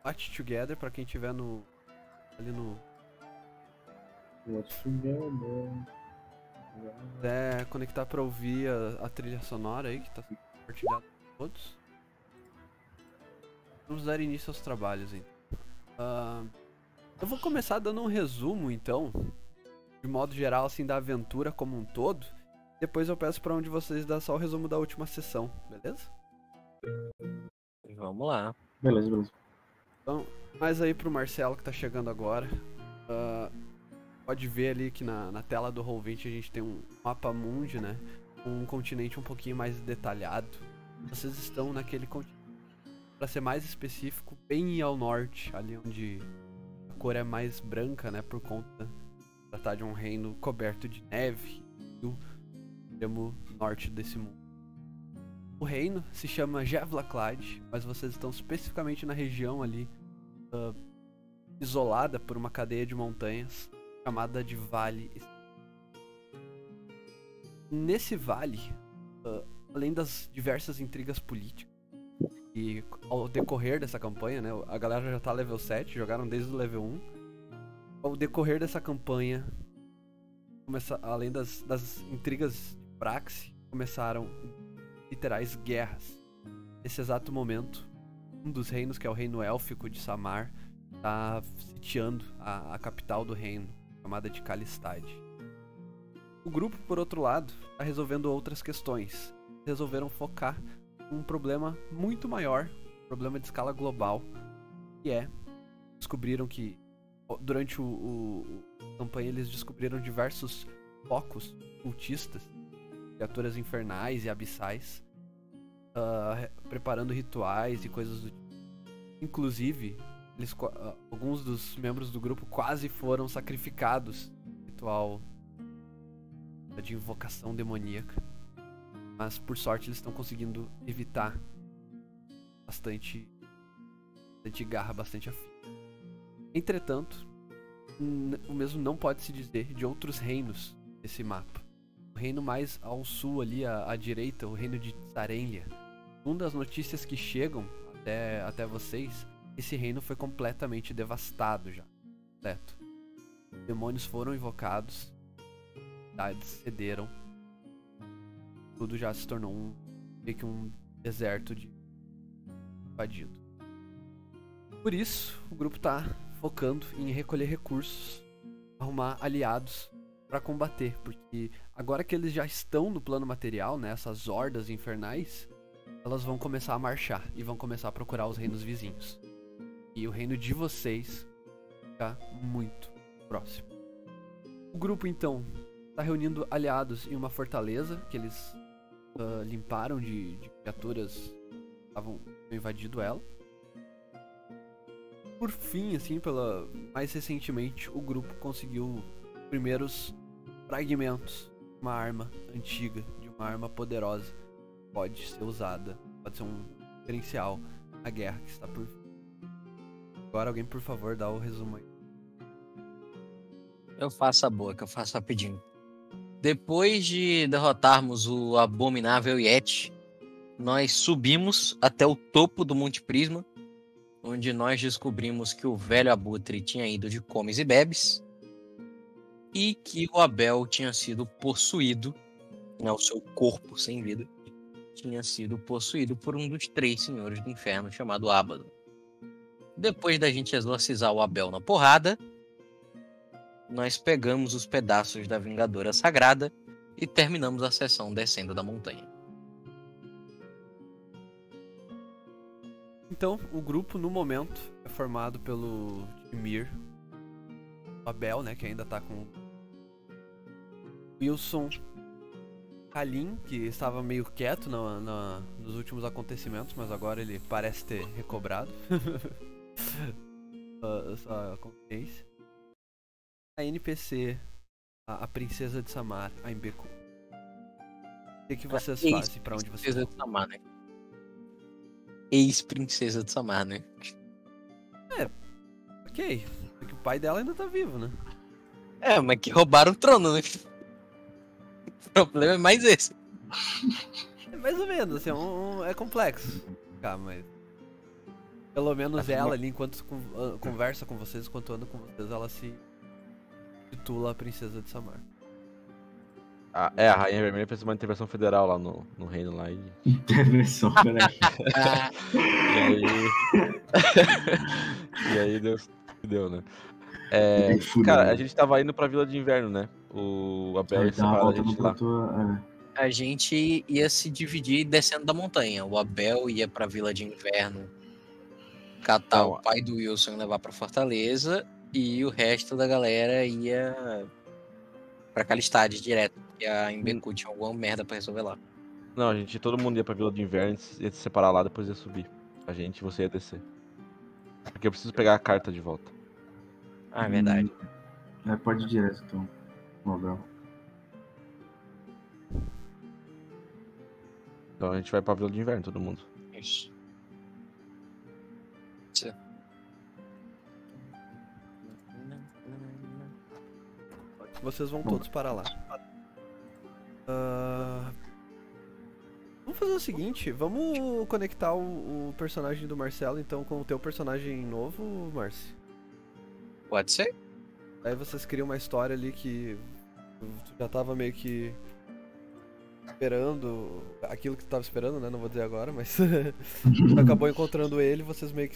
Watch Together pra quem tiver no... ali no... Watch Together. É, conectar pra ouvir a trilha sonora aí, que tá sendo compartilhada com todos. Vamos dar início aos trabalhos, então. Eu vou começar dando um resumo, então, de modo geral, assim, da aventura como um todo. Depois eu peço pra um de vocês dar só o resumo da última sessão, beleza? Vamos lá. Beleza. Então, mais aí pro Marcelo que tá chegando agora. Pode ver ali que na tela do Roll20 a gente tem um mapa mundi, né? Um continente um pouquinho mais detalhado. Vocês estão naquele continente, pra ser mais específico, bem ao norte, ali onde a cor é mais branca, né? Por conta de tratar de um reino coberto de neve e o extremo norte desse mundo. O reino se chama Jevlaclade, mas vocês estão especificamente na região ali isolada por uma cadeia de montanhas chamada de Vale. Nesse vale, além das diversas intrigas políticas, e ao decorrer dessa campanha, né, a galera já tá level 7, jogaram desde o level 1. Ao decorrer dessa campanha, além das intrigas de praxe, começaram literais guerras. Nesse exato momento, um dos reinos, que é o reino élfico de Samar, tá sitiando a capital do reino, chamada de Kalistad. O grupo, por outro lado, está resolvendo outras questões. Resolveram focar num problema muito maior, um problema de escala global, que é, descobriram que durante a campanha eles descobriram diversos focos cultistas, criaturas infernais e abissais, preparando rituais e coisas do tipo. Inclusive, alguns dos membros do grupo quase foram sacrificados no ritual de invocação demoníaca, mas por sorte eles estão conseguindo evitar bastante garra, bastante afim. Entretanto, o mesmo não pode se dizer de outros reinos desse mapa. O reino mais ao sul ali à direita, o reino de Sarenlia. Uma das notícias que chegam até vocês, esse reino foi completamente devastado já, certo? Demônios foram invocados, cidades cederam, tudo já se tornou meio que um deserto invadido. Por isso, o grupo tá focando em recolher recursos, arrumar aliados para combater, porque agora que eles já estão no plano material, né, essas hordas infernais, elas vão começar a marchar e vão começar a procurar os reinos vizinhos. E o reino de vocês fica muito próximo. O grupo, então, está reunindo aliados em uma fortaleza que eles limparam de criaturas que estavam invadindo ela. Por fim, assim, mais recentemente, o grupo conseguiu os primeiros fragmentos de uma arma antiga, de uma arma poderosa. Pode ser usada, pode ser um diferencial na guerra que está por vir. Agora alguém, por favor, dá o resumo aí. Eu faço a boa, que eu faço rapidinho. Depois de derrotarmos o abominável Yeti, nós subimos até o topo do Monte Prisma, onde nós descobrimos que o velho abutre tinha ido de comes e bebes e que o Abel tinha sido possuído, né, o seu corpo sem vida tinha sido possuído por um dos 3 senhores do inferno chamado Abaddon. Depois da gente exorcizar o Abel na porrada, nós pegamos os pedaços da Vingadora Sagrada e terminamos a sessão descendo da montanha. Então, o grupo, no momento, é formado pelo Dimir, o Abel, né, que ainda tá com Wilson, Kalim, que estava meio quieto nos últimos acontecimentos, mas agora ele parece ter recobrado essa consciência. A NPC, a princesa de Samar, a Imbeku. O que vocês fazem? Pra onde vocês vão? De Samar, né? Ex-princesa de Samar, né? Ok. Porque o pai dela ainda tá vivo, né? Mas que roubaram o trono, né? O problema é mais esse. É mais ou menos, assim, é complexo. Mas... Pelo menos Acho ela uma- ali, enquanto conversa com vocês, enquanto anda com vocês, ela se titula a Princesa de Samar. A Rainha Vermelha fez uma intervenção federal lá no reino lá e Intervenção, peraí. Ah, E aí. E aí deu, né? Fudeu. Cara, a gente tava indo pra Vila de Inverno, né? O Abel ia Aí tava separar a voltando gente pra lá. tua. a gente ia se dividir descendo da montanha. O Abel ia pra Vila de Inverno catar Então, o pai do Wilson e levar pra Fortaleza. E o resto da galera ia pra Calistade direto. Porque a Imbecu tinha alguma merda pra resolver lá. não, todo mundo ia pra Vila de Inverno, ia se separar lá, depois ia subir. A gente e você ia descer. Porque eu preciso pegar a carta de volta. Ah, é verdade. Pode ir direto então. Mobel. Então a gente vai pra Vila de Inverno, todo mundo. Isso. Vocês vão todos para lá. Vamos fazer o seguinte, vamos conectar o personagem do Marcelo então com o teu personagem novo, Marci. Pode ser? Aí vocês criam uma história ali que tu já tava meio que esperando aquilo que tu tava esperando, né? Não vou dizer agora, mas tu acabou encontrando ele, vocês meio que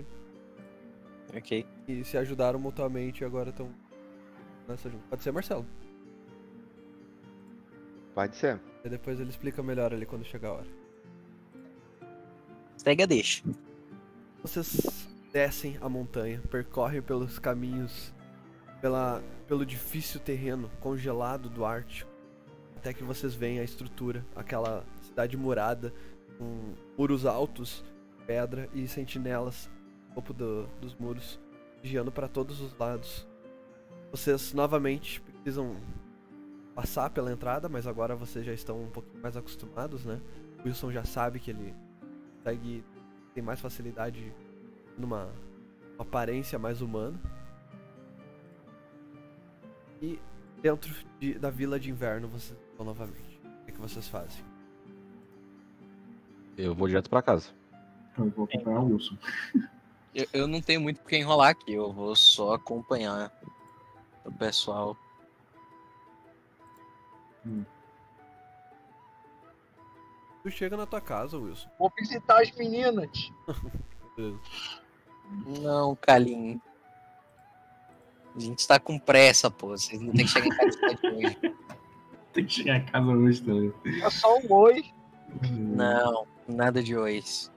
Ok. se ajudaram mutuamente e agora estão nessa junto. Pode ser, Marcelo. Pode ser. E depois ele explica melhor ali quando chegar a hora. Segue a deixa. Vocês descem a montanha, percorrem pelos caminhos, pelo difícil terreno congelado do Ártico, até que vocês veem a estrutura, aquela cidade murada, com muros altos, pedra e sentinelas no topo dos muros, vigiando para todos os lados. Vocês novamente precisam passar pela entrada, mas agora vocês já estão um pouquinho mais acostumados, né? O Wilson já sabe que ele tem mais facilidade numa aparência mais humana. E dentro da Vila de Inverno vocês estão novamente. O que vocês fazem? Eu vou direto pra casa. Eu vou acompanhar o Wilson. Eu não tenho muito porque enrolar aqui. Eu vou só acompanhar o pessoal. Tu chega na tua casa, Wilson. Vou visitar as meninas. Beleza. Não, Kalim. A gente tá com pressa, pô. Vocês não tem que chegar em casa hoje. Tem que chegar em casa hoje também. É só um oi. Não, nada de hoje.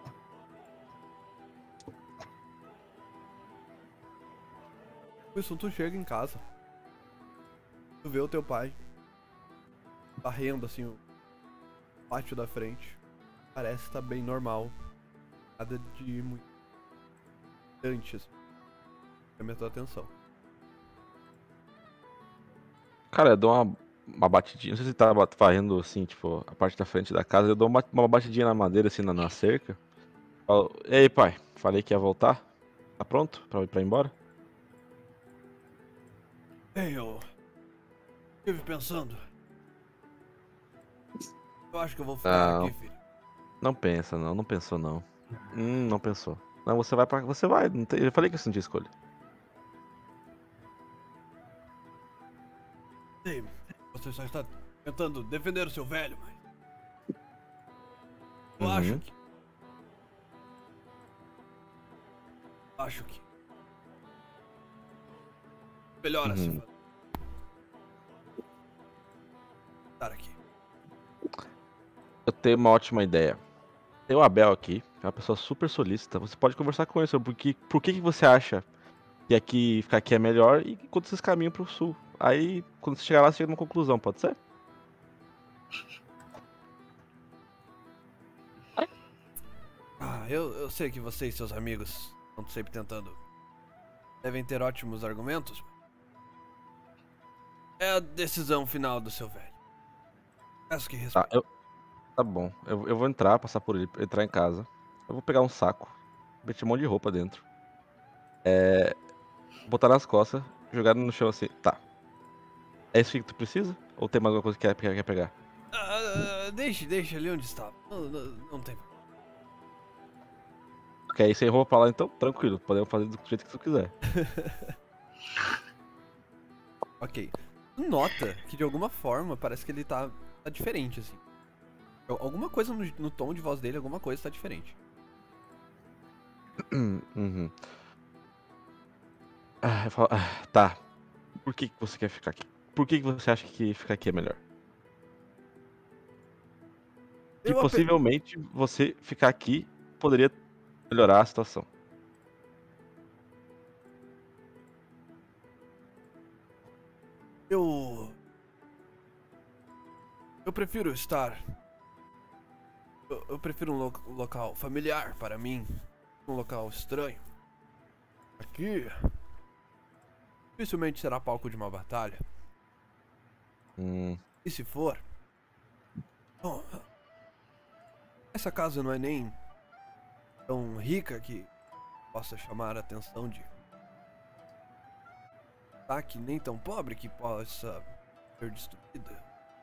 Wilson, tu chega em casa. Tu vê o teu pai varrendo assim o pátio da frente. Parece estar bem normal. Nada de muito importante, assim. Chama a tua atenção. Cara, eu dou uma batidinha. Não sei se tá varrendo assim, tipo, a parte da frente da casa. Eu dou uma batidinha na madeira, assim, na cerca. Falo, e aí, pai? Falei que ia voltar. Tá pronto pra ir embora? Ei, eu estive pensando. Eu acho que eu vou ficar Não. aqui, filho. Não pensa, não. Não pensou, não. Não pensou. Não, você vai pra... Você vai. Não tem... Eu falei que eu senti escolha. Ei, você só está tentando defender o seu velho, mas... Eu Uhum. acho que... Melhor Uhum. assim. Estar aqui. Eu tenho uma ótima ideia. Tem o Abel aqui, que é uma pessoa super solícita. Você pode conversar com ele sobre por que você acha que ficar aqui é melhor e quando vocês caminham pro sul. Aí, quando você chegar lá, você chega numa conclusão, pode ser? Eu sei que você e seus amigos estão sempre tentando. Devem ter ótimos argumentos. É a decisão final do seu velho. Peço que Tá, respeite. tá bom. Eu vou entrar, passar por ele, entrar em casa. Eu vou pegar um saco, meter um monte de roupa dentro. Botar nas costas, jogar no chão assim. Tá. É isso que tu precisa? Ou tem mais alguma coisa que quer pegar? Deixa ali onde está. Não tem. quer ir sem roupa pra lá, então tranquilo, podemos fazer do jeito que tu quiser. Ok. Nota que de alguma forma parece que ele tá diferente, assim. Alguma coisa no tom de voz dele, alguma coisa tá diferente. Uhum. Eu falo, tá. Por que você quer ficar aqui? Por que você acha que ficar aqui é melhor? Que possivelmente você ficar aqui poderia melhorar a situação. Eu prefiro estar. Eu prefiro um local familiar para mim. Um local estranho. Aqui. Dificilmente será palco de uma batalha. E se for. Bom, essa casa não é nem tão rica que possa chamar a atenção de ataque, nem tão pobre que possa ser destruída.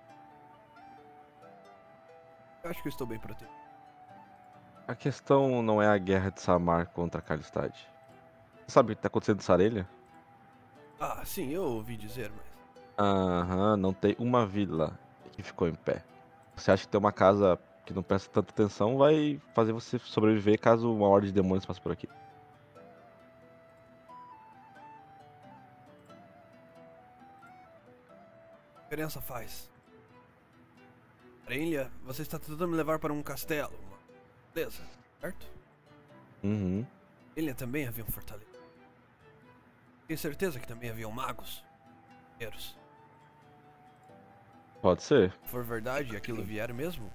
Eu acho que eu estou bem protegido. A questão não é a guerra de Samar contra Kalistad. Você sabe o que tá acontecendo em Sarelha? Ah, sim, eu ouvi dizer, mas... Aham, não tem uma vila que ficou em pé. Você acha que ter uma casa que não presta tanta atenção vai fazer você sobreviver caso uma horda de demônios passe por aqui? Que diferença faz? Arenlia, você está tentando me levar para um castelo, uma fortaleza, certo? Uhum. Arenlia também havia um fortaleza. Tenho certeza que também haviam magos, guerreiros. Pode ser. Se for verdade, aquilo vier mesmo?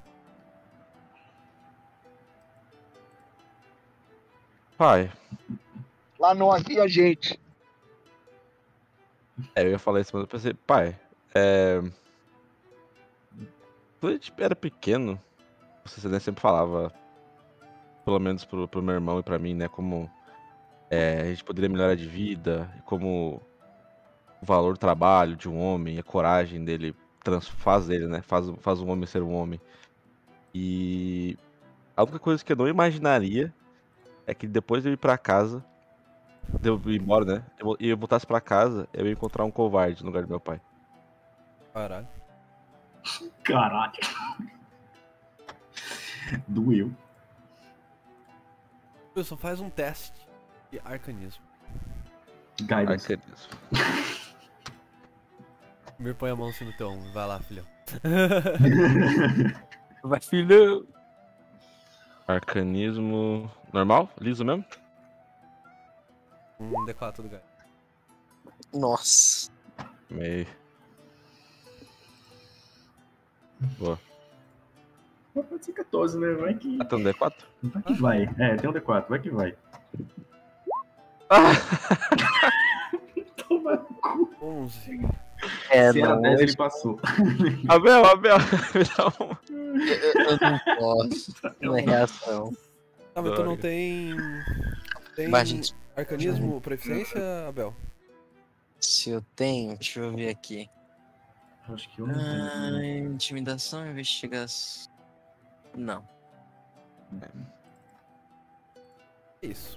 Pai, Lá não havia gente. eu ia falar isso, mas eu pensei, pai, quando a gente era pequeno, você né, sempre falava, pelo menos pro meu irmão e pra mim, né, como a gente poderia melhorar de vida, e como o valor do trabalho de um homem, a coragem dele faz ele, né, faz um homem ser um homem. E a única coisa que eu não imaginaria é que depois de eu ir pra casa, de eu ir embora, né, e eu voltasse pra casa, eu ia encontrar um covarde no lugar do meu pai. Caralho. Caralho. Doeu. Wilson, faz um teste de arcanismo. Guidance. Arcanismo. Me põe a mão assim no teu ombro. Vai lá, filhão. Vai, filhão. Arcanismo normal? Liso mesmo? Um D4 do gato. Nossa. Meio. Boa. Pode ser 14, né? Vai que. Tem um D4? Vai que vai. Tem um D4, vai que vai. Toma no cu. 11. Se era 10, ele passou. Abel, me dá uma. Eu não posso. Não é reação. Tá, mas tu não tem. Tem Mas, arcanismo proficiência, Abel? se eu tenho, deixa eu ver aqui. Acho que eu não tenho. Intimidação, investigação. Não. Isso.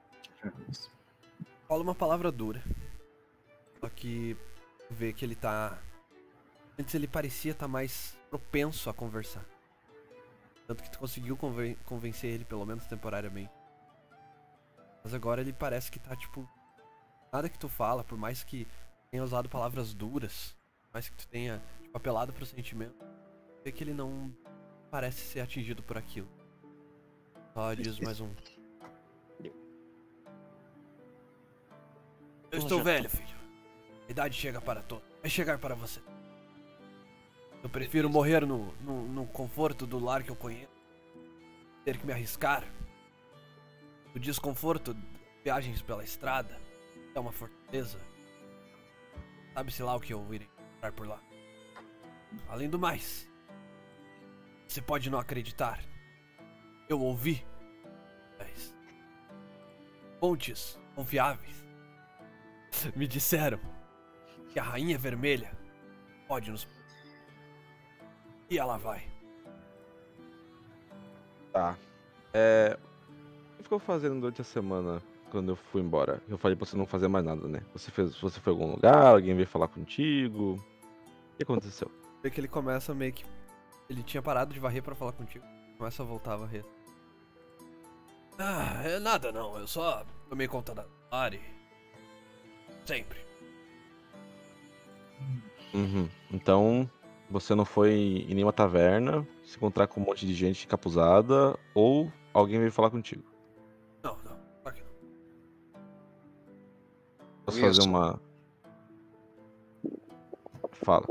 Fala uma palavra dura. Só que tu vê que ele tá. Antes ele parecia estar mais propenso a conversar. Tanto que tu conseguiu convencer ele, pelo menos temporariamente. Mas agora ele parece que tá tipo. Nada que tu fala, por mais que tenha usado palavras duras, por mais que tu tenha tipo, apelado pro sentimento, vê que ele não parece ser atingido por aquilo. Só diz mais um. Eu estou velho, filho. A idade chega para todos. Vai chegar para você. Eu prefiro morrer no conforto do lar que eu conheço. Ter que me arriscar. O desconforto de viagens pela estrada. É uma fortaleza. Sabe-se lá o que eu irei encontrar por lá. Além do mais, você pode não acreditar. Eu ouvi. Mas fontes confiáveis me disseram que a Rainha Vermelha pode nos... E ela vai. Tá. ficou fazendo durante a semana quando eu fui embora? Eu falei pra você não fazer mais nada, né? Você foi a algum lugar? Alguém veio falar contigo? O que aconteceu? Vê que ele começa meio que... Ele tinha parado de varrer pra falar contigo. Começa a voltar a varrer. Ah, é nada não. Eu só tomei conta da Ari. Sempre. Uhum. Então, você não foi em nenhuma taverna se encontrar com um monte de gente encapuzada ou alguém veio falar contigo? Não, claro que não. Posso fazer Wilson. uma... Fala.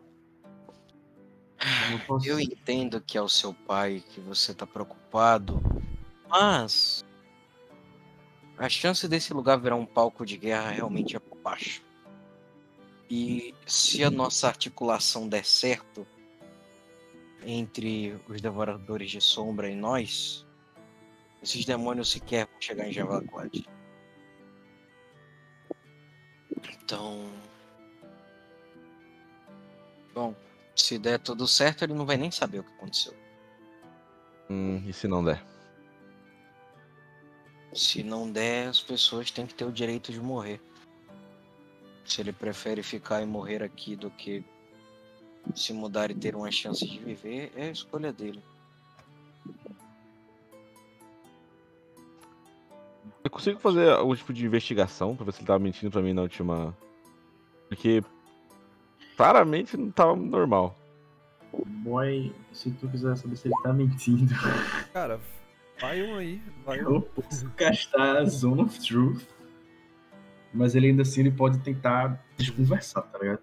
Eu posso... Eu entendo que é o seu pai, que você tá preocupado, mas a chance desse lugar virar um palco de guerra realmente é baixa. E se a nossa articulação der certo entre os Devoradores de Sombra e nós, esses demônios sequer vão chegar em Javaquad. Então... Bom, se der tudo certo, ele não vai nem saber o que aconteceu. E se não der? Se não der, as pessoas têm que ter o direito de morrer. Se ele prefere ficar e morrer aqui do que se mudar e ter uma chance de viver, é a escolha dele. Eu consigo fazer algum tipo de investigação pra ver se ele tava mentindo pra mim na última... Porque claramente não tava normal. Boy, se tu quiser saber se ele tá mentindo, Cara, vai um aí. Vai um. eu posso castar Zone of Truth, mas ele ainda assim ele pode tentar desconversar, tá ligado?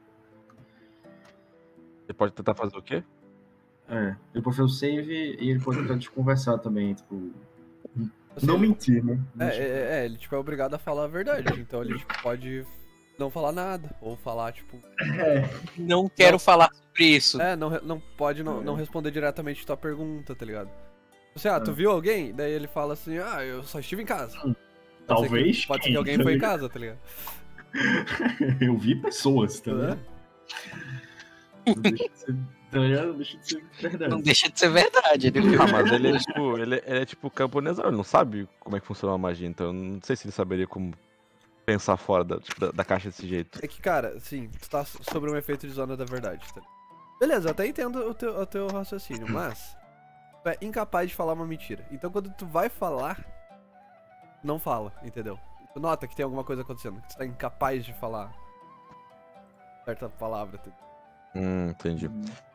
Ele pode tentar fazer o quê? Ele pode fazer o save e ele pode tentar desconversar também, tipo... Assim, Não mentir, né? ele tipo, é obrigado a falar a verdade. Então ele tipo, pode não falar nada. Ou falar, tipo. Não quero falar sobre isso. Não pode não responder diretamente tua pergunta, tá ligado? Você, tu viu alguém? Daí ele fala assim, eu só estive em casa. Talvez. Pode ser que alguém foi em casa, tá ligado? Eu vi pessoas, tá ligado? Não deixa de ser, tá ligado? Não deixa de ser verdade. Não deixa de ser verdade. Ele viu. Mas ele é tipo, ele é tipo camponesão, ele não sabe como é que funciona a magia, então eu não sei se ele saberia como pensar fora da caixa desse jeito. É que, cara, assim, tu tá sobre um efeito de zona da verdade, tá ligado? Beleza, eu até entendo o teu raciocínio, mas tu é incapaz de falar uma mentira. Então quando tu vai falar, não fala, entendeu? Tu nota que tem alguma coisa acontecendo, que tu tá incapaz de falar certa palavra, tá? Entendi.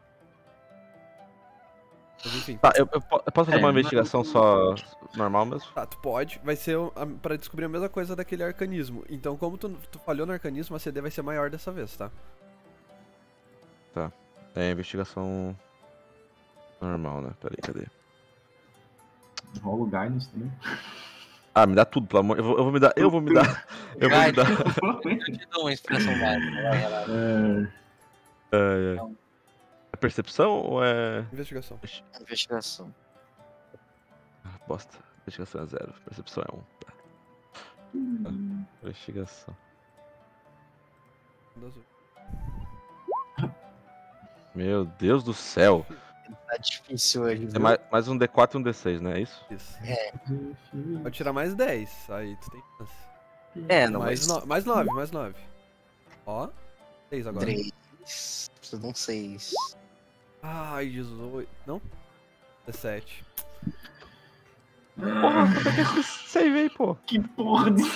Mas enfim. Tá, eu posso fazer uma investigação só normal mesmo? Tá, tu pode, vai ser pra descobrir a mesma coisa daquele arcanismo. Então como tu falhou no arcanismo, a CD vai ser maior dessa vez, tá? Tá. É investigação normal, né? Peraí, cadê? Rola o Guidance também. Ah, me dá tudo, pelo amor. Eu vou me dar. Eu vou me dar. Eu te dou uma expressão básica. É percepção ou é. Investigação. Investigação. Bosta. Investigação é 0. Percepção é 1. Tá. Investigação. Meu Deus do céu. Tá difícil hoje. É mais um D4 e um D6, né? É isso? Isso. Pode tirar mais 10, aí tu tem chance. Não, mais 9. Ó, 6 agora. 3. Precisa de um 6. Ai, 18. Não? 17. Porra, como é que eu savei, pô? Que porra de...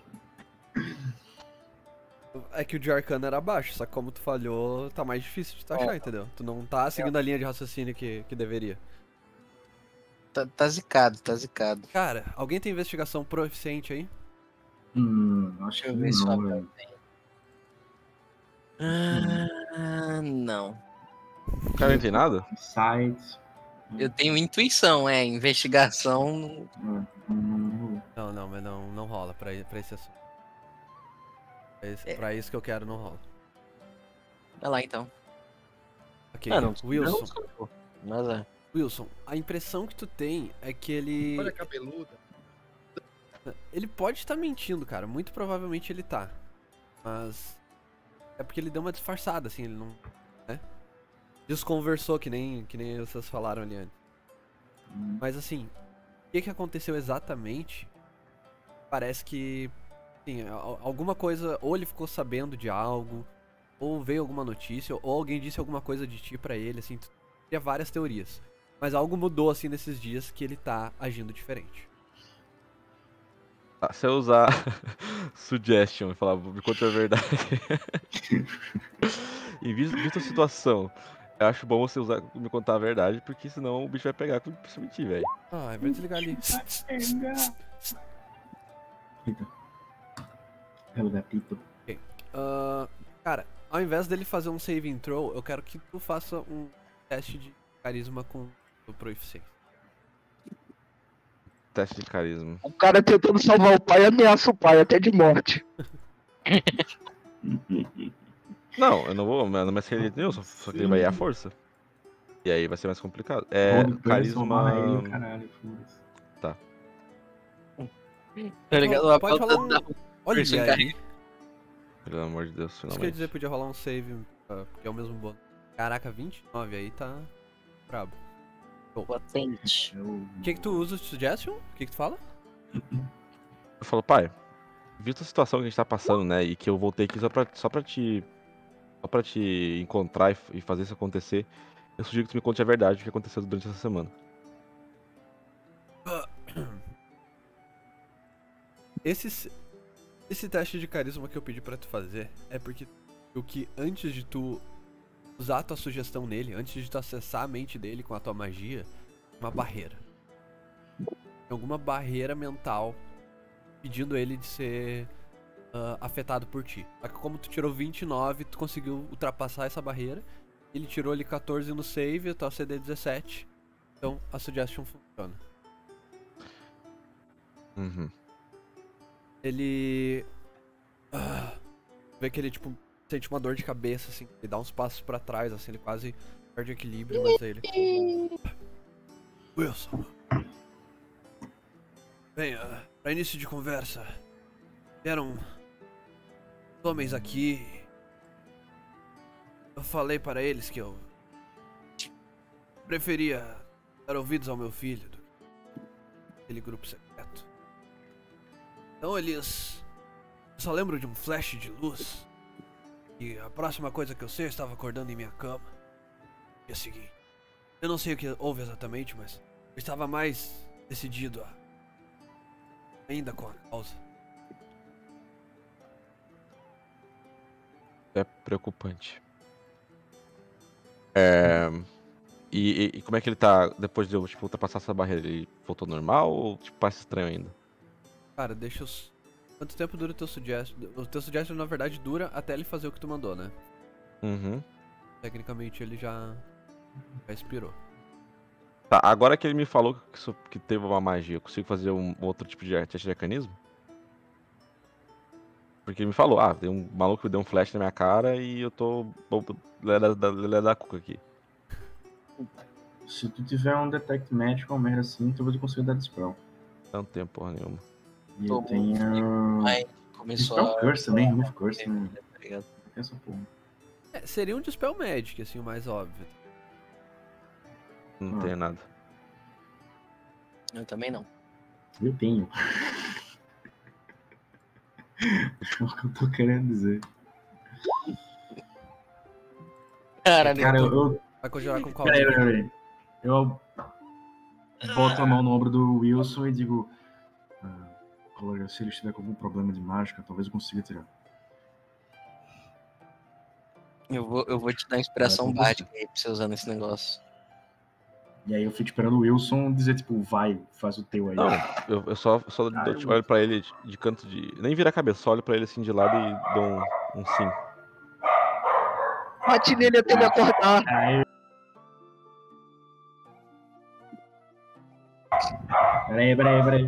É que o de arcana era baixo, só que como tu falhou, tá mais difícil de tu achar, entendeu? Tu não tá seguindo a linha de raciocínio que deveria. Tá zicado, tá zicado. Cara, alguém tem investigação proficiente aí? Acho que Deixa eu ver se o não, Abel velho. tem. Não. O cara não tem nada? Insight. Eu tenho intuição, investigação. Não, mas não rola pra esse assunto. Pra isso que eu quero, não rola. Vai lá então. Ok, Não, Wilson. Mas Wilson, a impressão que tu tem é que ele... Olha a cabeluda. Ele pode estar mentindo, cara. Muito provavelmente ele tá. Mas... é porque ele deu uma disfarçada, assim, ele não... né? Desconversou, que nem vocês falaram ali antes. Mas assim, o que aconteceu exatamente parece que assim, alguma coisa, ou ele ficou sabendo de algo, ou veio alguma notícia, ou alguém disse alguma coisa de ti pra ele, assim, tinha várias teorias. Mas algo mudou assim nesses dias que ele tá agindo diferente. Tá, se eu usar suggestion e falar, me conte a verdade. E visto a situação, eu acho bom você usar, me contar a verdade, porque senão o bicho vai pegar com isso mentir, velho. Ah, vai desligar ali. Eita. Pelo gatito. Cara, ao invés dele fazer um saving throw, eu quero que tu faça um teste de carisma com o proficiência. Teste de carisma. O cara tentando salvar o pai ameaça o pai até de morte. Não, eu não vou, não me acertei nenhum, só que ele vai ir à força. E aí vai ser mais complicado. É, carisma. Ele, caralho, foda-se. Tá. Tá ligado? O Pode Abel rolar um. tá Olha Person aí. Pelo amor de Deus, Isso quer finalmente. dizer, podia rolar um save, porque é o mesmo bônus. Caraca, 29 aí tá brabo. potente. O que tu usa de suggestion? O que tu fala? Eu falo, pai, visto a situação que a gente tá passando, né, e que eu voltei aqui só pra te encontrar e fazer isso acontecer, eu sugiro que tu me conte a verdade do que aconteceu durante essa semana. Esse teste de carisma que eu pedi pra tu fazer é porque o que antes de tu usar a tua sugestão nele, antes de tu acessar a mente dele com a tua magia, uma barreira. Tem alguma barreira mental pedindo ele de ser afetado por ti. Só que como tu tirou 29, tu conseguiu ultrapassar essa barreira. Ele tirou ali 14 no save, a tua CD 17. Então a suggestion funciona. Uhum. Ele vê que ele tipo sente uma dor de cabeça assim, ele dá uns passos pra trás assim, ele quase perde o equilíbrio, mas aí ele Wilson. Bem, pra início de conversa, eram homens aqui. Eu falei para eles que eu preferia dar ouvidos ao meu filho do que aquele grupo secreto. Então eles só lembro de um flash de luz. E a próxima coisa que eu sei, eu estava acordando em minha cama. E é o seguinte, eu não sei o que houve exatamente, mas eu estava mais decidido ainda com a causa. É preocupante. E como é que ele tá depois de eu tipo, ultrapassar essa barreira? Ele voltou normal ou tipo, parece estranho ainda? Cara, deixa eu... Quanto tempo dura o teu suggestion? O teu suggestion, na verdade, dura até ele fazer o que tu mandou, né? Uhum. Tecnicamente, ele já expirou. Tá, agora que ele me falou que teve uma magia, eu consigo fazer um outro tipo de teste de arcanismo? Porque ele me falou, tem um maluco que deu um flash na minha cara e eu tô lelé da cuca aqui. Se tu tiver um Detect Magic ou merda assim, talvez eu consiga dar Dispel. Não tem porra nenhuma. E eu tenho... Aí começou Dispel a... Curse também, Remove Curse, né? Tá ligado? Tem essa porra. Seria um Dispel Magic, assim, o mais óbvio. Não tenho nada. Eu também não. Eu tenho. É o que eu tô querendo dizer. Caralho, Cara, eu... Vai conjurar com qual? Peraí. Eu boto a mão no ombro do Wilson e digo... colega, se ele estiver com algum problema de mágica, talvez eu consiga tirar. eu vou te dar inspiração com básica aí pra você usar nesse negócio. E aí eu fico esperando o Wilson dizer, tipo, vai, faz o teu aí. Não, eu só olho pra ele de canto de... Nem vira a cabeça, só olho pra ele assim de lado e dou um sim. Bate nele até ele acordar. Aí... Peraí.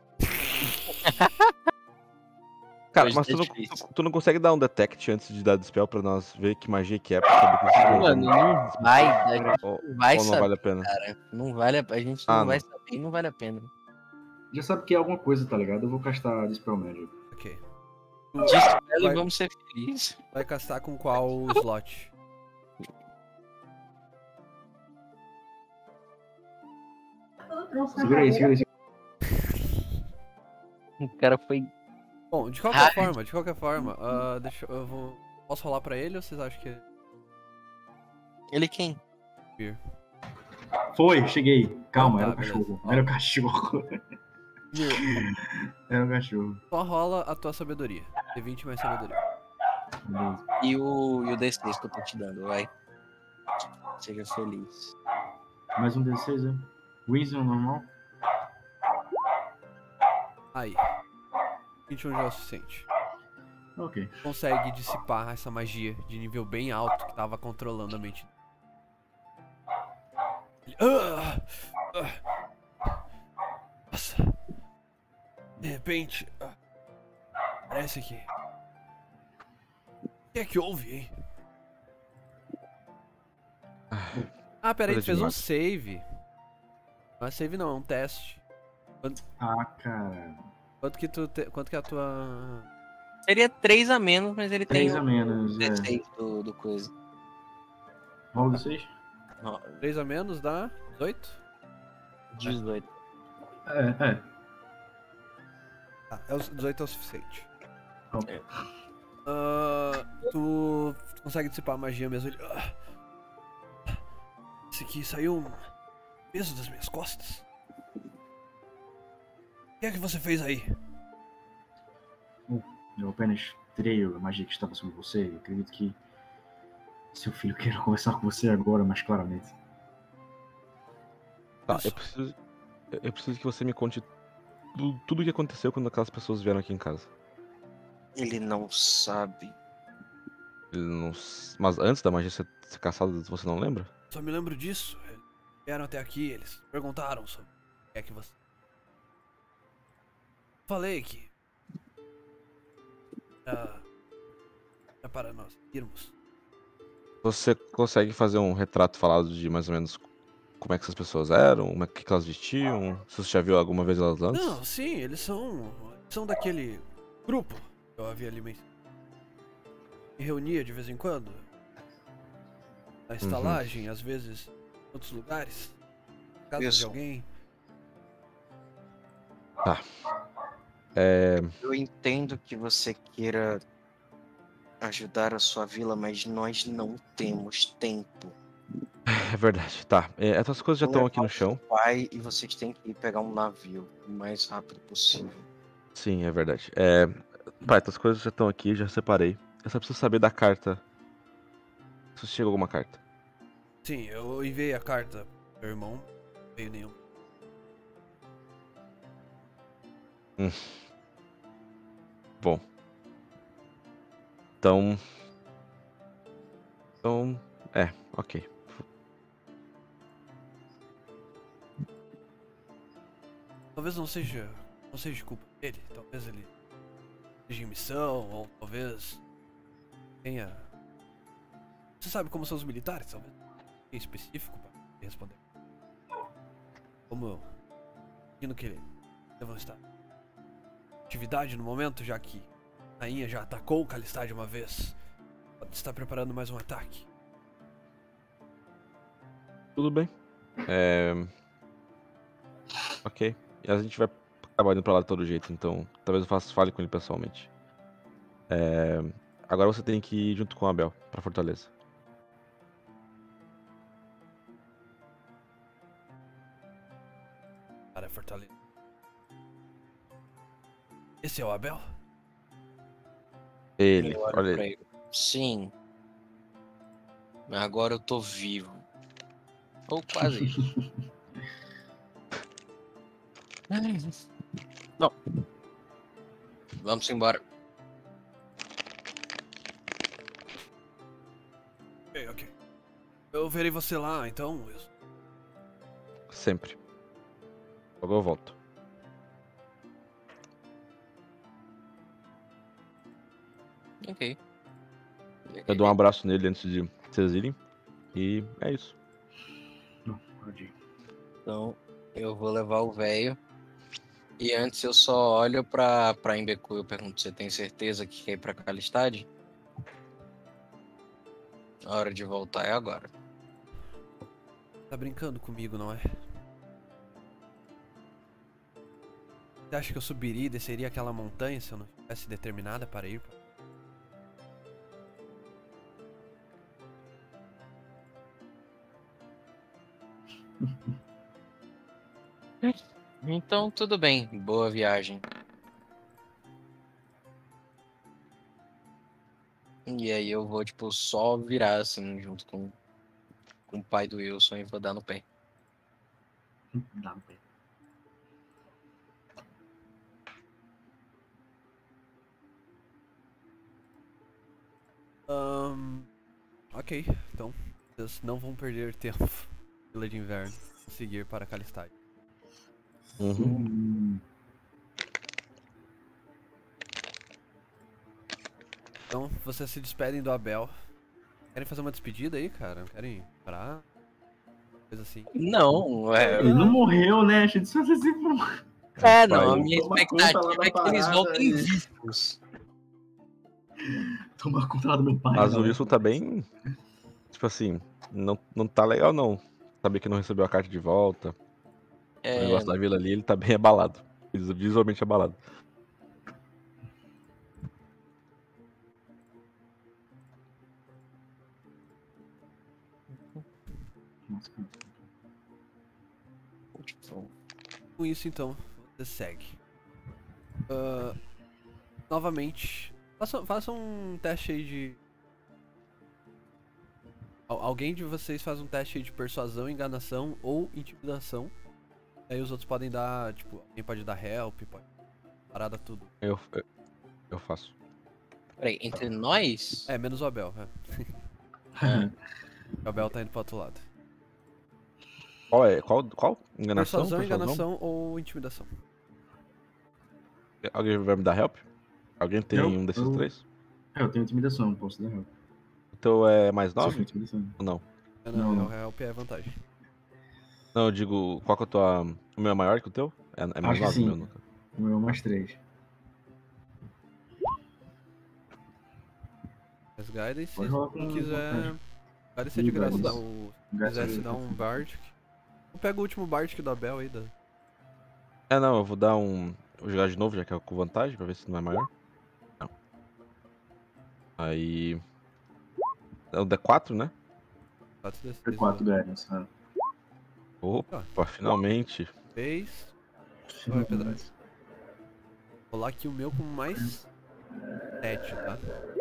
Cara, Hoje mas tá difícil. tu não consegue dar um detect antes de dar dispel pra nós ver que magia que é, pra saber que a gente Mano, não vai, a gente ou não vai não saber, vale a pena? cara. Não vale a gente não não. vai saber e não vale a pena. Já sabe que é alguma coisa, tá ligado? Eu vou castar Dispel Magic. Ok. Dispel e Vai- vamos ser felizes. Vai castar com qual slot? Segura aí. O cara foi. Bom, de qualquer forma, posso rolar pra ele ou vocês acham que Ele quem? Foi, cheguei. Calma, Tá, era o beleza. cachorro. Ó. Era o cachorro. Mir, Era o cachorro. só rola a tua sabedoria. D20 mais sabedoria. Beleza. E o D6 que eu tô te dando, vai. Seja feliz. Mais um D6, né? Wisdom normal? Aí. 21 já é o suficiente. Ok. Consegue dissipar essa magia de nível bem alto que tava controlando a mente. Nossa. De repente. Parece que. O que é que houve, hein? Ah, peraí, Coisa tu fez um demais. save. Não é save não, é um teste. Ah, cara. Quanto que é a tua. Seria 3 a menos, mas ele 3 tem a o menos, D6 do coisa. Rola D6? 3 a menos dá 18? 18. É. Tá, 18 é o suficiente. Ok. Tu consegue dissipar a magia mesmo. Ele. Esse aqui saiu um peso das minhas costas. O que é que você fez aí? Eu apenas tirei a magia que estava sobre você. Eu acredito que seu filho queira conversar com você agora, mais claramente. Tá, Isso. eu preciso que você me conte tudo o que aconteceu quando aquelas pessoas vieram aqui em casa. Ele não sabe. Ele não s- Mas antes da magia ser caçada, você não lembra? Só me lembro disso. Eles vieram até aqui, eles perguntaram sobre o que é que você. Falei que. Era para nós irmos. Você consegue fazer um retrato falado de mais ou menos como é que essas pessoas eram, o que elas vestiam? Se você já viu alguma vez elas antes? Não, sim, eles são daquele grupo que eu havia ali mencionado. Me reunia de vez em quando. Na estalagem, às vezes em outros lugares. Casa de Isso. alguém. Eu entendo que você queira ajudar a sua vila, mas nós não temos tempo. É verdade, tá. Essas coisas já Vou estão levar aqui no o chão. seu pai e vocês têm que ir pegar um navio o mais rápido possível. Sim, é verdade. Pai, essas coisas já estão aqui, já separei. Eu só preciso saber da carta. Se chegou alguma carta. Sim, eu enviei a carta pro meu irmão. Não veio nenhum. Bom. Então, ok. Talvez não seja culpa dele. Talvez ele esteja em missão, ou talvez tenha. Você sabe como são os militares, talvez? Em específico para responder. Como eu imagino que ele devam estar. Atividade no momento, já que a rainha já atacou Kalistad uma vez. Pode estar preparando mais um ataque. Tudo bem. Ok. E a gente vai acabar indo pra lá de todo jeito, então talvez eu fale com ele pessoalmente. Agora você tem que ir junto com o Abel pra Fortaleza. Para Fortaleza. Esse é o Abel? Ele, Eu olho olha pra ele. ele. Sim. Mas agora eu tô vivo. Ou quase isso. Não. Vamos embora. Ok. Eu verei você lá, então, Wilson. Sempre. Logo eu volto. Ok. Eu dou um abraço nele antes de vocês irem. E é isso. Não, pode ir. Então, eu vou levar o velho. E antes eu só olho pra Embeku e eu pergunto: você tem certeza que quer ir pra Kalistad? A hora de voltar é agora. Tá brincando comigo, não é? Você acha que eu subiria e desceria aquela montanha se eu não estivesse determinada para ir? Então, tudo bem. Boa viagem. E aí eu vou, tipo, só virar, assim, junto com o pai do Wilson e vou dar no pé. Dá no pé. Ok, então vocês não vão perder tempo. Vila de Inverno. Seguir para Calistade. Uhum. Então, vocês se despedem do Abel. Querem fazer uma despedida aí, cara? Querem parar? Coisa assim. Não, Ele não morreu, né? A gente só assim, pô. não, a minha Toma conta lá expectativa da é que eles parada voltem e- vivos. Toma conta lá do meu pai. Mas o galera. Wilson tá bem. Tipo assim, não tá legal não. Saber que não recebeu a carta de volta. O negócio da vila ali, ele tá bem abalado. Visualmente abalado. Nossa, cara. Tipo, Com isso, então, você segue. Novamente, faça um teste aí de... Alguém de vocês faz um teste aí de persuasão, enganação ou intimidação. Aí os outros podem dar, tipo, alguém pode dar help, pode parada tudo. Eu faço. peraí, entre nós? É, menos o Abel, né? Ah, O Abel tá indo pro outro lado. Qual é? Qual? Enganação? Persuasão, enganação ou intimidação. Alguém vai me dar help? Alguém tem Eu- um desses eu- três? Eu tenho intimidação, posso dar help. Então é mais Só que 9? intimidação. Ou não? Não, Não. o help é vantagem. Não, eu digo, qual que é a tua. O meu é maior que o teu? É mais Acho que 9 o sim. meu, nunca. O meu é mais 3. Mas Guidance, Pode rolar com se quiser. vantagem. Guidance é de Ih, graça. Guidance. Se quisesse dar um Bardic. Eu pego o último Bardic do Abel aí. É, não, eu vou dar um. Vou jogar de novo, já que é com vantagem, pra ver se não é maior. Não. Aí. É o D4, né? 4 guidance, né? Opa, finalmente. 3. Vai, Pedro. Vou rolar aqui o meu com mais 7, tá?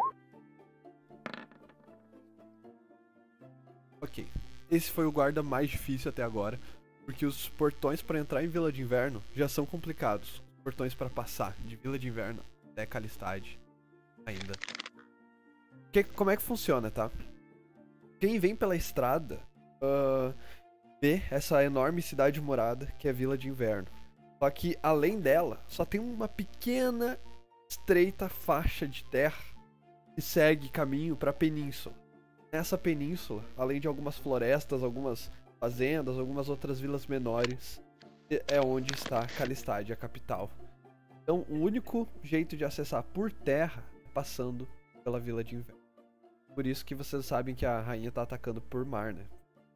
Ok. Esse foi o guarda mais difícil até agora. Porque os portões pra entrar em Vila de Inverno já são complicados. Os portões pra passar de Vila de Inverno até Calistade ainda. Como é que funciona, tá? Quem vem pela estrada vê essa enorme cidade morada que é Vila de Inverno. Só que além dela, só tem uma pequena, estreita faixa de terra que segue caminho para a península. Nessa península, além de algumas florestas, algumas fazendas, algumas outras vilas menores, é onde está Calistade, a capital. Então, o único jeito de acessar por terra é passando pela Vila de Inverno. Por isso que vocês sabem que a rainha tá atacando por mar, né?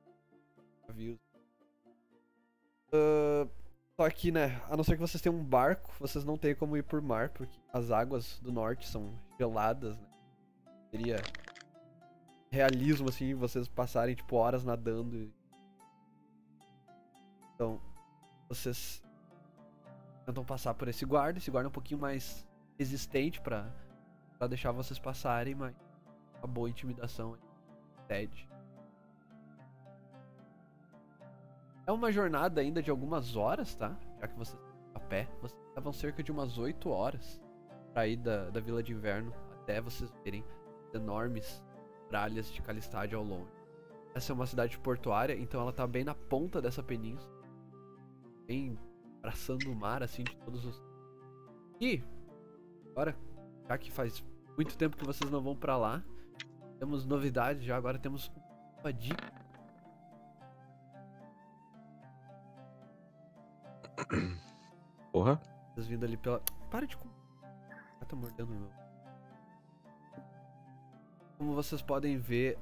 Só que, né, a não ser que vocês tenham um barco, vocês não têm como ir por mar, porque as águas do norte são geladas, né? Seria realismo, assim, vocês passarem, tipo, horas nadando. Então, vocês tentam passar por esse guarda é um pouquinho mais resistente pra deixar vocês passarem, mas uma boa intimidação cede. É uma jornada ainda de algumas horas, tá? Já que vocês estão a pé, vocês levam cerca de umas 8 horas pra ir da Vila de Inverno até vocês verem enormes muralhas de Calistade ao longe. Essa é uma cidade portuária, então ela tá bem na ponta dessa península, bem abraçando o mar, assim, de todos os... E, agora, já que faz muito tempo que vocês não vão pra lá, temos novidades já, agora temos uma dica. Porra. Vocês vindo ali pela... Para de... tá mordendo o meu. Como vocês podem ver,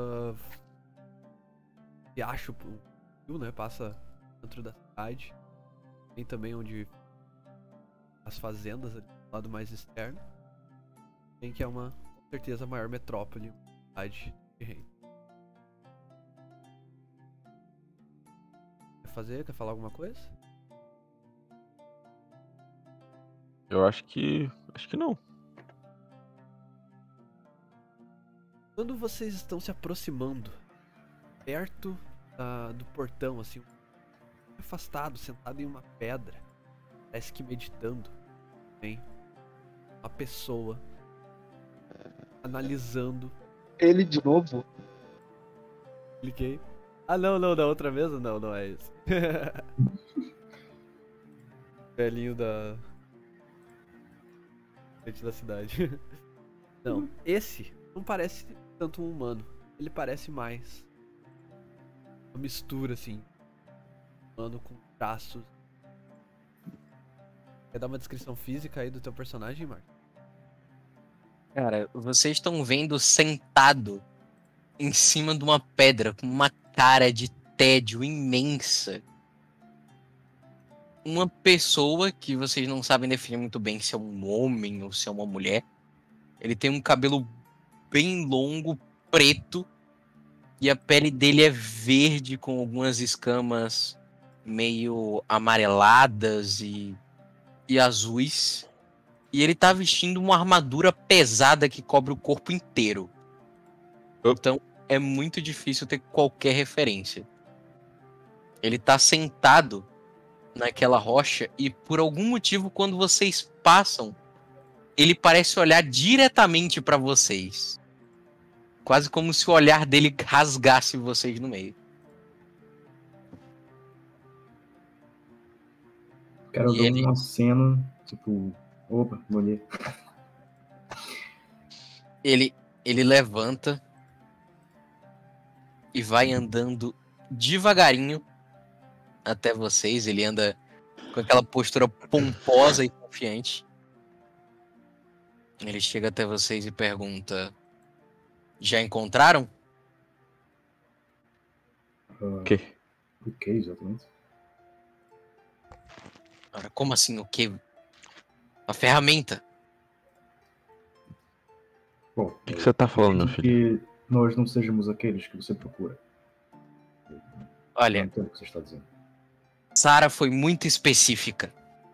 riacho, rio, né, passa dentro da cidade. Tem também onde as fazendas ali do lado mais externo. Tem que é uma, com certeza, a maior metrópole, cidade de reino. Quer falar alguma coisa? Eu acho que não. Quando vocês estão se aproximando, perto do portão, assim, afastado, sentado em uma pedra, parece que meditando, tem uma pessoa analisando. Ele de novo? Cliquei. Ah, não, da outra mesa? Não é isso. Velhinho da frente da cidade. Não, esse não parece tanto um humano. Ele parece mais uma mistura, assim, humano com traços. Quer dar uma descrição física aí do teu personagem, Marcos? Cara, vocês estão vendo sentado em cima de uma pedra com uma cara de tédio imensa. Uma pessoa que vocês não sabem definir muito bem se é um homem ou se é uma mulher. Ele tem um cabelo bem longo, preto, e a pele dele é verde com algumas escamas meio amareladas e azuis. E ele tá vestindo uma armadura pesada que cobre o corpo inteiro. Então é muito difícil ter qualquer referência. Ele tá sentado naquela rocha e por algum motivo quando vocês passam, ele parece olhar diretamente pra vocês. Quase como se o olhar dele rasgasse vocês no meio. Quero E ver ele- uma cena, tipo, opa, mulher. Ele levanta e vai andando devagarinho até vocês. Ele anda com aquela postura pomposa e confiante. Ele chega até vocês e pergunta: já encontraram? O quê? que exatamente? Ora, como assim o quê? A ferramenta. Bom, O que você tá falando, meu filho? que nós não sejamos aqueles que você procura. Não Olha, entendo o que você está dizendo. Sarah foi muito específica.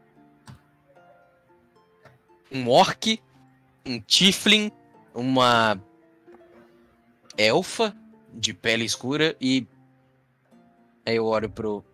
Um orc, um tiefling, uma elfa de pele escura e aí eu olho pro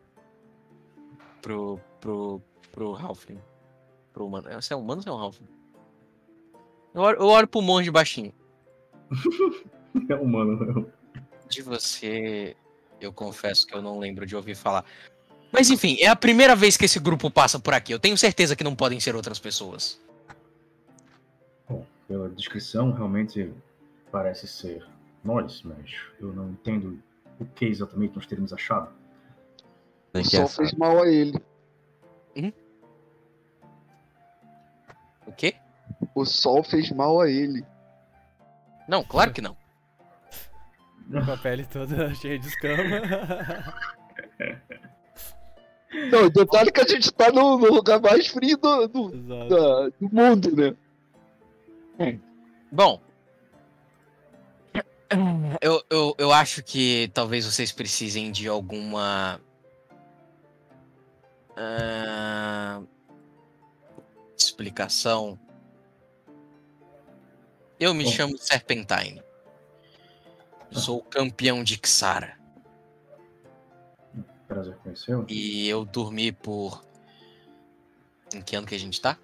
halfling. Pro humano. Você é um humano ou você é um halfling? Eu olho pro monge baixinho. É humano. De você, eu confesso que eu não lembro de ouvir falar. Mas enfim, é a primeira vez que esse grupo passa por aqui. Eu tenho certeza que não podem ser outras pessoas. Bom, pela descrição, realmente parece ser nós, mas eu não entendo o que exatamente nós teremos achado. O Nem que sol é fez mal a ele. O quê? O sol fez mal a ele. Não, claro que não. Com a pele toda cheia de escama. Não, detalhe que a gente tá no lugar mais frio do Exato. do mundo, né? Bom, eu acho que talvez vocês precisem de alguma explicação. Eu me Bom. chamo Serpentine. Sou campeão de Xara. Prazer conhecê-lo. E eu dormi por... Em que ano que a gente tá?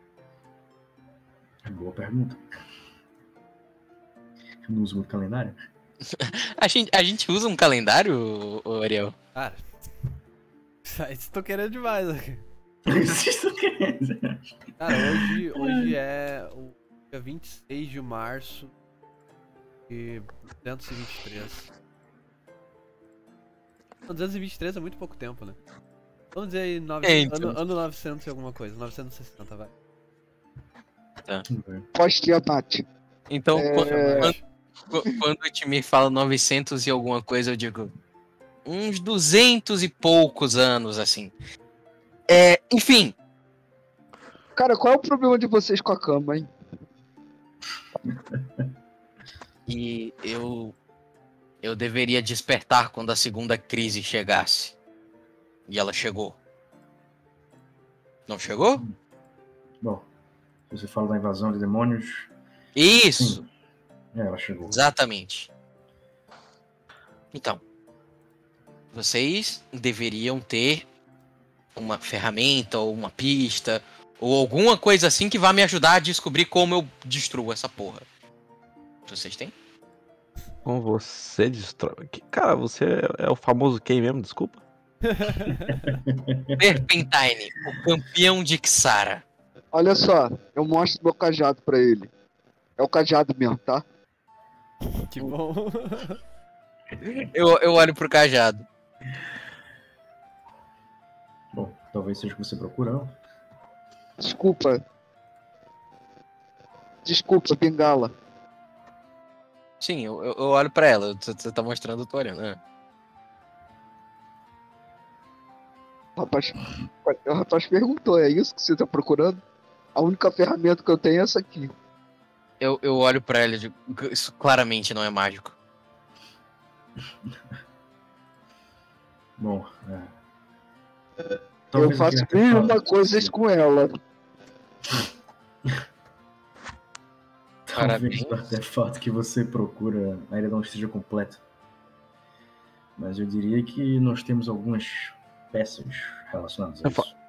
Boa pergunta. Eu não uso muito calendário. A gente usa um calendário, ô Ariel? Cara, isso tô querendo demais aqui. Isso quer dizer. Cara, hoje é o dia 26 de março de 223. Não, 223 é muito pouco tempo, né? Vamos dizer aí Então. ano 900 e alguma coisa, 960, vai. Pós-Tiamat. Então, É. quando o time fala 900 e alguma coisa, eu digo uns 200 e poucos anos, assim. Enfim, Cara, qual é o problema de vocês com a cama, hein? E eu deveria despertar quando a segunda crise chegasse. E ela chegou. Não chegou? Bom, você fala da invasão de demônios. Isso! Sim. Ela chegou. Exatamente. Então, vocês deveriam ter uma ferramenta ou uma pista ou alguma coisa assim que vá me ajudar a descobrir como eu destruo essa porra. Vocês têm? Com você destrói. Cara, você é o famoso quem mesmo? Desculpa. Serpentine, o campeão de Xara. Olha só, eu mostro meu cajado pra ele. É o cajado mesmo, tá? Que bom. Eu olho pro cajado. Bom, talvez seja o que você procura. Desculpa. Desculpa, bengala. Sim, eu olho pra ela. Você tá mostrando, eu tô olhando. Né? O rapaz perguntou, é isso que você tá procurando? A única ferramenta que eu tenho é essa aqui. Eu olho pra ela e digo, isso claramente não é mágico. Bom, Eu talvez faço aquele artefato- uma coisa com ela. Talvez Parabéns. o artefato que você procura ainda não esteja completo. Mas eu diria que nós temos algumas peças relacionadas a Eu fa- isso.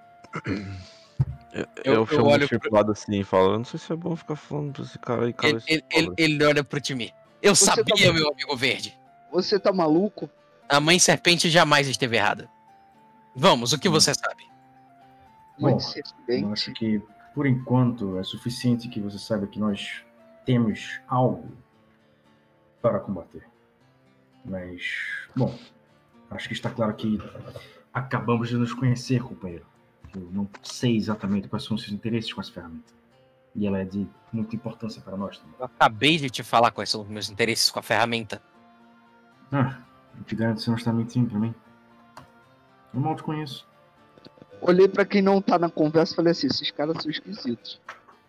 Eu Eu chamo olho o pro lado assim e falo, eu não sei se é bom ficar falando pra esse cara aí, cara. Ele olha pro time. Eu Você sabia, tá- meu amigo verde. Você tá maluco? A mãe serpente jamais esteve errada. Vamos, o que você sabe? Mãe Bom, de eu serpente. acho que, por enquanto, é suficiente que você saiba que nós temos algo para combater. Mas, bom, acho que está claro que acabamos de nos conhecer, companheiro. Eu não sei exatamente quais são os seus interesses com essa ferramenta. E ela é de muita importância para nós também. Eu acabei de te falar quais são os meus interesses com a ferramenta. Eu te garanto que você não está mentindo para mim. Eu mal te conheço. Olhei pra quem não tá na conversa e falei assim, esses caras são esquisitos.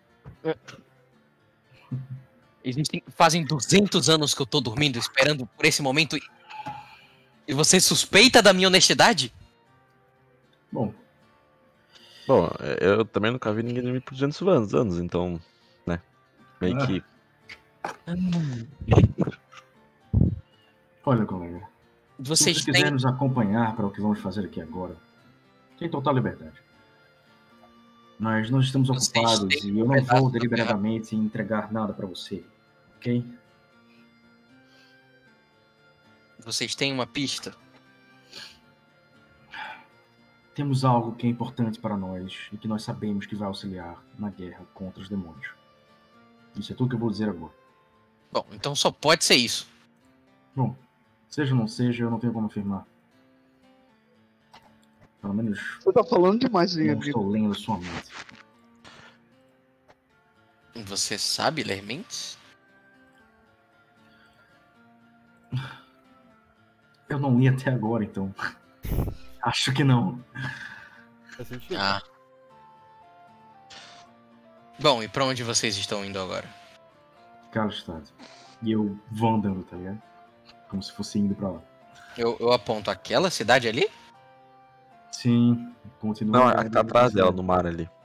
Fazem 200 anos que eu tô dormindo, esperando por esse momento. E você suspeita da minha honestidade? Bom, Bom, eu também nunca vi ninguém dormir por 200 anos, então, né, meio que... olha, colega. Se Vocês você quiser têm... nos acompanhar para o que vamos fazer aqui agora, tem total liberdade. Mas nós estamos Vocês ocupados têm e eu um não pedaço vou da deliberadamente entregar nada para você, ok? Vocês têm uma pista? Temos algo que é importante para nós e que nós sabemos que vai auxiliar na guerra contra os demônios. Isso é tudo que eu vou dizer agora. Bom, então só pode ser isso. Bom, seja ou não seja, eu não tenho como afirmar. Pelo menos Você tá falando demais, hein, não amigo? estou lendo sua mente. Você sabe ler mentes? Eu não li até agora, então. Acho que não. Faz sentido. Ah. Bom, e pra onde vocês estão indo agora? Karlstad. E eu vou andando, tá ligado? Como se fosse indo pra lá. Eu aponto aquela cidade ali? Sim, continua. Não, tá atrás dela, no mar ali.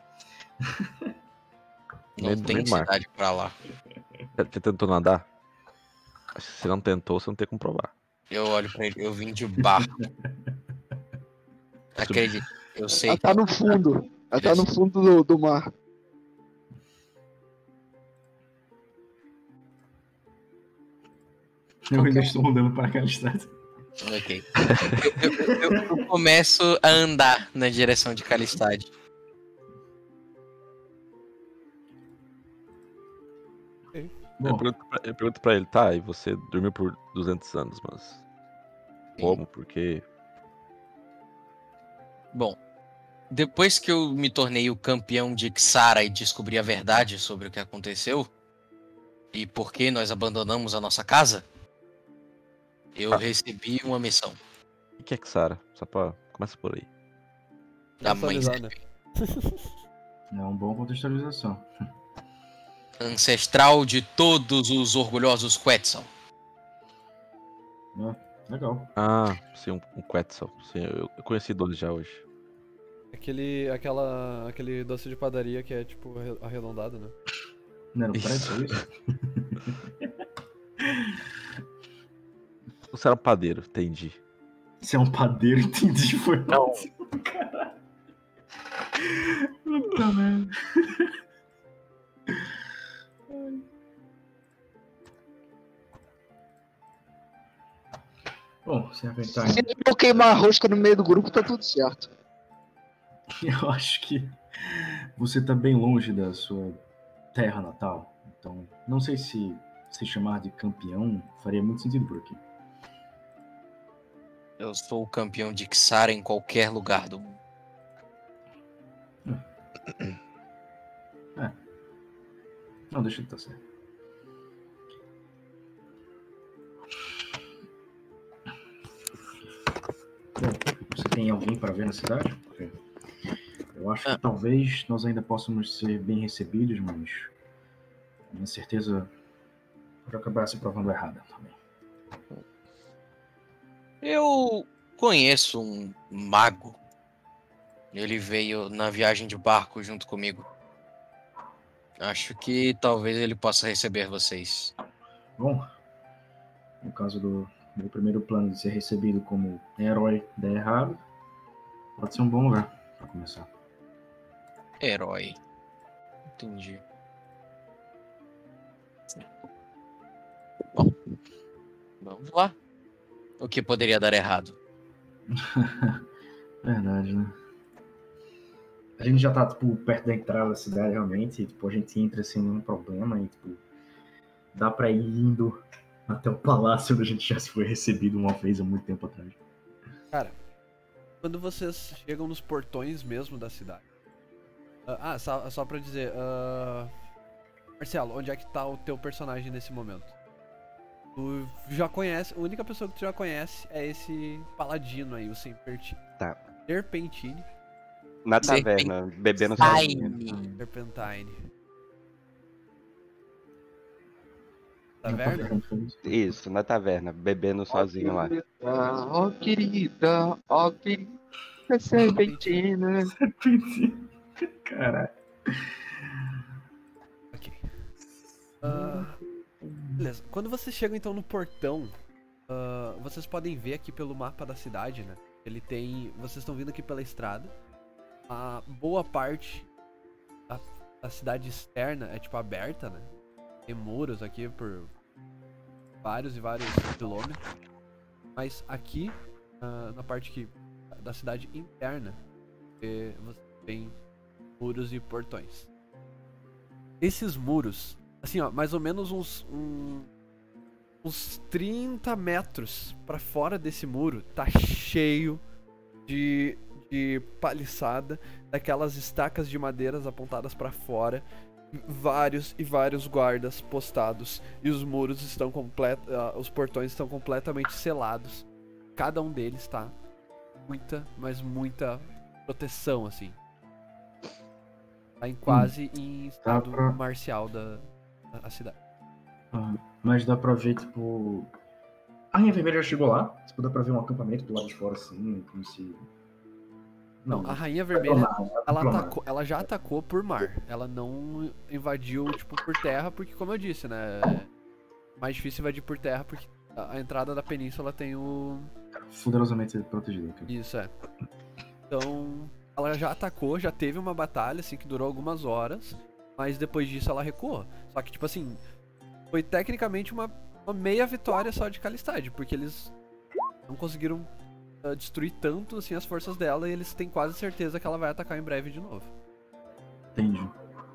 Não Meio- tem meio do mar. cidade pra lá. Você tentou nadar? Acho que se você não tentou, você não tem como provar. Eu olho pra ele, eu vim de barco. Acredite, eu sei Ela que tá no fundo. Ela tá no fundo do mar. Eu ainda estou andando para Karlstad. Ok. Eu começo a andar na direção de Calistade. Bom, Eu pergunto pra ele, tá, e você dormiu por 200 anos, mas... Como? Por quê? Bom, depois que eu me tornei o campeão de Xara e descobri a verdade sobre o que aconteceu e por que nós abandonamos a nossa casa, eu recebi uma missão O que é Xara? Só pra... Começa por aí. da mãe Atualizar, né? É uma boa contextualização. Ancestral de todos os orgulhosos Quetzal. Legal. Ah, sim, um Quetzal. Sim, eu conheci dois já hoje. Aquele doce de padaria que é tipo arredondado, né? Não era um Isso. prédio, isso? Você era um padeiro, entendi. Você é um padeiro, entendi. Foi Não. Caralho. Puta merda. Bom, Serpentine, Se eu queimar a rosca no meio do grupo, tá tudo certo. eu acho que você tá bem longe da sua terra natal. Então, não sei se se chamar de campeão faria muito sentido por aqui. Eu sou o campeão de Xara em qualquer lugar do mundo. Não, deixa ele estar certo. Bom, você tem alguém para ver na cidade? Porque eu acho que talvez nós ainda possamos ser bem recebidos, mas a minha certeza pode acabar se provando errada também. Eu conheço um mago. Ele veio na viagem de barco junto comigo. Acho que talvez ele possa receber vocês. Bom, no caso do meu primeiro plano de ser recebido como herói der errado, pode ser um bom lugar para começar. Herói. Entendi. Bom, vamos lá. O que poderia dar errado? Verdade, né? A gente já tá, tipo, perto da entrada da cidade, realmente, e, tipo, a gente entra sem nenhum problema e, tipo, dá pra ir indo até o palácio onde a gente já se foi recebido uma vez há muito tempo atrás. Cara, quando vocês chegam nos portões mesmo da cidade. Só pra dizer, Marcelo, onde é que tá o teu personagem nesse momento? Tu já conhece, a única pessoa que tu já conhece é esse paladino aí, o Tá. Serpentine. Na taverna, bebendo Ai, sozinho. Serpentine. Taverna? Isso, na taverna, bebendo sozinho lá. Ó querida, serpentina. Caralho. Ok. Beleza. Quando vocês chegam então no portão, vocês podem ver aqui pelo mapa da cidade, né? Ele tem. Vocês estão vindo aqui pela estrada. A boa parte da cidade externa é tipo aberta, né? Tem muros aqui por vários e vários quilômetros. Mas aqui, na parte da cidade interna, você tem muros e portões. Esses muros, assim ó, mais ou menos uns 30 metros pra fora desse muro, tá cheio de paliçada, daquelas estacas de madeiras apontadas pra fora, vários e vários guardas postados, e os muros estão os portões estão completamente selados. Cada um deles tá mas muita proteção, assim. Tá quase em estado marcial da cidade. Mas dá pra ver, tipo... A Rainha Vermelha já chegou lá? Tipo, dá pra ver um acampamento do lado de fora, assim, como se... Não, a Rainha Vermelha, ela já atacou por mar. Ela não invadiu, tipo, por terra, porque, como eu disse, né? É mais difícil invadir por terra, porque a entrada da península tem o... Fuderosamente protegido. Okay. Isso, é. Então, ela já atacou, já teve uma batalha, assim, que durou algumas horas, mas depois disso ela recuou. Só que, tipo assim, foi tecnicamente uma meia vitória só de Kalistad, porque eles não conseguiram destruir tanto assim as forças dela, e eles têm quase certeza que ela vai atacar em breve de novo. Entendi.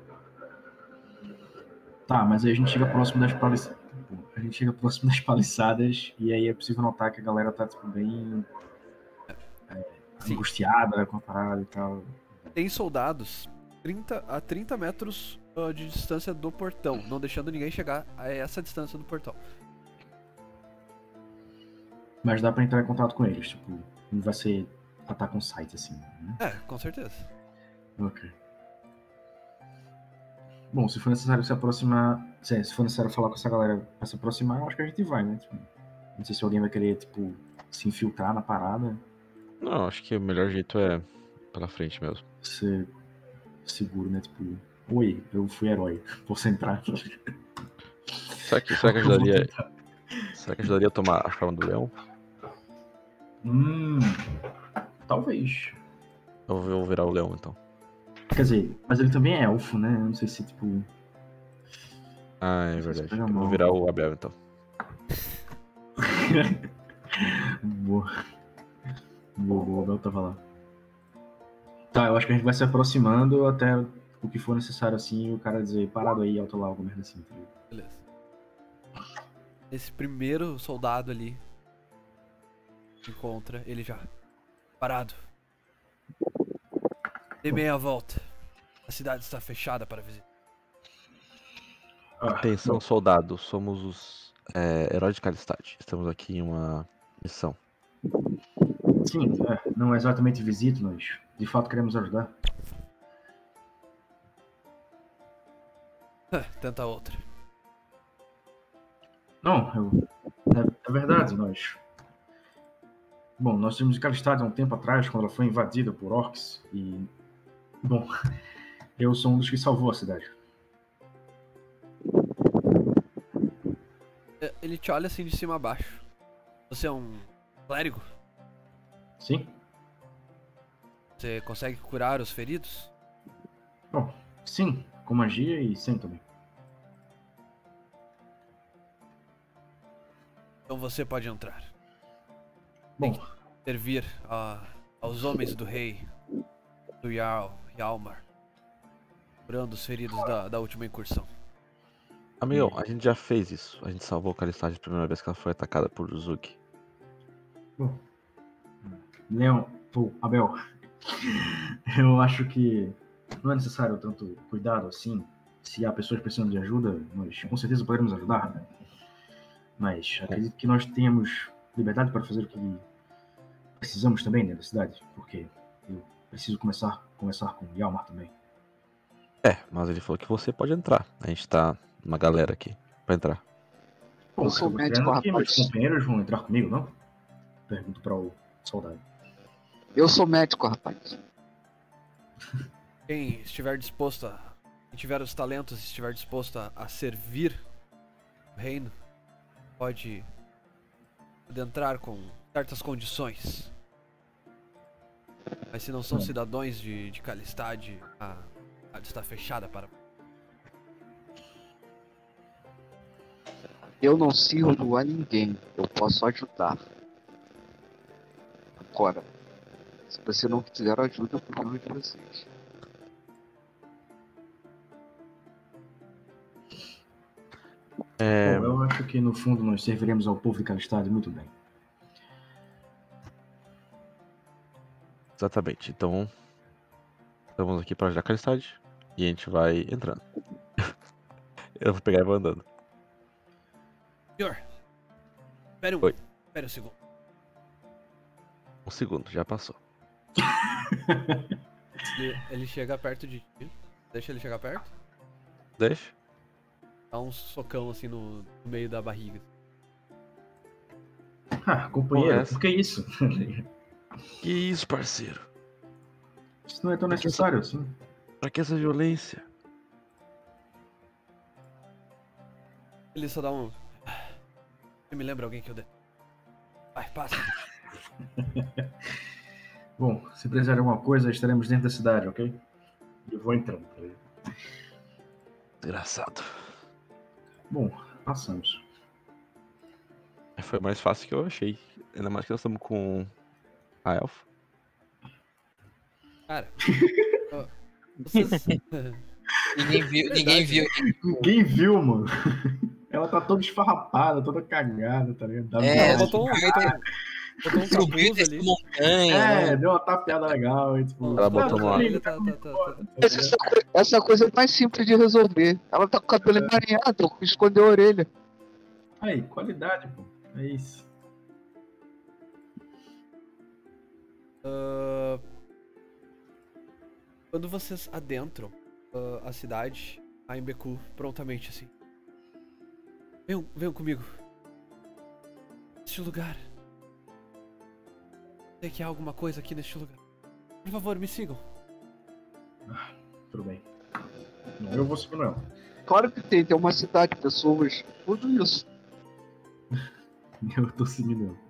Tá, mas aí a gente chega próximo das paliçadas. A gente chega próximo das paliçadas e aí é possível notar que a galera tá tipo bem angustiada com a parada e tal. Tem soldados a 30 metros de distância do portão, não deixando ninguém chegar a essa distância do portão. Mas dá pra entrar em contato com eles, tipo, não vai ser ataque on site assim, né? Com certeza. Ok. Bom, se for necessário se aproximar. Se for necessário falar com essa galera pra se aproximar, eu acho que a gente vai, né? Tipo, não sei se alguém vai querer, tipo, se infiltrar na parada. Não, acho que o melhor jeito é pela frente mesmo. Ser seguro, né? Tipo, oi, eu fui herói. Posso entrar? Será que ajudaria? Será que ajudaria a tomar a forma do leão? Talvez. Eu vou virar o leão então. Quer dizer, mas ele também é elfo, né? Eu não sei se, tipo. Ah, é Não sei se verdade. pega Eu vou mal. virar o Abel então. Boa. O Abel tava lá. Tá, eu acho que a gente vai se aproximando até o que for necessário, assim, e o cara dizer, parado aí, alto lá, alguma merda assim, tá ligado? Beleza. Esse primeiro soldado ali encontra ele já. Parado. Dê meia volta. A cidade está fechada para visita. Atenção, soldado. Somos os heróis de Kalistad. Estamos aqui em uma missão. Sim, não é exatamente visita, nós de fato queremos ajudar. Tenta outra. Não, é verdade, nós. Bom, nós tínhamos de Kalistad há um tempo atrás, quando ela foi invadida por orcs, e. Bom, eu sou um dos que salvou a cidade. Ele te olha assim de cima a baixo. Você é um clérigo? Sim? Você consegue curar os feridos? Bom, sim, com magia e sem também. Então você pode entrar. Bom, Servir aos homens do rei, do Jarl, Hjalmar, curando os feridos da última incursão. Amigão, a gente já fez isso. A gente salvou Kalistad a primeira vez que ela foi atacada por Zug. bom. Leon, Abel, eu acho que não é necessário tanto cuidado assim. Se há pessoas precisando de ajuda, nós com certeza poderemos ajudar, né? Mas acredito que nós tenhamos liberdade para fazer o que precisamos também dentro da cidade, porque eu preciso começar a conversar com o Hjalmar também. Mas ele falou que você pode entrar. A gente tá uma galera aqui pra entrar. Bom, Eu sou tô médico, dizendo que meus rapaz. companheiros vão entrar comigo, não? Pergunto para o soldado. Eu sou médico, rapaz. Quem estiver disposto quem tiver os talentos e estiver disposto a servir o reino, pode entrar com certas condições. Mas se não são cidadãos de Kalistad, a cidade está fechada para... Eu não sirvo a ninguém. Eu posso ajudar. Agora, se você não quiser ajuda, eu problema de vocês. Bom, eu acho que no fundo nós serviremos ao povo de Kalistad muito bem. Exatamente. Então, estamos aqui pra ajudar Kalistad e a gente vai entrando. Eu vou pegar e vou andando. Senhor, espere Oi. Espere um segundo. Um segundo, já passou. Ele chega perto de ti. Deixa ele chegar perto. Deixa. Dá um socão assim no meio da barriga. Companheiro, Essa. por que isso? Que isso, parceiro? Isso não é tão necessário assim. Pra que essa violência? Ele só dá um... Eu me lembro alguém que eu dei. Vai, passa. Bom, se precisar de alguma coisa, estaremos dentro da cidade, ok? Eu vou entrando, tá ligado? Desgraçado. Bom, passamos. Foi mais fácil que eu achei. Ainda mais que nós estamos com a elfa. Cara, vocês... Ninguém viu. Ninguém viu, mano. Ela tá toda esfarrapada, toda cagada, tá ligado? Ela botou um capuz ali. Montanha, Deu uma tapeada legal. E, tipo, Ela botou uma- Ele tá... Essa coisa é mais simples de resolver. Ela tá com o cabelo emaranhado, escondeu a orelha. Aí, qualidade, pô. É isso. Quando vocês adentram a cidade, a Embeku prontamente assim. Venham comigo. Este lugar. Sei que há alguma coisa aqui neste lugar. Por favor, me sigam. Tudo bem. Não, eu vou seguir ela. Claro que tem uma cidade de pessoas, tudo isso. Eu tô seguindo ela.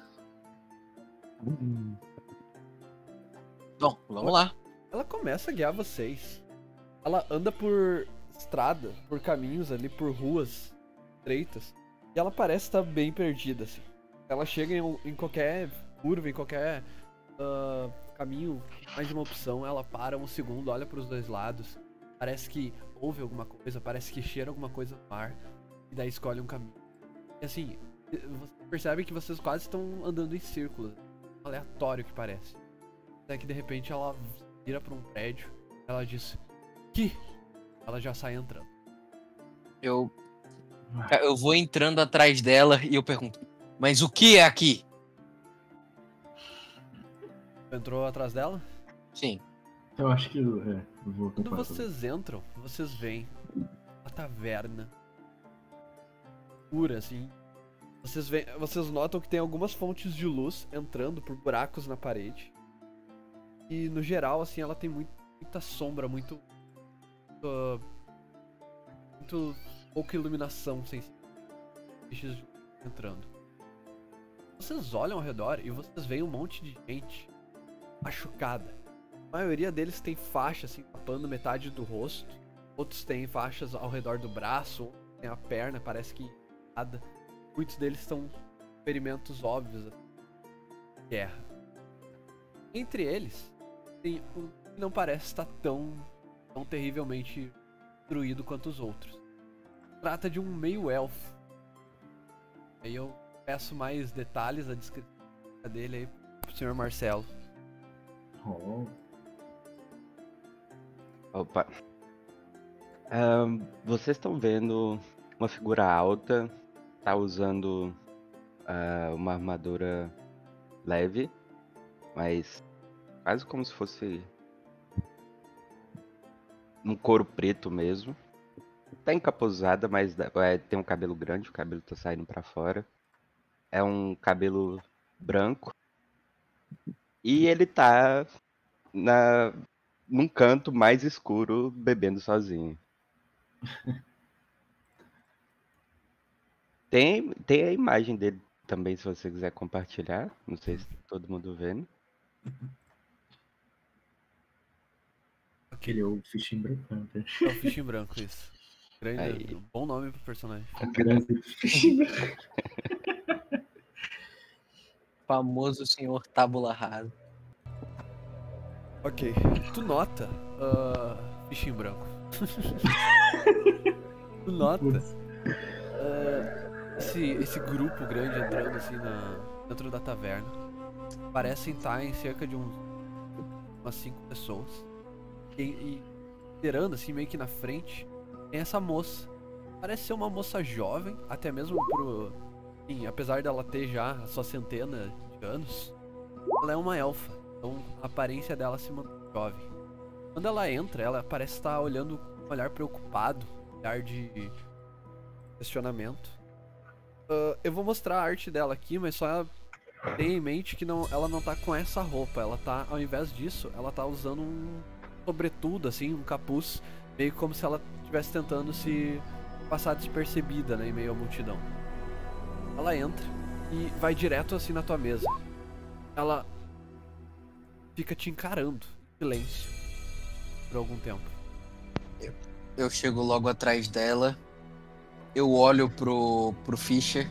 Bom, vamos lá. Ela começa a guiar vocês. Ela anda por estrada, por caminhos ali, por ruas estreitas. E ela parece estar bem perdida, assim. Ela chega em qualquer curva, em qualquer caminho, mais de uma opção. Ela para um segundo, olha para os dois lados. Parece que ouve alguma coisa, parece que cheira alguma coisa no ar. E daí escolhe um caminho. E assim, você percebe que vocês quase estão andando em círculos. Aleatório que parece. Até que de repente ela vira para um prédio. Ela diz: "Que?" Ela já sai entrando. Eu vou entrando atrás dela e eu pergunto: mas o que é aqui? Entrou atrás dela? Sim. Eu acho que eu vou Quando acompanhar. vocês entram, vocês veem a taverna pura, assim. Vocês notam que tem algumas fontes de luz entrando por buracos na parede. E no geral, assim, ela tem muita sombra, muito pouca iluminação, sem bichos entrando. Vocês olham ao redor e vocês veem um monte de gente machucada. A maioria deles tem faixa, assim, tapando metade do rosto. Outros têm faixas ao redor do braço, outros têm a perna, parece que nada. Muitos deles estão ferimentos óbvios, assim, de guerra. Entre eles, tem um que não parece estar tão terrivelmente destruído quanto os outros. Trata de um meio-elfo. Aí eu peço mais detalhes, a descrição dele aí pro Sr. Marcelo. Oh, Opa. Vocês estão vendo uma figura alta, tá usando uma armadura leve, mas quase como se fosse um couro preto mesmo. Tá encapuzada, mas tem um cabelo grande, o cabelo tá saindo pra fora. É um cabelo branco. E ele tá num canto mais escuro, bebendo sozinho. Tem a imagem dele também, se você quiser compartilhar. Não sei se tá todo mundo vendo. aquele é o fichinho branco. Né? É o fichinho branco, isso. Grande, Aí. bom nome pro personagem. Grande fichinho branco. Famoso senhor tábula rasa. Ok, tu nota, fichinho branco. Tu nota esse grupo grande entrando assim dentro da taverna. Parecem estar em cerca de umas 5 pessoas. E liderando assim meio que na frente tem essa moça. Parece ser uma moça jovem, até mesmo enfim, apesar dela ter já a sua centena de anos, ela é uma elfa. Então a aparência dela se mantém jovem. Quando ela entra, ela parece estar olhando com um olhar preocupado, um olhar de questionamento. Eu vou mostrar a arte dela aqui, mas só tenha em mente que ela não tá com essa roupa. Ela tá, ao invés disso, ela tá usando um sobretudo, assim, um capuz, meio como se ela estivesse tentando se passar despercebida, né, em meio à multidão. Ela entra e vai direto assim na tua mesa. Ela fica te encarando em silêncio por algum tempo. Eu chego logo atrás dela. Eu olho pro Fischer.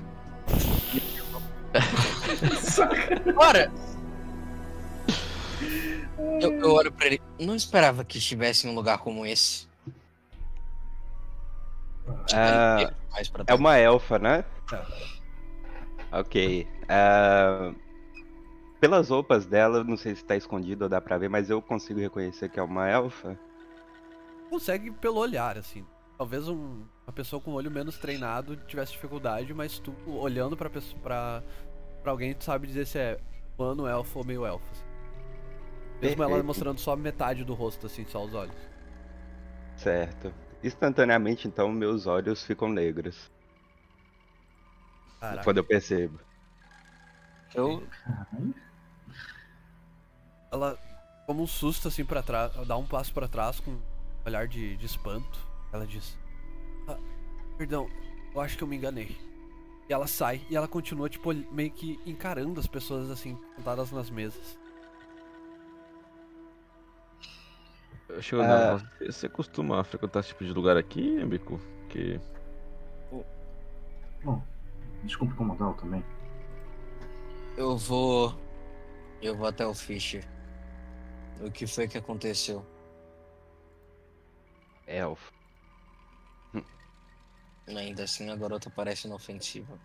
Ora! Eu olho pra ele. Não esperava que estivesse em um lugar como esse. É uma elfa, né? É. Ok. Pelas roupas dela, não sei se tá escondido ou dá pra ver, mas eu consigo reconhecer que é uma elfa. Consegue pelo olhar, assim. Talvez uma pessoa com o olho menos treinado tivesse dificuldade, mas tu olhando pra alguém, tu sabe dizer se é humano, elfo ou meio elfo. Assim. Mesmo ela Perfeito. mostrando só metade do rosto, assim, só os olhos. Certo. Instantaneamente, então, meus olhos ficam negros Caraca. quando eu percebo. Eu, Ela toma um susto assim pra trás, dá um passo pra trás com um olhar de espanto. Ela diz: "Ah, perdão, eu acho que eu me enganei." E ela sai e ela continua, tipo, meio que encarando as pessoas assim, sentadas nas mesas. Eu chego nela e falo, você costuma frequentar esse tipo de lugar aqui, Bico? Que Bom, desculpe incomodá-lo também. eu vou. Eu vou até o Fischer. O que foi que aconteceu? Elfo. Ainda assim, a garota parece inofensiva.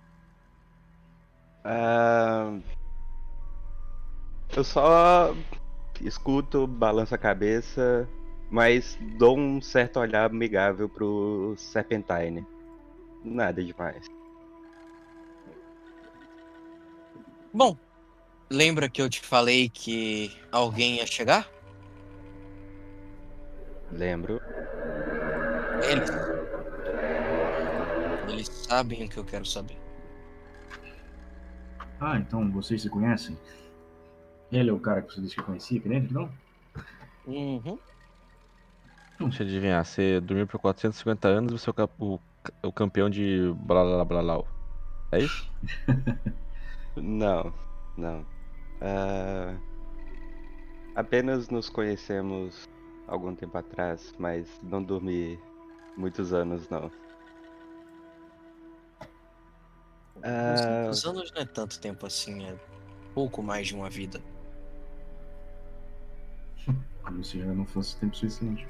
Eu só escuto, balanço a cabeça, mas dou um certo olhar amigável pro Serpentine. Nada demais. Bom, lembra que eu te falei que alguém ia chegar? Lembro. Eles. Eles sabem o que eu quero saber. Ah, então vocês se conhecem? Ele é o cara que você disse que conhecia aqui dentro, não? Uhum. deixa eu adivinhar, você dormiu por 450 anos e você é o campeão de blá. É isso? Não, não. Apenas nos conhecemos algum tempo atrás, mas não dormi muitos anos, não. 200 anos não é tanto tempo assim, é pouco mais de uma vida. Como se já não fosse tempo suficiente.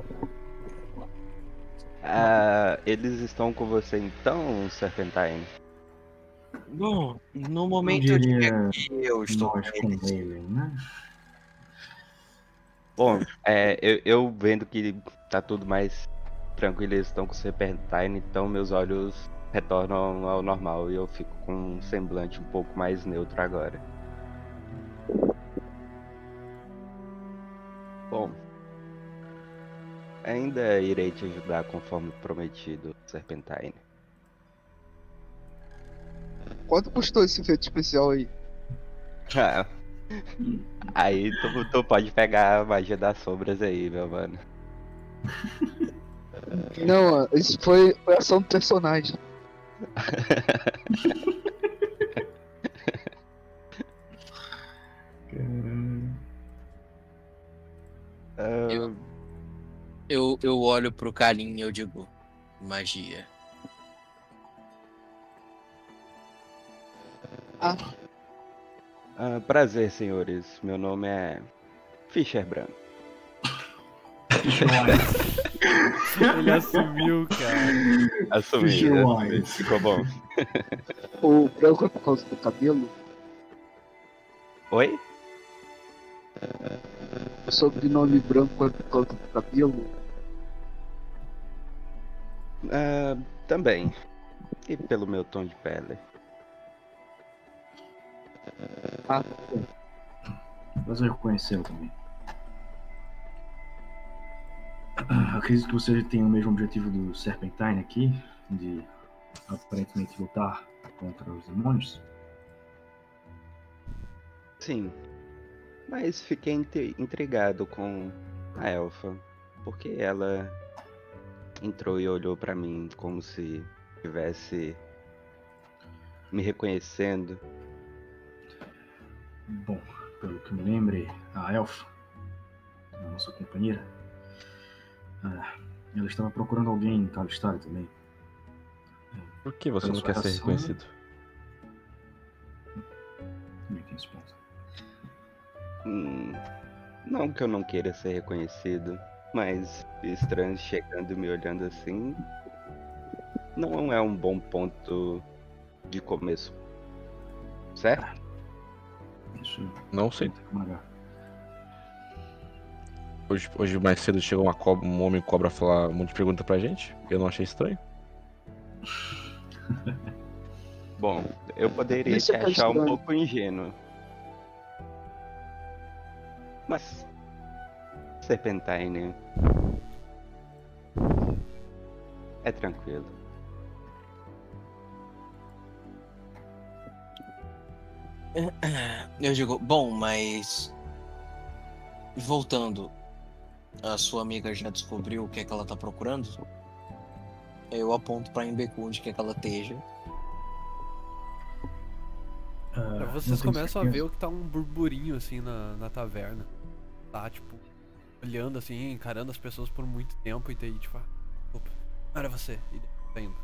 Eles estão com você então, Serpentine? Bom, no Não momento eu diria diria que eu estou com nós com eles. ele, né? Bom, eu vendo que tá tudo mais tranquilo, eles estão com o Serpentine, então meus olhos retornam ao normal e eu fico com um semblante um pouco mais neutro agora. Bom, ainda irei te ajudar conforme prometido, Serpentine. Quanto custou esse efeito especial aí? Ah, aí tu pode pegar a magia das sombras aí, meu mano. Não, isso foi ação do personagem. Eu olho pro Kalim e eu digo, magia. Prazer, senhores. Meu nome é Fischer Branco. Ele assumiu, cara. Assumi, Fischer assumi. Wise. Ficou bom. O branco é por causa do cabelo. Oi? O sobrenome branco é por causa do cabelo. Também. E pelo meu tom de pele. Prazer conhecê-lo também. Acredito que você tem o mesmo objetivo do Serpentine aqui, de aparentemente lutar contra os demônios. Sim. Mas fiquei intrigado com a elfa. Porque ela entrou e olhou pra mim como se estivesse me reconhecendo. Bom, pelo que me lembre, a elfa, a nossa companheira, ela estava procurando alguém em Calistária também. Por que você Pela não sua quer ser reação, reconhecido? Também tem esse ponto. Não que eu não queira ser reconhecido, mas estranhos chegando e me olhando assim não é um bom ponto de começo. Certo? Isso Não sei. tem que negar. Hoje mais cedo chegou um homem cobra falar um monte de pergunta pra gente. Eu não achei estranho. Bom, eu poderia Isso te é achar um estranho. pouco ingênuo. Mas, Serpentine, tranquilo. Eu digo, bom, mas voltando, a sua amiga já descobriu o que é que ela tá procurando? Eu aponto pra Embeku onde quer que ela esteja. Pra Não vocês tenho começam a certeza. ver o que tá um burburinho assim na taverna. Tá, tipo, olhando assim, encarando as pessoas por muito tempo e daí, tipo, opa, não era você. E daí tá indo.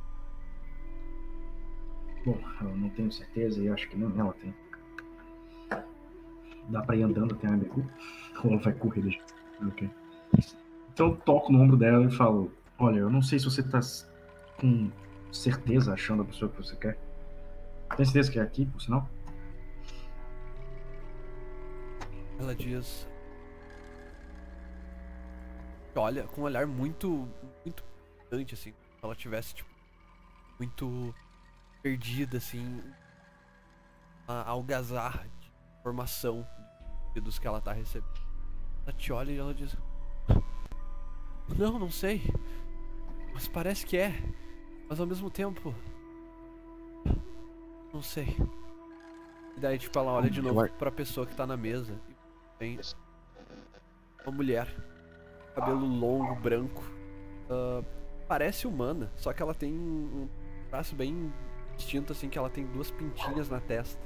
Bom, eu não tenho certeza e acho que nem ela tem. Dá pra ir andando até a Beku? Ou ela vai correr? Ok. Então eu toco no ombro dela e falo: Olha, eu não sei se você tá com certeza achando a pessoa que você quer. Tem certeza que é aqui, por sinal? Ela diz. Olha, com um olhar muito distante, assim. Se ela tivesse, tipo, muito perdida, assim. A algazarra de informação dos que ela tá recebendo. Ela te olha e ela diz: não sei. Mas parece que é. Mas ao mesmo tempo. Não sei. E daí, tipo, ela olha de novo pra pessoa que tá na mesa. E tem uma mulher. Cabelo longo, branco. Parece humana, só que ela tem um traço bem distinto, assim, que ela tem 2 pintinhas na testa.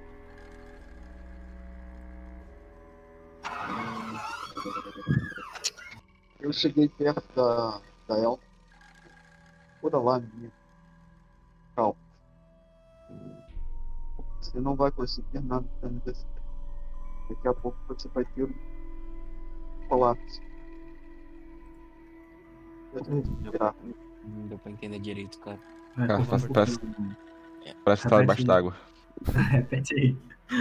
Eu cheguei perto da elfa. Toda lá, menina. Calma. Você não vai conseguir nada desse. Daqui a pouco você vai ter um colapso. Eu vou respirar. Não deu pra entender direito, cara. Cara, Por favor, parece que tá debaixo d'água. repete aí.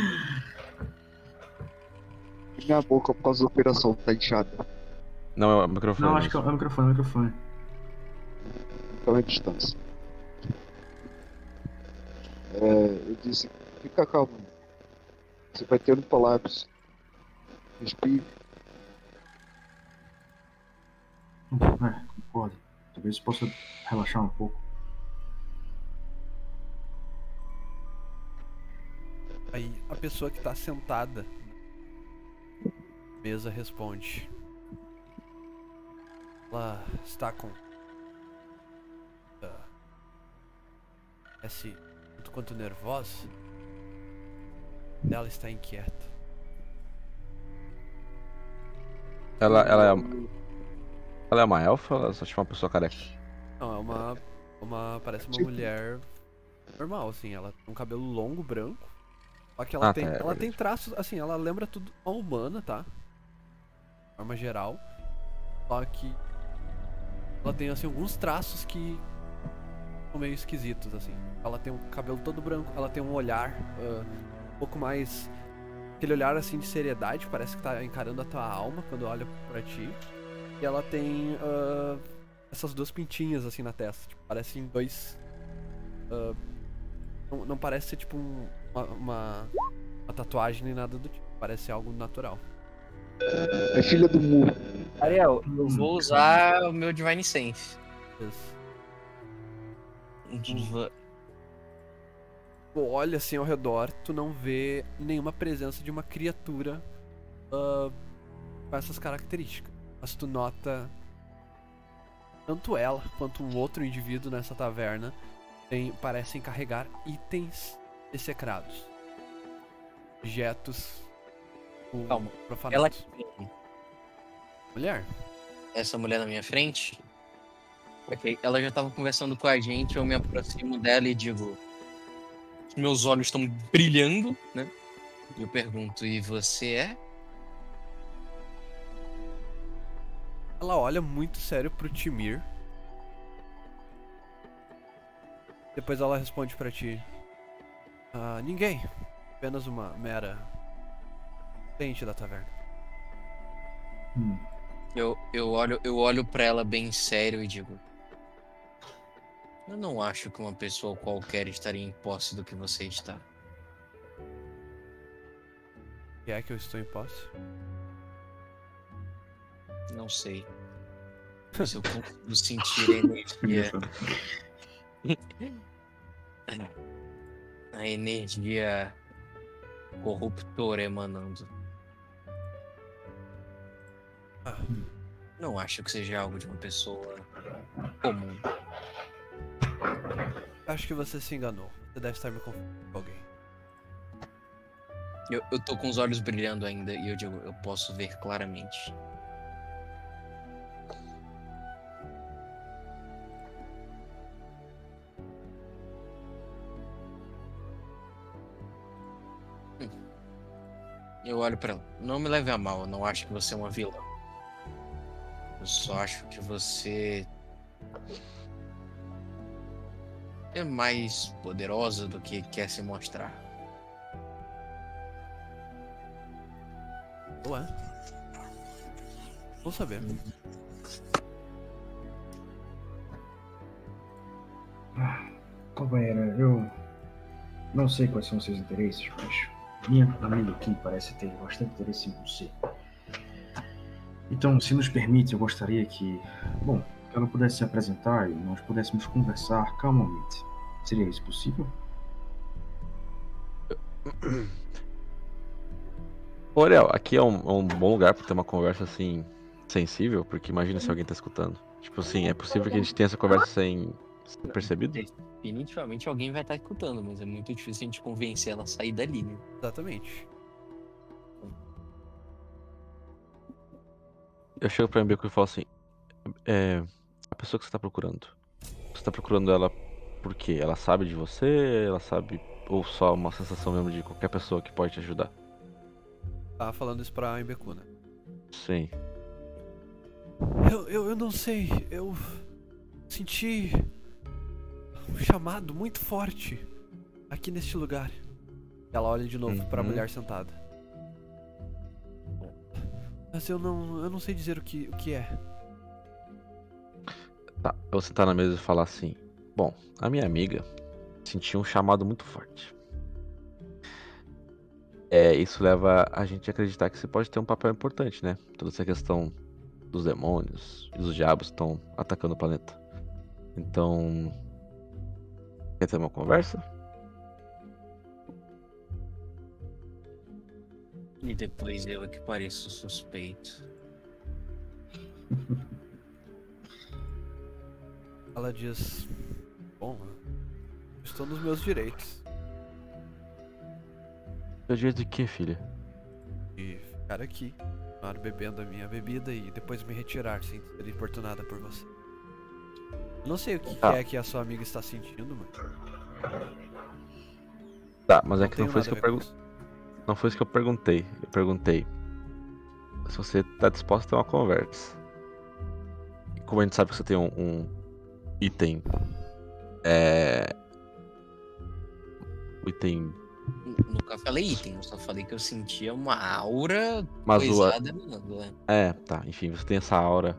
Minha boca por causa da operação tá inchada. Não, é o microfone. Não, acho que é mesmo. o microfone. Então é distância. Eu disse, fica calmo. Você vai ter um colapso. Respire. Concordo. Talvez possa relaxar um pouco. Aí a pessoa que tá sentada na mesa responde. Ela está com. Esse tanto quanto nervosa. Ela está inquieta. Ela é uma elfa ou ela é só tipo uma pessoa careca? Não, é uma. Parece uma mulher normal, assim. Ela tem um cabelo longo, branco. Só que ela Ah, tem, tá, é ela tem verdade. traços, assim, ela lembra tudo uma humana, tá? De forma geral. Só que ela tem, assim, alguns traços que são meio esquisitos, assim. Ela tem um cabelo todo branco, ela tem um olhar um pouco mais. Aquele olhar, assim, de seriedade, parece que tá encarando a tua alma quando olha pra ti. E ela tem essas 2 pintinhas, assim, na testa. Tipo, parecem 2. Não parece ser, tipo, uma tatuagem nem nada do tipo. Parece ser algo natural. É filha do Mu. Ariel, eu vou usar o meu Divine Sense. Isso. Va- Tu olha assim ao redor, tu não vê nenhuma presença de uma criatura com essas características. Mas tu nota tanto ela quanto um outro indivíduo nessa taverna parecem carregar itens execrados. Objetos Calma. profanados. Ela, Mulher? essa mulher na minha frente, ok, ela já tava conversando com a gente, eu me aproximo dela e digo, meus olhos estão brilhando, né? E eu pergunto, e você é? Ela olha muito sério pro Timir. Depois ela responde pra ti. Ninguém. Apenas uma mera cliente da taverna. Eu olho pra ela bem sério e digo, eu não acho que uma pessoa qualquer estaria em posse do que você está. Que é que eu estou em posse? Não sei. Se eu consigo sentir a energia. A energia corruptora emanando. Não acho que seja algo de uma pessoa comum. Acho que você se enganou. Você deve estar me confundindo com alguém. Eu tô com os olhos brilhando ainda e eu digo, eu posso ver claramente. Eu olho pra ela. Não me leve a mal, eu não acho que você é uma vilã. Eu só acho que você é mais poderosa do que quer se mostrar. Ué? Vou saber. Companheira, eu não sei quais são os seus interesses, mas minha amiga aqui parece ter bastante interesse em você. Então, se nos permite, eu gostaria que, bom, que ela pudesse se apresentar e nós pudéssemos conversar calmamente. Seria isso possível? Orel, aqui é um bom lugar pra ter uma conversa assim, sensível, porque imagina se alguém tá escutando. Tipo assim, é possível que a gente tenha essa conversa sem ser percebido? Definitivamente alguém vai estar escutando, mas é muito difícil a gente convencer ela a sair dali, né? Exatamente. Eu chego pra Mbeku e falo assim, a pessoa que você tá procurando, você tá procurando ela por quê? Ela sabe de você, ela sabe, ou só uma sensação mesmo de qualquer pessoa que pode te ajudar? Tá falando isso pra Imbeku, né? Sim. Eu não sei. Eu senti um chamado muito forte aqui neste lugar. Ela olha de novo pra mulher sentada. Mas eu não sei dizer o que é. Tá, eu vou sentar na mesa e falar assim, bom, a minha amiga sentiu um chamado muito forte. Isso leva a gente a acreditar que você pode ter um papel importante, né? Toda essa questão dos demônios e dos diabos que estão atacando o planeta. Então, quer ter uma conversa? E depois eu é que pareço suspeito. Ela diz: bom, estou nos meus direitos. Eu diria de quê, filha? E ficar aqui, continuar bebendo a minha bebida e depois me retirar sem ser importunada por você. Não sei o que é que a sua amiga está sentindo, mano. Tá, mas é que tenho não foi isso nada que eu a ver com perguntei. Não foi isso que eu perguntei. Eu perguntei se você tá disposto a ter uma conversa. E como a gente sabe que você tem um item. O item. Nunca falei item, eu só falei que eu sentia uma aura Mas coisada emanando, né? tá. Enfim, você tem essa aura.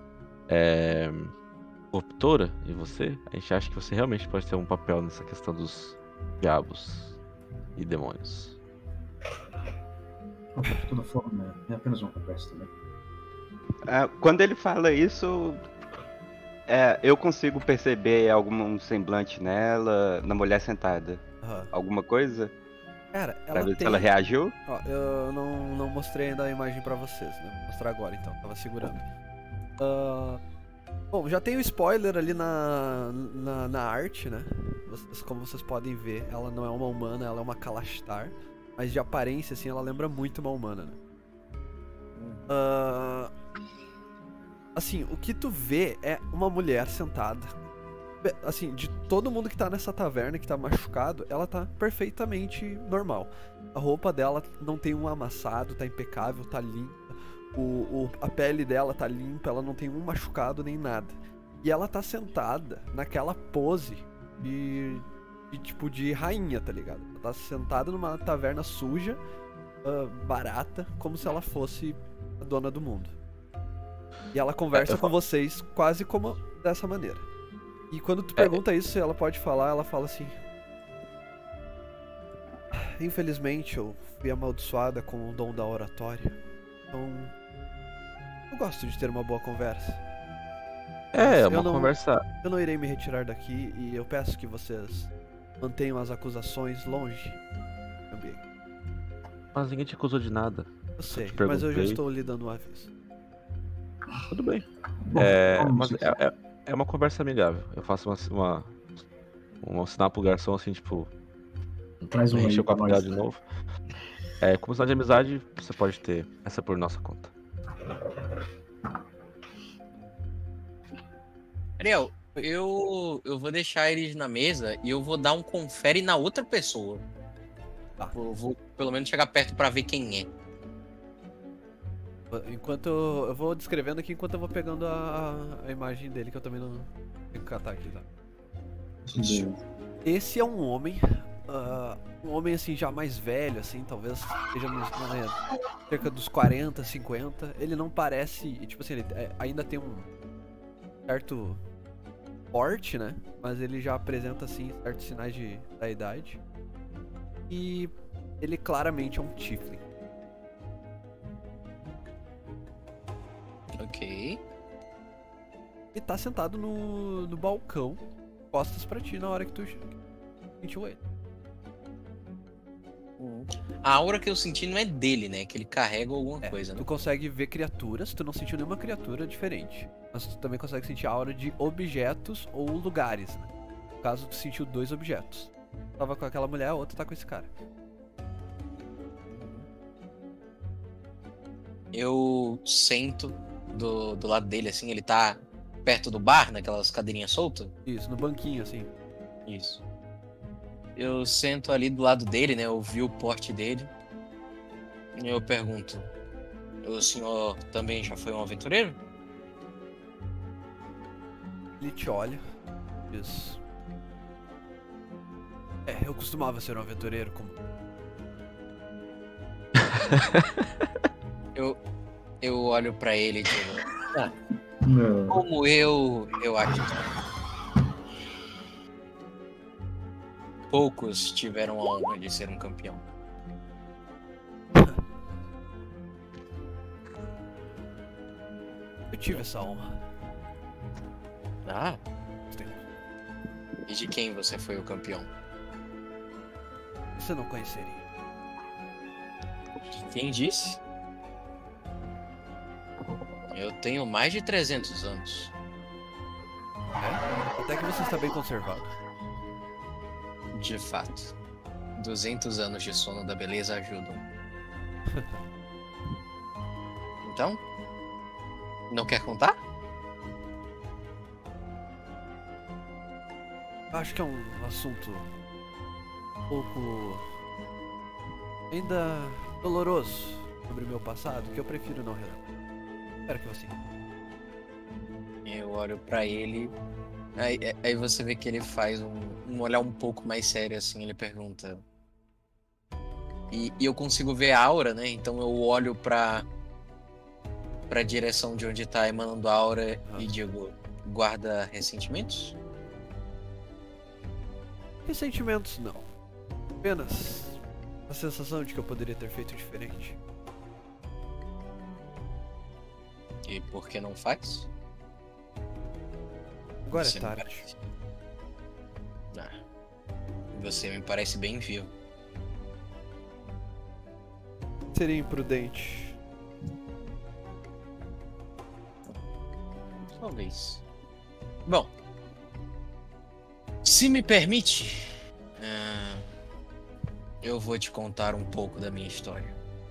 Corruptora em você. A gente acha que você realmente pode ter um papel nessa questão dos diabos e demônios. De toda forma, é apenas uma conversa também. Quando ele fala isso, eu consigo perceber algum semblante nela, na mulher sentada. Aham. Alguma coisa? Cara, Pra ela ver se tem. ela reagiu? Ó, eu não mostrei ainda a imagem pra vocês, né? Vou mostrar agora então, tava segurando. Bom, já tem o spoiler ali na arte, né? Como vocês podem ver, ela não é uma humana, ela é uma Kalashtar. Mas de aparência, assim, ela lembra muito uma humana, né? Assim, o que tu vê é uma mulher sentada. Assim, de todo mundo que tá nessa taverna, que tá machucado, ela tá perfeitamente normal. A roupa dela não tem um amassado, tá impecável, tá limpa. A pele dela tá limpa, ela não tem um machucado nem nada. E ela tá sentada naquela pose tipo de rainha, tá ligado? Ela tá sentada numa taverna suja, barata, como se ela fosse a dona do mundo. E ela conversa com vocês quase como dessa maneira. E quando tu pergunta isso, ela pode falar, ela fala assim: infelizmente eu fui amaldiçoada com o dom da oratória. Então eu gosto de ter uma boa conversa. É, Eu uma não- conversa. Eu não irei me retirar daqui e eu peço que vocês mantenham as acusações longe do ambiente. Mas ninguém te acusou de nada. Eu sei, te mas eu já perguntei. estou lhe dando um aviso. Tudo bem. Bom, vamos, Mas é uma conversa amigável. Eu faço um sinal pro garçom assim, tipo, traz um encher aí o pra copo nós. dela de novo. Como sinal de amizade, você pode ter essa por nossa conta. Ariel, eu vou deixar eles na mesa e eu vou dar um confere na outra pessoa. Tá. Eu vou pelo menos chegar perto pra ver quem é. Enquanto eu vou descrevendo aqui, enquanto eu vou pegando a imagem dele, que eu também não tenho que catar aqui, tá? Beleza. Esse é um homem assim já mais velho, assim, talvez seja cerca dos 40, 50. Ele não parece, tipo assim, ele ainda tem um certo porte, né? Mas ele já apresenta, assim, certos sinais da idade. E ele claramente é um tiefling. Ok. E tá sentado no balcão, costas pra ti na hora que tu sentiu ele. A aura que eu senti não é dele, né? Que ele carrega alguma coisa, né? Tu consegue ver criaturas, tu não sentiu nenhuma criatura diferente. Mas tu também consegue sentir a aura de objetos ou lugares, né? No caso, tu sentiu 2 objetos. Tava com aquela mulher, a outra tá com esse cara. Eu sento do lado dele, assim, ele tá perto do bar, naquelas cadeirinhas soltas. Isso, no banquinho, assim. Isso. Eu sento ali do lado dele, né? Eu vi o porte dele. E eu pergunto: o senhor também já foi um aventureiro? Ele te olha, diz: eu costumava ser um aventureiro como... Eu olho pra ele e digo: Não. como eu acho que poucos tiveram a honra de ser um campeão. Eu tive essa honra. Ah, e de quem você foi o campeão? Você não conheceria. Quem disse? Eu tenho mais de 300 anos. Até que você está bem conservado. De fato. 200 anos de sono da beleza ajudam. Então? Não quer contar? Acho que é um assunto um pouco ainda doloroso sobre o meu passado, que eu prefiro não relembrar. Espero que você... Eu olho pra ele, aí você vê que ele faz um olhar um pouco mais sério, assim, ele pergunta. E eu consigo ver a aura, né? Então eu olho pra direção de onde tá emanando a aura e digo: guarda ressentimentos? Ressentimentos não. Apenas a sensação de que eu poderia ter feito diferente. E por que não faz? Agora Você é me tarde. parece- Você me parece bem vivo. Seria imprudente. Talvez. Bom, se me permite, eu vou te contar um pouco da minha história.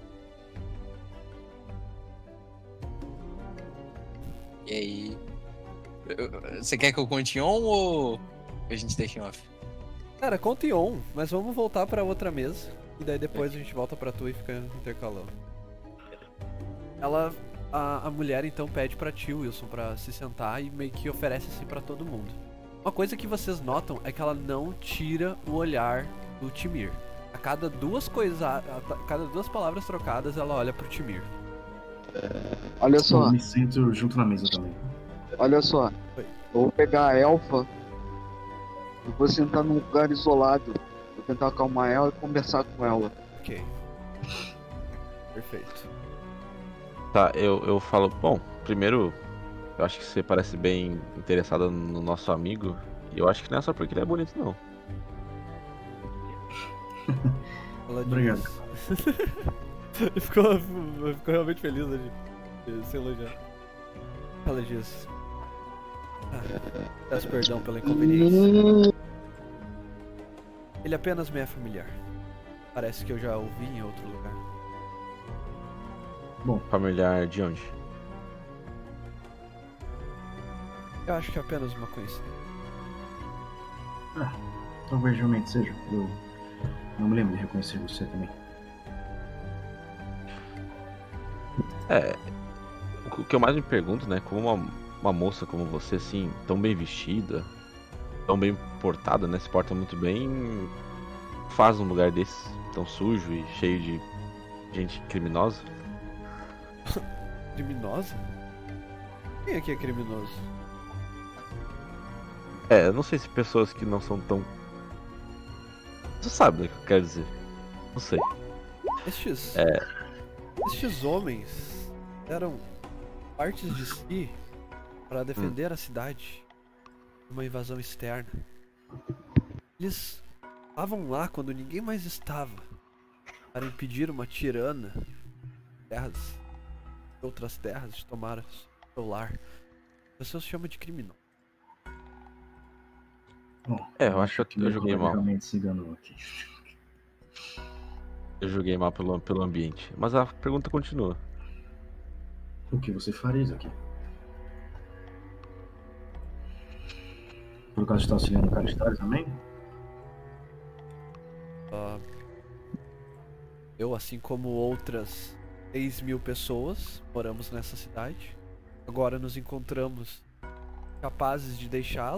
E aí, você quer que eu conte on ou a gente deixa em off? Cara, conta em on, mas vamos voltar pra outra mesa. E daí depois a gente volta pra tu e fica intercalando. A mulher então pede pra ti, Wilson, pra se sentar e meio que oferece assim pra todo mundo. Uma coisa que vocês notam é que ela não tira o olhar do Timir. A cada duas palavras trocadas, ela olha pro Timir. Olha só, Eu me sinto junto na mesa também. olha só. Oi. Eu vou pegar a elfa e vou sentar num lugar isolado. Vou tentar acalmar ela e conversar com ela. Ok. Perfeito. Tá, eu falo, bom, primeiro, Eu acho que você parece bem interessada no nosso amigo. E eu acho que não é só porque ele é bonito, não. Ela diz... Obrigado. Ele ficou realmente feliz, né, de ser elogiado. Ela diz... Peço perdão pela inconveniência. Ele apenas me é familiar. Parece que eu já ouvi em outro lugar. Familiar de onde? Eu acho que é apenas uma coincidência. Talvez realmente seja. Eu não me lembro de reconhecer você também. O que eu mais me pergunto, né? Como uma moça como você, assim, tão bem vestida, tão bem portada, né? Se porta muito bem, faz um lugar desse tão sujo e cheio de gente criminosa. Criminosa? Quem aqui é criminoso? Eu não sei se pessoas que não são tão... Você sabe, né, o que eu quero dizer. Não sei. Estes homens eram partes de si para defender a cidade de uma invasão externa. Eles estavam lá quando ninguém mais estava para impedir uma tirana de outras terras de tomar seu lar. As pessoas chamam de criminoso. Bom, eu acho que eu meu joguei colega mal. realmente se enganou aqui. Eu joguei mal pelo ambiente. Mas a pergunta continua. O que você faria aqui? Por acaso está auxiliando o Calistário também? Eu, assim como outras 6.000 pessoas, moramos nessa cidade. Agora nos encontramos capazes de deixá-lo.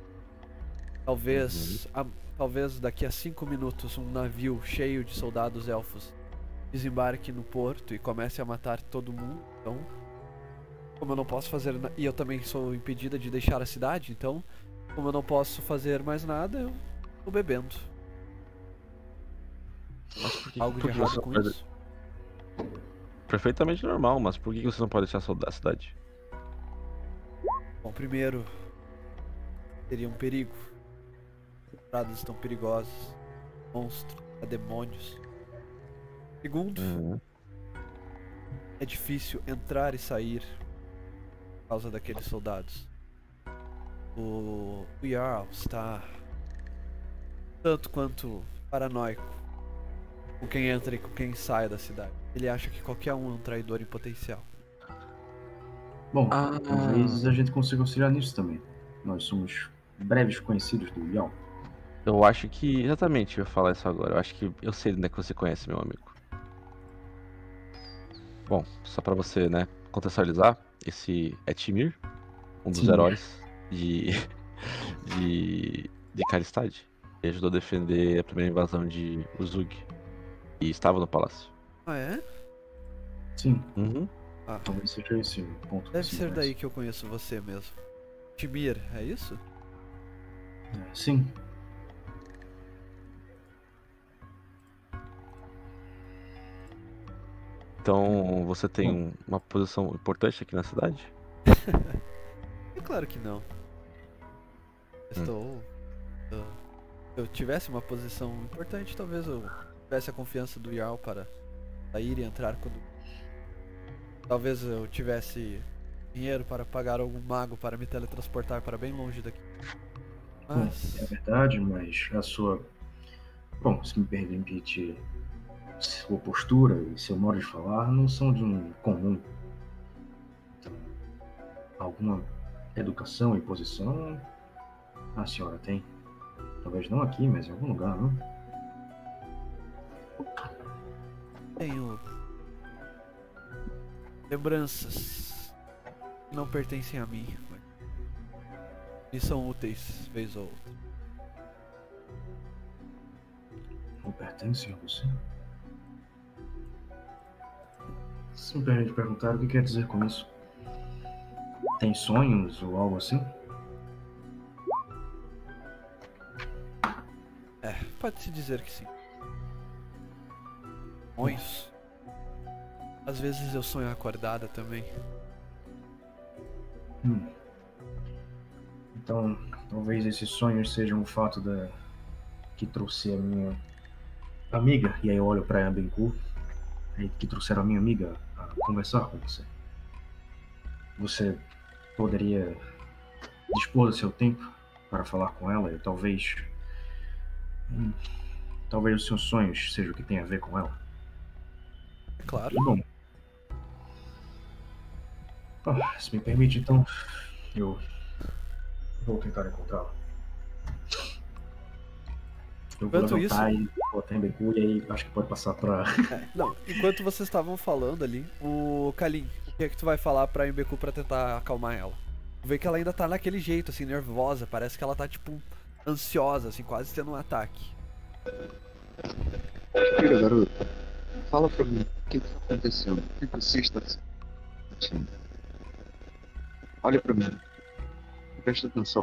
Talvez daqui a 5 minutos um navio cheio de soldados elfos desembarque no porto e comece a matar todo mundo. Então, como eu não posso fazer e eu também sou impedida de deixar a cidade, então, como eu não posso fazer mais nada, eu tô bebendo. Mas por que Algo de você errado não com pode- isso? Perfeitamente normal, mas por que você não pode deixar a cidade? Bom, primeiro, seria um perigo. As estradas estão perigosas. Monstros, há demônios. Segundo, é difícil entrar e sair por causa daqueles soldados. O Jarl está tanto quanto paranoico com quem entra e com quem sai da cidade. Ele acha que qualquer um é um traidor em potencial. Bom, talvez a gente consiga auxiliar nisso também. Nós somos breves conhecidos do Yal. Eu acho que... Exatamente, eu ia falar isso agora. Eu acho que eu sei onde é que você conhece, meu amigo. Bom, só pra você, né, contextualizar, esse é Timir, um dos Timir. heróis de Karlstad. Ele ajudou a defender a primeira invasão de Uzug. E estava no palácio. Ah, é? Sim, Ah, talvez seja esse o ponto. deve que ser você daí que eu conheço você mesmo. Timir, é isso? conhece. Sim. Então, você tem uma posição importante aqui na cidade? É claro que não. Se eu tivesse uma posição importante, talvez eu tivesse a confiança do Jarl para sair e entrar quando. Talvez eu tivesse dinheiro para pagar algum mago para me teletransportar para bem longe daqui. Mas. É verdade, mas a sua. Bom, se me permite, sua postura e seu modo de falar não são de um comum. Então, alguma educação e posição a senhora tem. Talvez não aqui, mas em algum lugar, não? Tenho lembranças que não pertencem a mim, mas me são úteis vez ou outra. Não pertence a você? Se me permite perguntar, o que quer dizer com isso? Tem sonhos ou algo assim? Pode-se dizer que sim. Sonhos. Às vezes eu sonho acordada também. Então, talvez esses sonhos sejam o fato que trouxe a minha amiga, e aí eu olho pra Benku, que trouxeram a minha amiga a conversar com você. Você poderia dispor do seu tempo para falar com ela e talvez os seus sonhos sejam o que tem a ver com ela. Claro. E bom, se me permite, então, eu vou tentar encontrá-la. Eu vou Enquanto levantar e botar em Benku, e aí acho que pode passar pra... Não, enquanto vocês estavam falando ali, o Kalin, o que é que tu vai falar pra Imbeku pra tentar acalmar ela? Tu vê que ela ainda tá naquele jeito, assim, nervosa, parece que ela tá, tipo, ansiosa, assim, quase tendo um ataque. Filha, garoto, fala pra mim o que tá acontecendo, o que você está sentindo. Olha pra mim, presta atenção.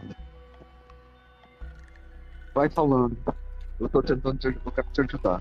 Vai falando, eu tô tentando eu quero te ajudar.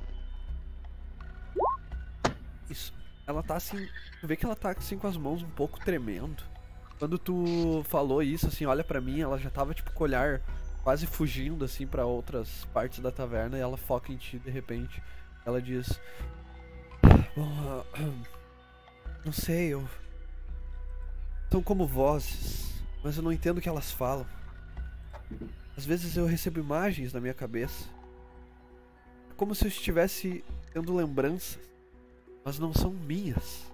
Isso. Ela tá assim. Tu vê que ela tá assim com as mãos um pouco tremendo. Quando tu falou isso, assim, olha pra mim, ela já tava tipo com o olhar quase fugindo assim pra outras partes da taverna e ela foca em ti de repente. Ela diz: Bom, não sei, eu. São como vozes, mas eu não entendo o que elas falam. Às vezes eu recebo imagens na minha cabeça. É como se eu estivesse tendo lembranças, mas não são minhas.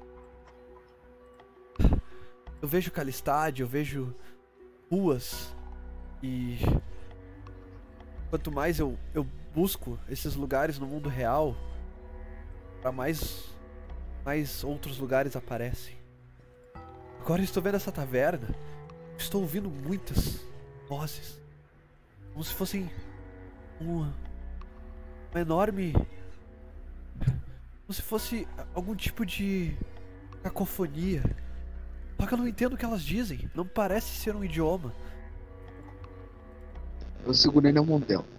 Eu vejo Calistade, eu vejo ruas e quanto mais eu busco esses lugares no mundo real, para mais outros lugares aparecem. Agora eu estou vendo essa taverna, estou ouvindo muitas vozes, como se fossem uma enorme, como se fosse algum tipo de cacofonia. Só que eu não entendo o que elas dizem. Não parece ser um idioma. Eu segurei na mão dela.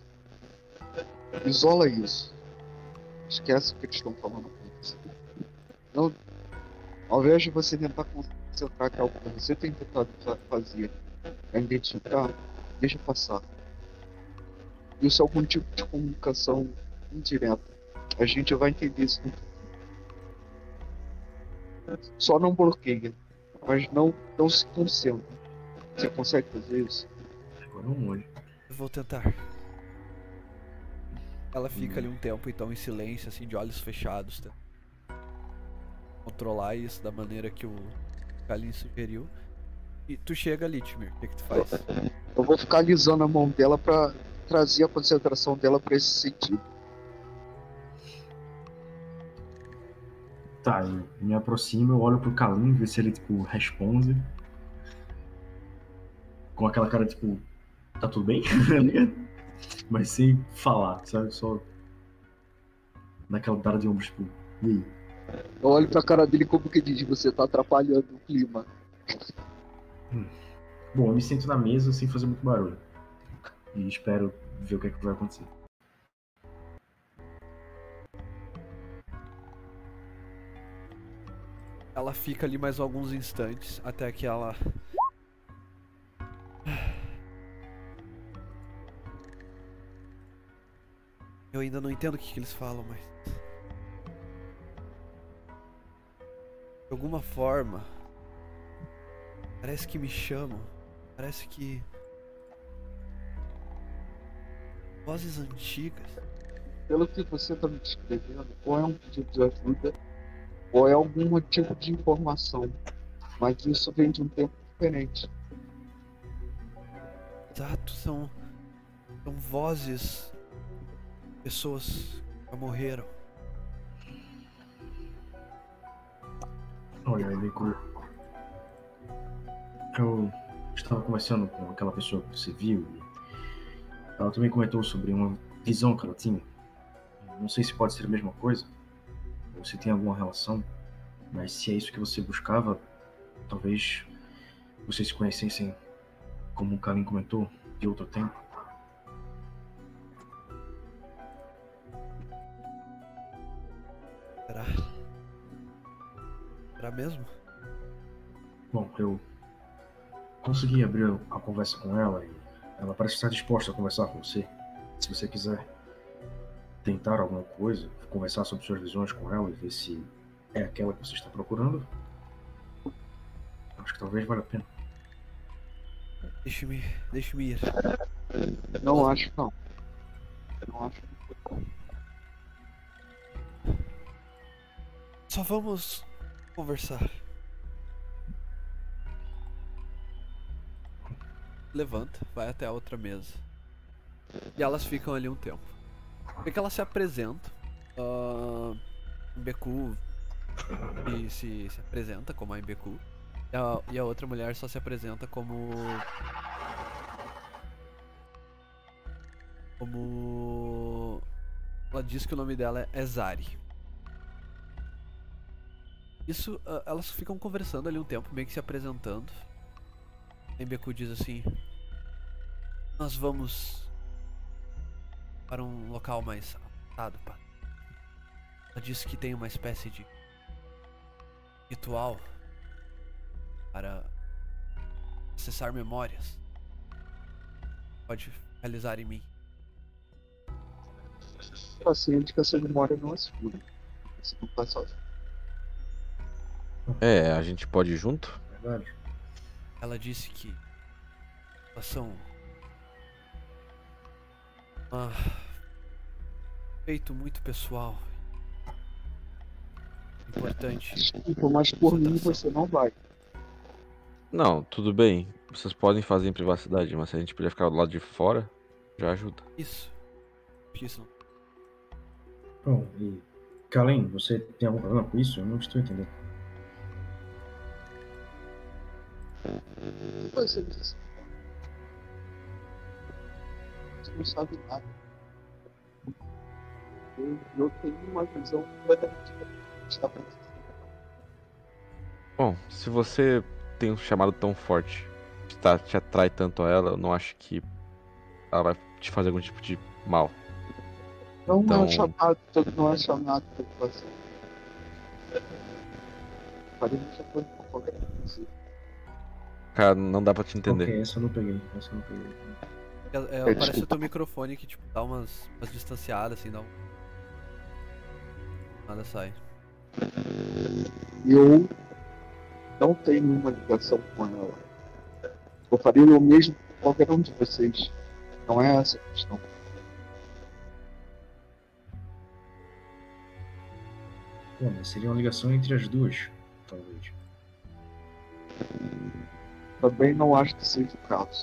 Isola isso. Esquece o que eles estão falando com você. Não, ao invés de você tentar concentrar que é algo que você tem tentado fazer, é identificar, deixa passar. Isso é algum tipo de comunicação indireta. A gente vai entender isso no futuro. Só não bloqueia, mas não se concentra. Você consegue fazer isso? Agora um olho. Eu vou tentar. Ela fica ali um tempo então em silêncio, assim, de olhos fechados, tentando controlar isso da maneira que o Kalin sugeriu. E tu chega ali, Timir, o que tu faz? Eu vou ficar alisando a mão dela pra trazer a concentração dela pra esse sentido. Tá, eu me aproximo, eu olho pro Kalin, ver se ele, tipo, responde. Com aquela cara, tipo, tá tudo bem? Mas sem falar, sabe? Só naquela cara de ombros, tipo, e aí? Eu olho pra cara dele como que diz, você tá atrapalhando o clima. Bom, eu me sento na mesa sem fazer muito barulho. E espero ver o que é que vai acontecer. Ela fica ali mais alguns instantes até que ela. Eu ainda não entendo o que eles falam, mas. De alguma forma. Parece que me chamam. Parece que. Vozes antigas. Pelo que você tá me descrevendo, ou é um pedido de ajuda, ou é algum tipo de informação. Mas isso vem de um tempo diferente. Exato, são vozes. Pessoas que já morreram. Olha, eu estava conversando com aquela pessoa que você viu e ela também comentou sobre uma visão que ela tinha. Não sei se pode ser a mesma coisa, ou se tem alguma relação, mas se é isso que você buscava, talvez vocês se conhecessem, como o Kalin comentou, de outro tempo. Será? Será mesmo? Bom, eu consegui abrir a conversa com ela e ela parece estar disposta a conversar com você. Se você quiser tentar alguma coisa, conversar sobre suas visões com ela e ver se é aquela que você está procurando, acho que talvez valha a pena. Deixe-me ir. Não acho, não. Não acho. Só vamos conversar. Levanta, vai até a outra mesa. E elas ficam ali um tempo. Vê que elas se apresentam. Imbeku se apresenta como a Imbeku. E a outra mulher só se apresenta como ela diz que o nome dela é Zari. Isso, elas ficam conversando ali um tempo, meio que se apresentando. A Imbeku diz assim: nós vamos para um local mais afastado, pá. Ela diz que tem uma espécie de ritual para acessar memórias. Pode realizar em mim. Paciente que essa memória não é segura. Você não faz sozinho. É, a gente pode ir junto? Verdade. Ela disse que elas são feito muito pessoal. Importante. Desculpa, mas por mim você não vai. Não, tudo bem. Vocês podem fazer em privacidade, mas se a gente puder ficar do lado de fora, já ajuda. Isso. Bom, e Kalen, você tem algum problema com isso? Eu não estou entendendo. Você disse. Você não sabe nada. Eu tenho uma visão completamente diferente da princesa. Bom, se você tem um chamado tão forte, que te atrai tanto a ela, eu não acho que ela vai te fazer algum tipo de mal. Não Então- é chamado para você. Faria muita coisa com qualquer coisa. Cara, não dá pra te entender. Ok, essa eu não peguei. Parece o teu microfone que tipo dá umas distanciadas assim, nada sai. Eu não tenho nenhuma ligação com ela. Eu faria o mesmo com qualquer um de vocês. Não é essa a questão. Bom, mas seria uma ligação entre as duas, talvez. Também não acho que seja o caso.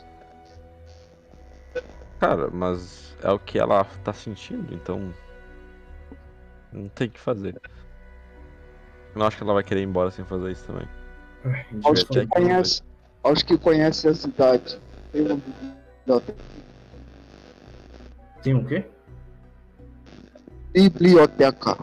Cara, mas é o que ela tá sentindo, então. Não tem o que fazer. Eu não acho que ela vai querer ir embora sem fazer isso também. A gente Aos vai que ter aos que conhecem a cidade, tem uma biblioteca. Tem um quê? Biblioteca.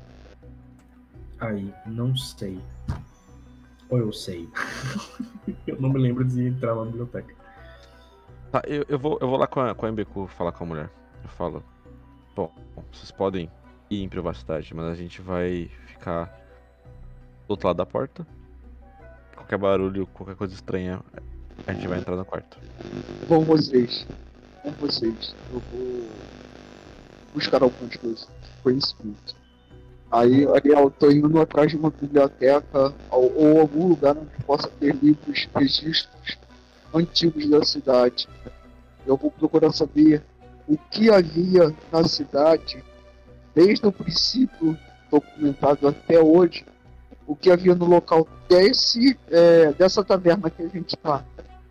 Aí, não sei. Ou eu sei. Eu não me lembro de entrar na biblioteca. Tá, eu vou lá com a MBQ falar com a mulher. Eu falo: bom, vocês podem ir em privacidade, mas a gente vai ficar do outro lado da porta. Qualquer barulho, qualquer coisa estranha, a gente vai entrar no quarto. Vão vocês. Eu vou buscar algumas coisas. Conhecimento. Aí eu tô indo atrás de uma biblioteca ou algum lugar onde possa ter livros, registros antigos da cidade. Eu vou procurar saber o que havia na cidade desde o princípio documentado até hoje, o que havia no local dessa taverna que a gente tá.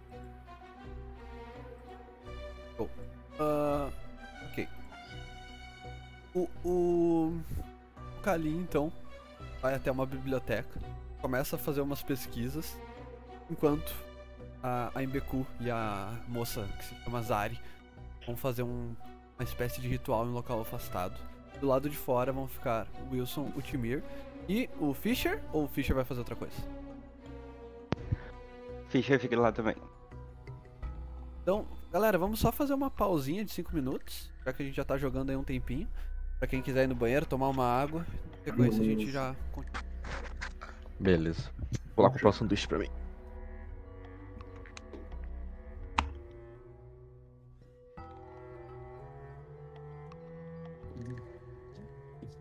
Ok. O Kalin, então, vai até uma biblioteca, começa a fazer umas pesquisas, enquanto a Imbeku e a moça, que se chama Zari, vão fazer uma espécie de ritual em um local afastado. Do lado de fora vão ficar o Wilson, o Timir e o Fischer, ou o Fischer vai fazer outra coisa? Fischer fica lá também. Então, galera, vamos só fazer uma pausinha de 5 minutos, já que a gente já tá jogando aí um tempinho. Pra quem quiser ir no banheiro, tomar uma água. Depois a gente já continua. Beleza. Vou lá comprar um sanduíche pra mim.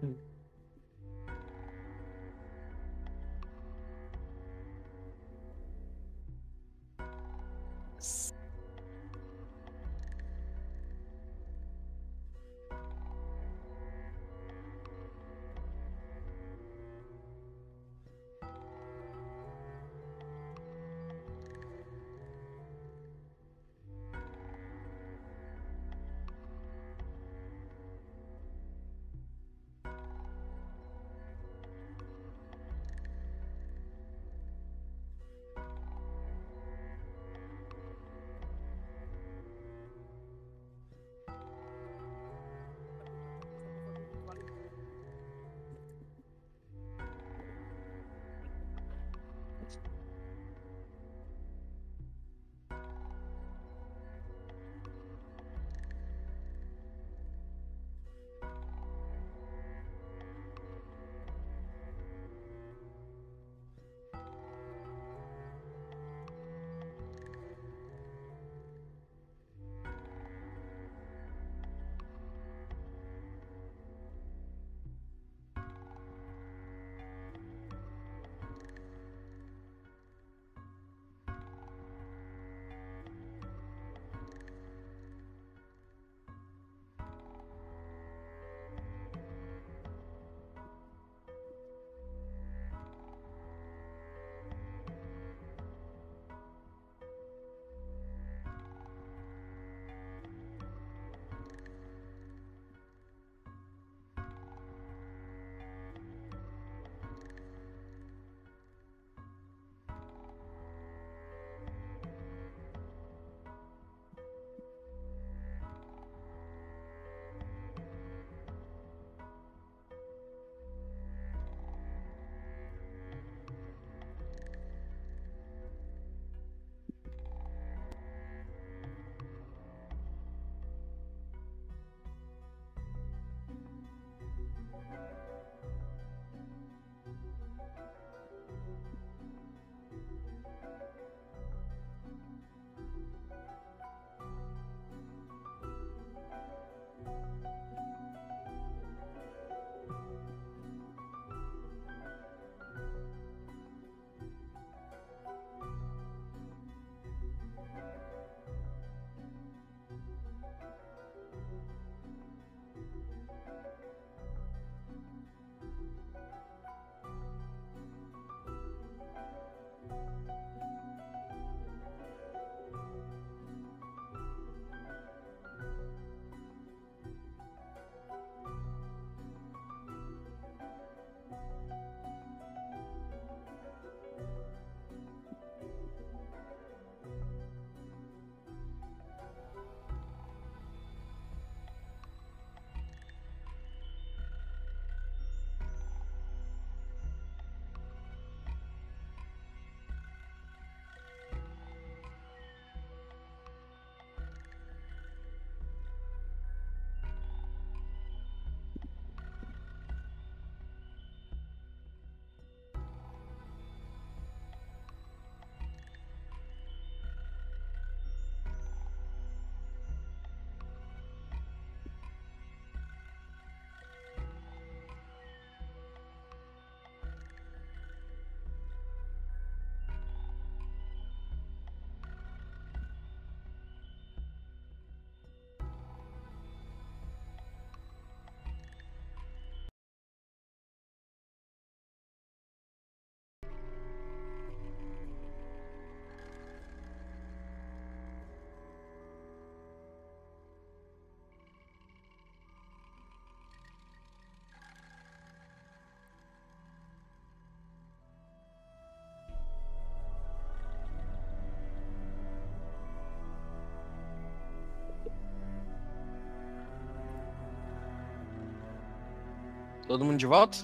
Todo mundo de volta?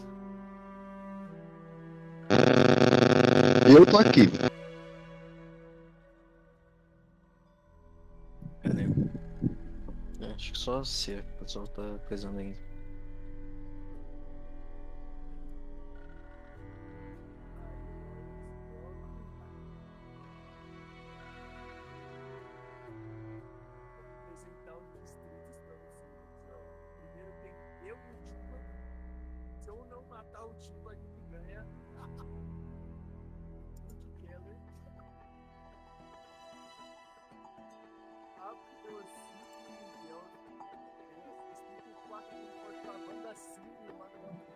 Eu tô aqui. Cadê? Acho que só você, o pessoal tá coisando ainda. Apresentar os distritos pra vocês. Primeiro tem eu e o Dima. matar o time, a gente ganha. Together. Pelo 5 milhões. Eles têm 4 milhões pra banda 5 e uma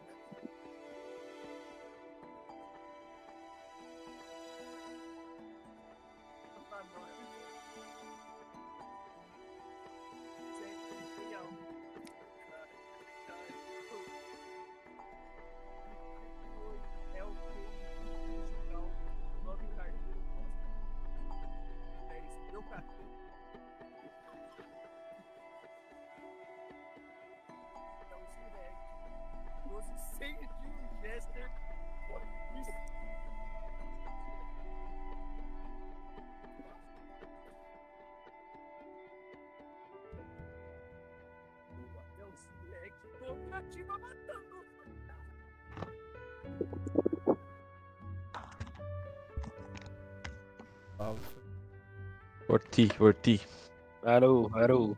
pra nós. É o que musical, o nome carteiro meu carteiro. É o Zirek. 12 sem de Winchester. Isso. É o Zirek. Tocativa matando. Orti. Parou.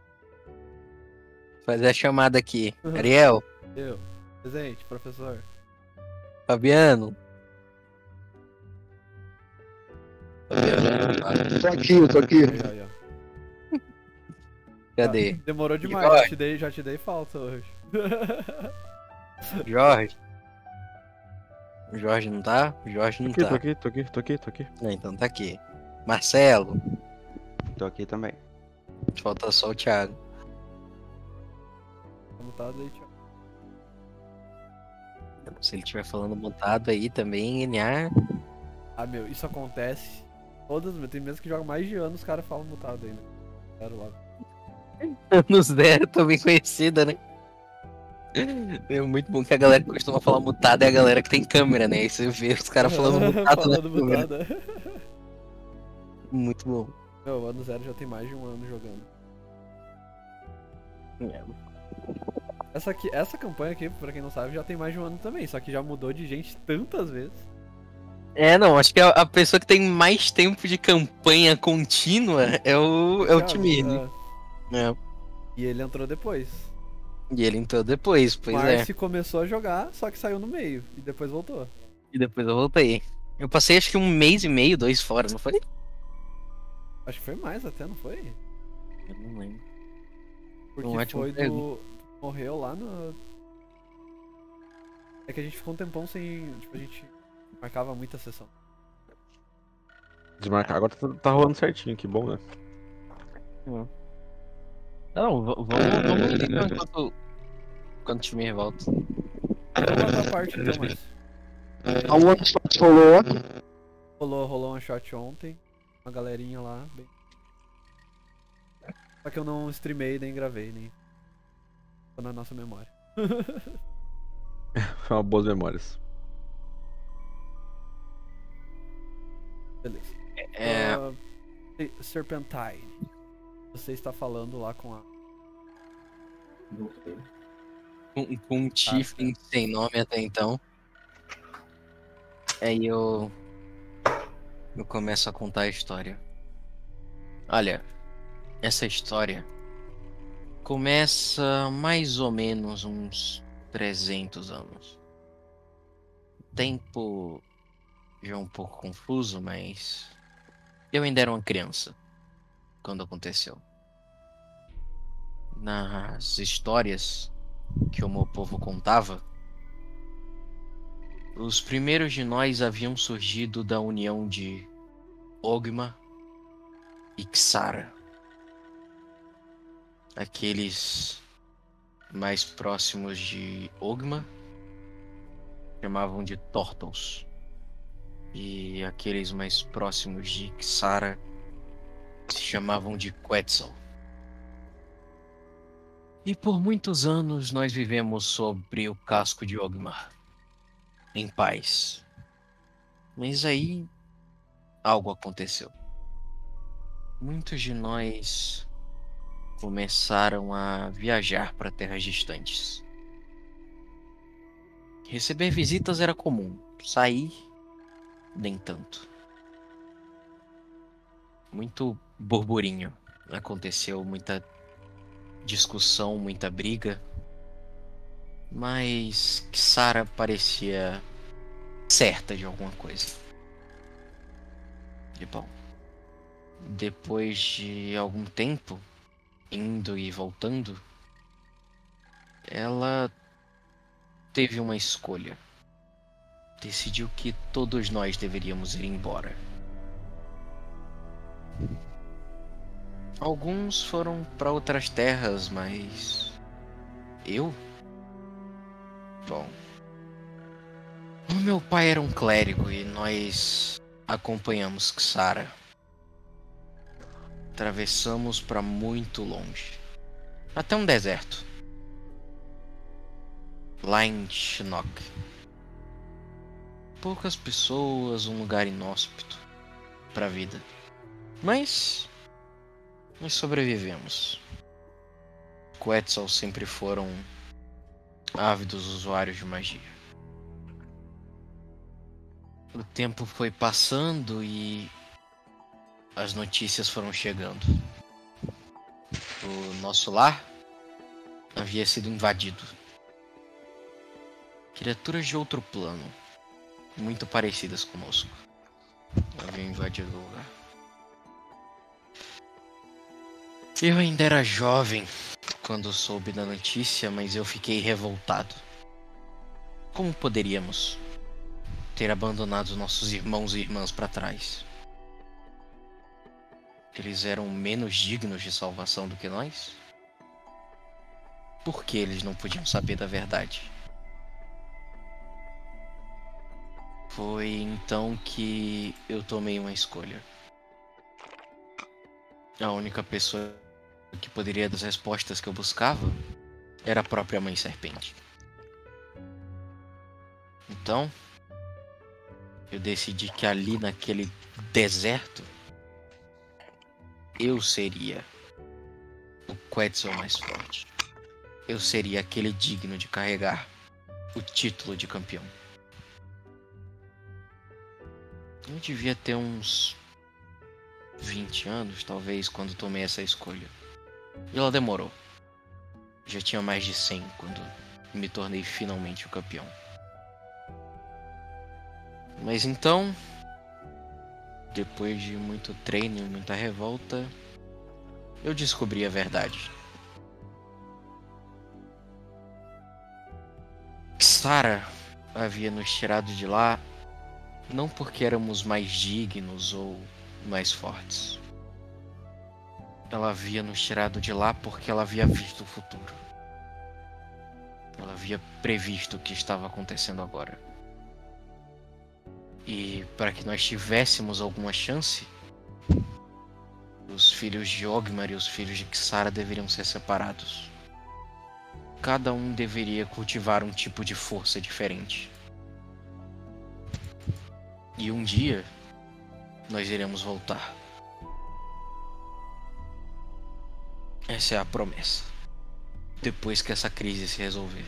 Fazer a chamada aqui. Ariel, Eu. Presente, professor. Fabiano. Tô aqui. Aí, ó. Cadê? Demorou demais, Jorge. já te dei falta hoje. Jorge. O Jorge não tá? O Jorge não tá. Tô aqui. Então tá aqui. Marcelo. Tô aqui também. Falta só o Thiago. Tá mutado aí, tchau. Se ele estiver falando mutado aí também, NA. Ah, meu, isso acontece. Tem mesmo que jogam mais de anos, os caras falam mutado ainda. Quero lá. Nos Zero, também conhecida, né? É muito bom que a galera que costuma falar mutado é a galera que tem câmera, né? Aí você vê os caras falando mutado na Falando câmera. mutado. Muito bom. Meu, o ano zero já tem mais de um ano jogando. Essa campanha aqui, pra quem não sabe, já tem mais de um ano também, só que já mudou de gente tantas vezes. Não, acho que a pessoa que tem mais tempo de campanha contínua é o Timir. É. E ele entrou depois. E ele entrou depois, pois Marcy começou a jogar, só que saiu no meio. E depois voltou. E depois eu voltei. Eu passei acho que 1 mês e meio, 2 fora, não foi? Acho que foi mais até, não foi? Eu não lembro. Porque ótimo foi emprego. Morreu lá no... É que a gente ficou um tempão sem... Tipo, a gente marcava muita sessão. Desmarcar. Agora tá rolando certinho, que bom, né? Não, vamos ali enquanto o Timir volta. Vamos lá pra parte então, mas... A one shot rolou ontem. Rolou um shot ontem. Uma galerinha lá. Bem... Só que eu não streamei, nem gravei, nem... Tô na nossa memória. Foi uma boas memórias. Beleza. Serpentine. Você está falando lá com a... Com um Tiefling sem nome até então. Aí eu começo a contar a história. Olha, essa história começa mais ou menos uns 300 anos. Tempo já um pouco confuso, mas eu ainda era uma criança quando aconteceu. Nas histórias que o meu povo contava, os primeiros de nós haviam surgido da união de Ogma e Xara. Aqueles mais próximos de Ogma chamavam de Turtles. E aqueles mais próximos de Xara se chamavam de Quetzal. E por muitos anos nós vivemos sobre o casco de Ogma, em paz. Mas aí algo aconteceu. Muitos de nós começaram a viajar para terras distantes. Receber visitas era comum, sair nem tanto. Muito burburinho. Aconteceu muita discussão, muita briga. mas que Sara parecia certa de alguma coisa. E bom, depois de algum tempo, indo e voltando, ela teve uma escolha. Decidiu que todos nós deveríamos ir embora. Alguns foram para outras terras, mas eu? Bom, o meu pai era um clérigo e nós acompanhamos Xara. Atravessamos para muito longe, até um deserto, lá em Shinnok. Poucas pessoas, um lugar inóspito para a vida, mas nós sobrevivemos. Quetzal sempre foram ávidos usuários de magia. O tempo foi passando e as notícias foram chegando. O nosso lar havia sido invadido. Criaturas de outro plano, muito parecidas conosco, haviam invadido o lugar. Eu ainda era jovem quando soube da notícia, mas eu fiquei revoltado. Como poderíamos ter abandonado nossos irmãos e irmãs para trás? Eles eram menos dignos de salvação do que nós? Por que eles não podiam saber da verdade? Foi então que eu tomei uma escolha. A única pessoa que poderia dar as respostas que eu buscava era a própria Mãe Serpente. Então, eu decidi que ali naquele deserto eu seria o Quetzal mais forte. Eu seria aquele digno de carregar o título de campeão. Eu devia ter uns 20 anos, talvez, quando tomei essa escolha. E ela demorou. Já tinha mais de 100 quando me tornei finalmente o campeão. Mas então, depois de muito treino e muita revolta, eu descobri a verdade. Xara havia nos tirado de lá não porque éramos mais dignos ou mais fortes. Ela havia nos tirado de lá porque ela havia visto o futuro. Ela havia previsto o que estava acontecendo agora. E para que nós tivéssemos alguma chance, os filhos de Ogmar e os filhos de Xara deveriam ser separados. Cada um deveria cultivar um tipo de força diferente. E um dia, nós iremos voltar. Essa é a promessa. Depois que essa crise se resolver.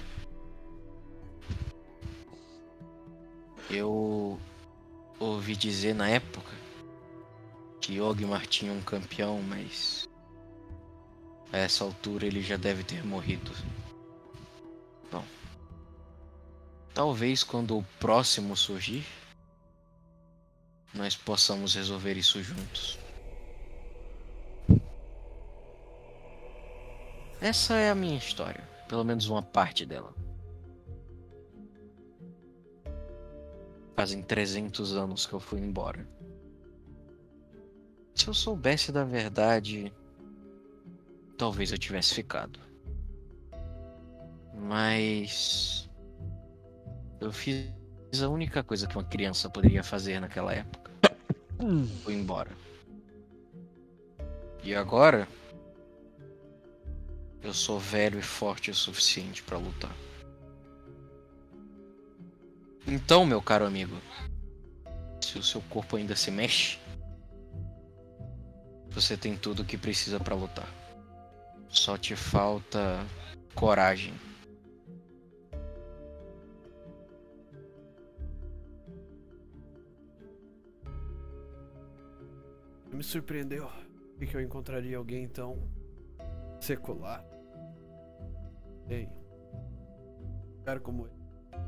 Eu ouvi dizer na época que Ogmar tinha um campeão, mas a essa altura ele já deve ter morrido. Bom, talvez quando o próximo surgir, nós possamos resolver isso juntos. Essa é a minha história, pelo menos uma parte dela. Fazem 300 anos que eu fui embora. Se eu soubesse da verdade, talvez eu tivesse ficado. Mas eu fiz a única coisa que uma criança poderia fazer naquela época. Fui embora. E agora eu sou velho e forte o suficiente para lutar. Então, meu caro amigo, se o seu corpo ainda se mexe, você tem tudo o que precisa para lutar. Só te falta coragem. Me surpreendeu que eu encontraria alguém tão secular. Ei, lugar como esse.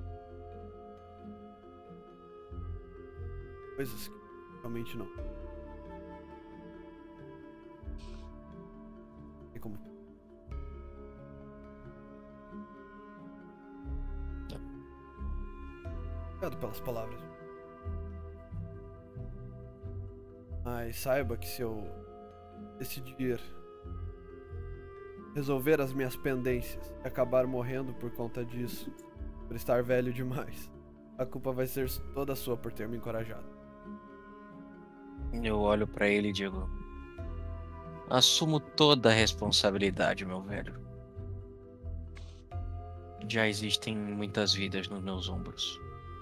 Coisas que realmente não. Tem como. Obrigado pelas palavras. Mas saiba que se eu decidir resolver as minhas pendências e acabar morrendo por conta disso, por estar velho demais, a culpa vai ser toda sua por ter me encorajado. Eu olho pra ele e digo: assumo toda a responsabilidade, meu velho. Já existem muitas vidas nos meus ombros.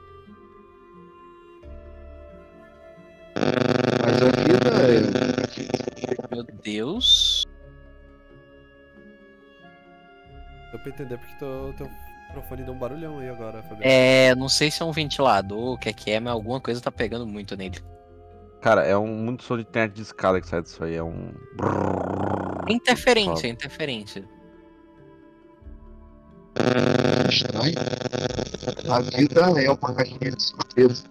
Mas a vida Meu Deus. Deu pra entender porque teu microfone deu um barulhão aí agora, Fabiano. Não sei se é um ventilador, o que é, mas alguma coisa tá pegando muito nele. Cara, é muito som de internet de escada que sai disso aí. É um. Interferência, interferência. é estranha. A vida é uma caixinha de surpresa.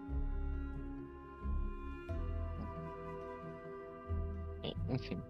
Enfim.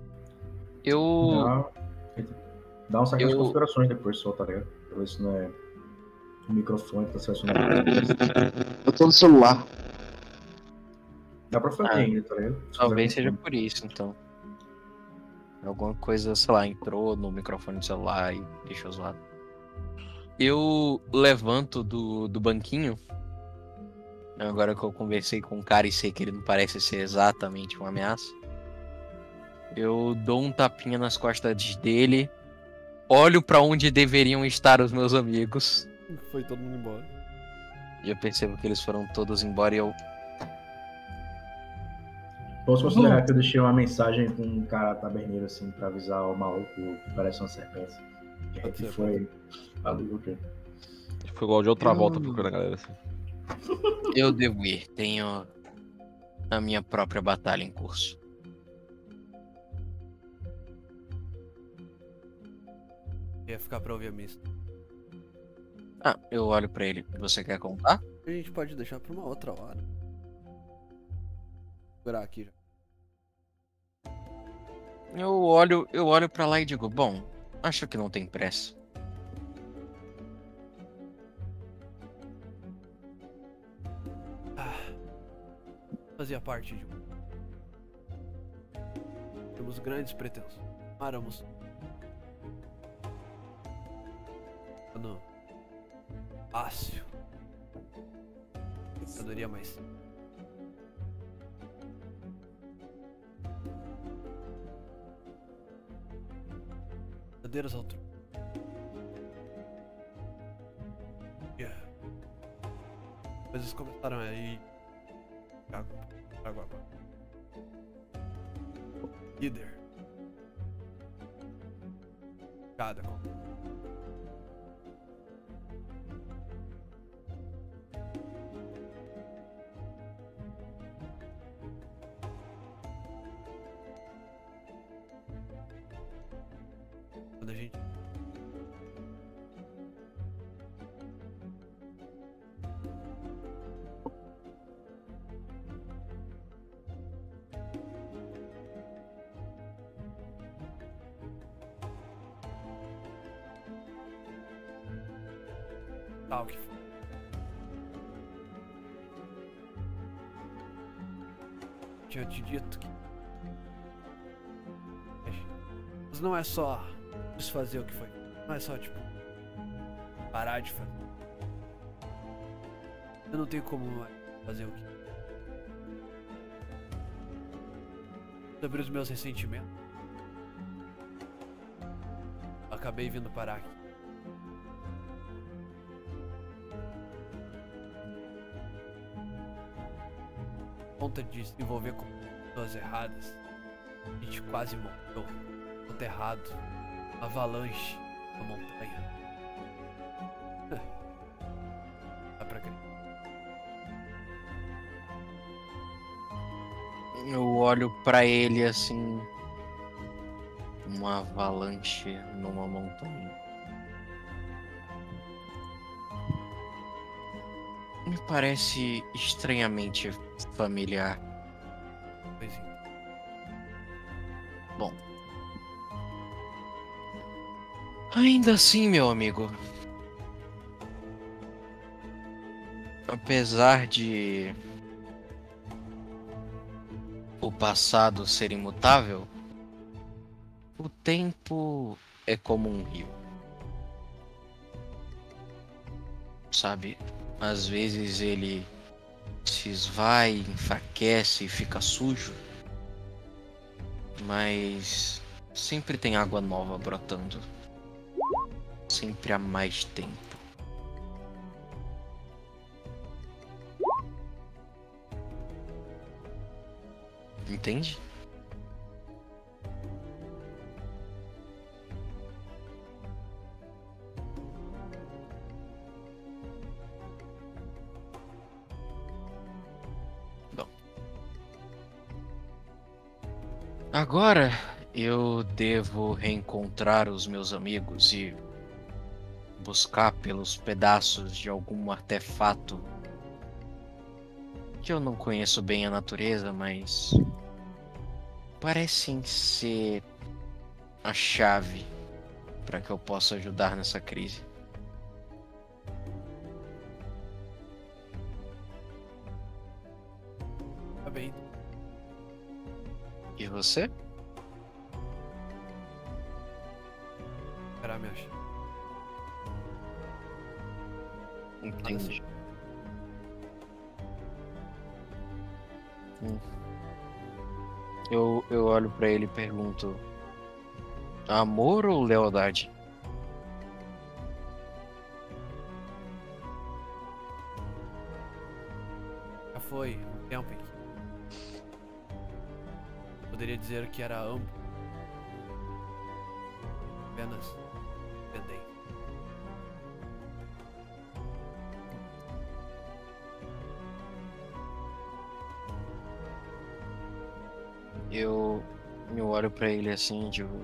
Eu. Dá um saco de Eu- configurações depois só, tá ligado? Pra ver se não é o microfone que tá selecionando. Eu tô no celular. Dá pra fazer Ah, ainda, tá ligado? Se Talvez quiser seja por isso, então. Alguma coisa, sei lá, entrou no microfone do celular e deixou zoado. Eu levanto do banquinho. Agora que eu conversei com o cara e sei que ele não parece ser exatamente uma ameaça. Eu dou um tapinha nas costas dele. Olho pra onde deveriam estar os meus amigos. Foi todo mundo embora. E eu percebo que eles foram todos embora e eu. Posso considerar que eu deixei uma mensagem com um cara taberneiro assim pra avisar o maluco que parece uma serpente. Que a Pode gente ser, foi. Ok. Foi igual de outra volta procurando a galera assim. Eu devo ir. Tenho a minha própria batalha em curso. Ia ficar pra ouvir a missa. Ah, eu olho pra ele. Você quer contar? A gente pode deixar pra uma outra hora. Vou segurar aqui já. Eu olho pra lá e digo, bom, acho que não tem pressa. Fazia parte de um. Temos grandes pretensões. Amáramos. No fácil. Adoraria mais. Verdadeiras alturas. Coisas começaram aí. Água. Líder. Cada com. Quando a gente tal que foi. Tinha te dito que mas não é só desfazer o que foi. Não é só tipo parar de fazer. Eu não tenho como mais fazer o que. Sobre os meus ressentimentos. Acabei vindo parar aqui. Conta de se envolver com pessoas erradas. A gente quase morreu. Soterrado. Avalanche na montanha. Dá pra crer. Eu olho pra ele assim. Uma avalanche numa montanha. Me parece estranhamente familiar. Pois é. Bom. Ainda assim, meu amigo. Apesar de o passado ser imutável, o tempo é como um rio. Sabe? Às vezes ele se esvai, enfraquece e fica sujo, mas sempre tem água nova brotando. Sempre há mais tempo. Entende? Bom. Agora eu devo reencontrar os meus amigos e buscar pelos pedaços de algum artefato que eu não conheço bem a natureza, mas parecem ser a chave para que eu possa ajudar nessa crise. Tá bem. E você? Esperar me achar. Entendi. Eu olho pra ele e pergunto: amor ou lealdade? Já foi um tempo em que poderia dizer que era ambos. Apenas dependente. Eu olho pra ele assim, digo: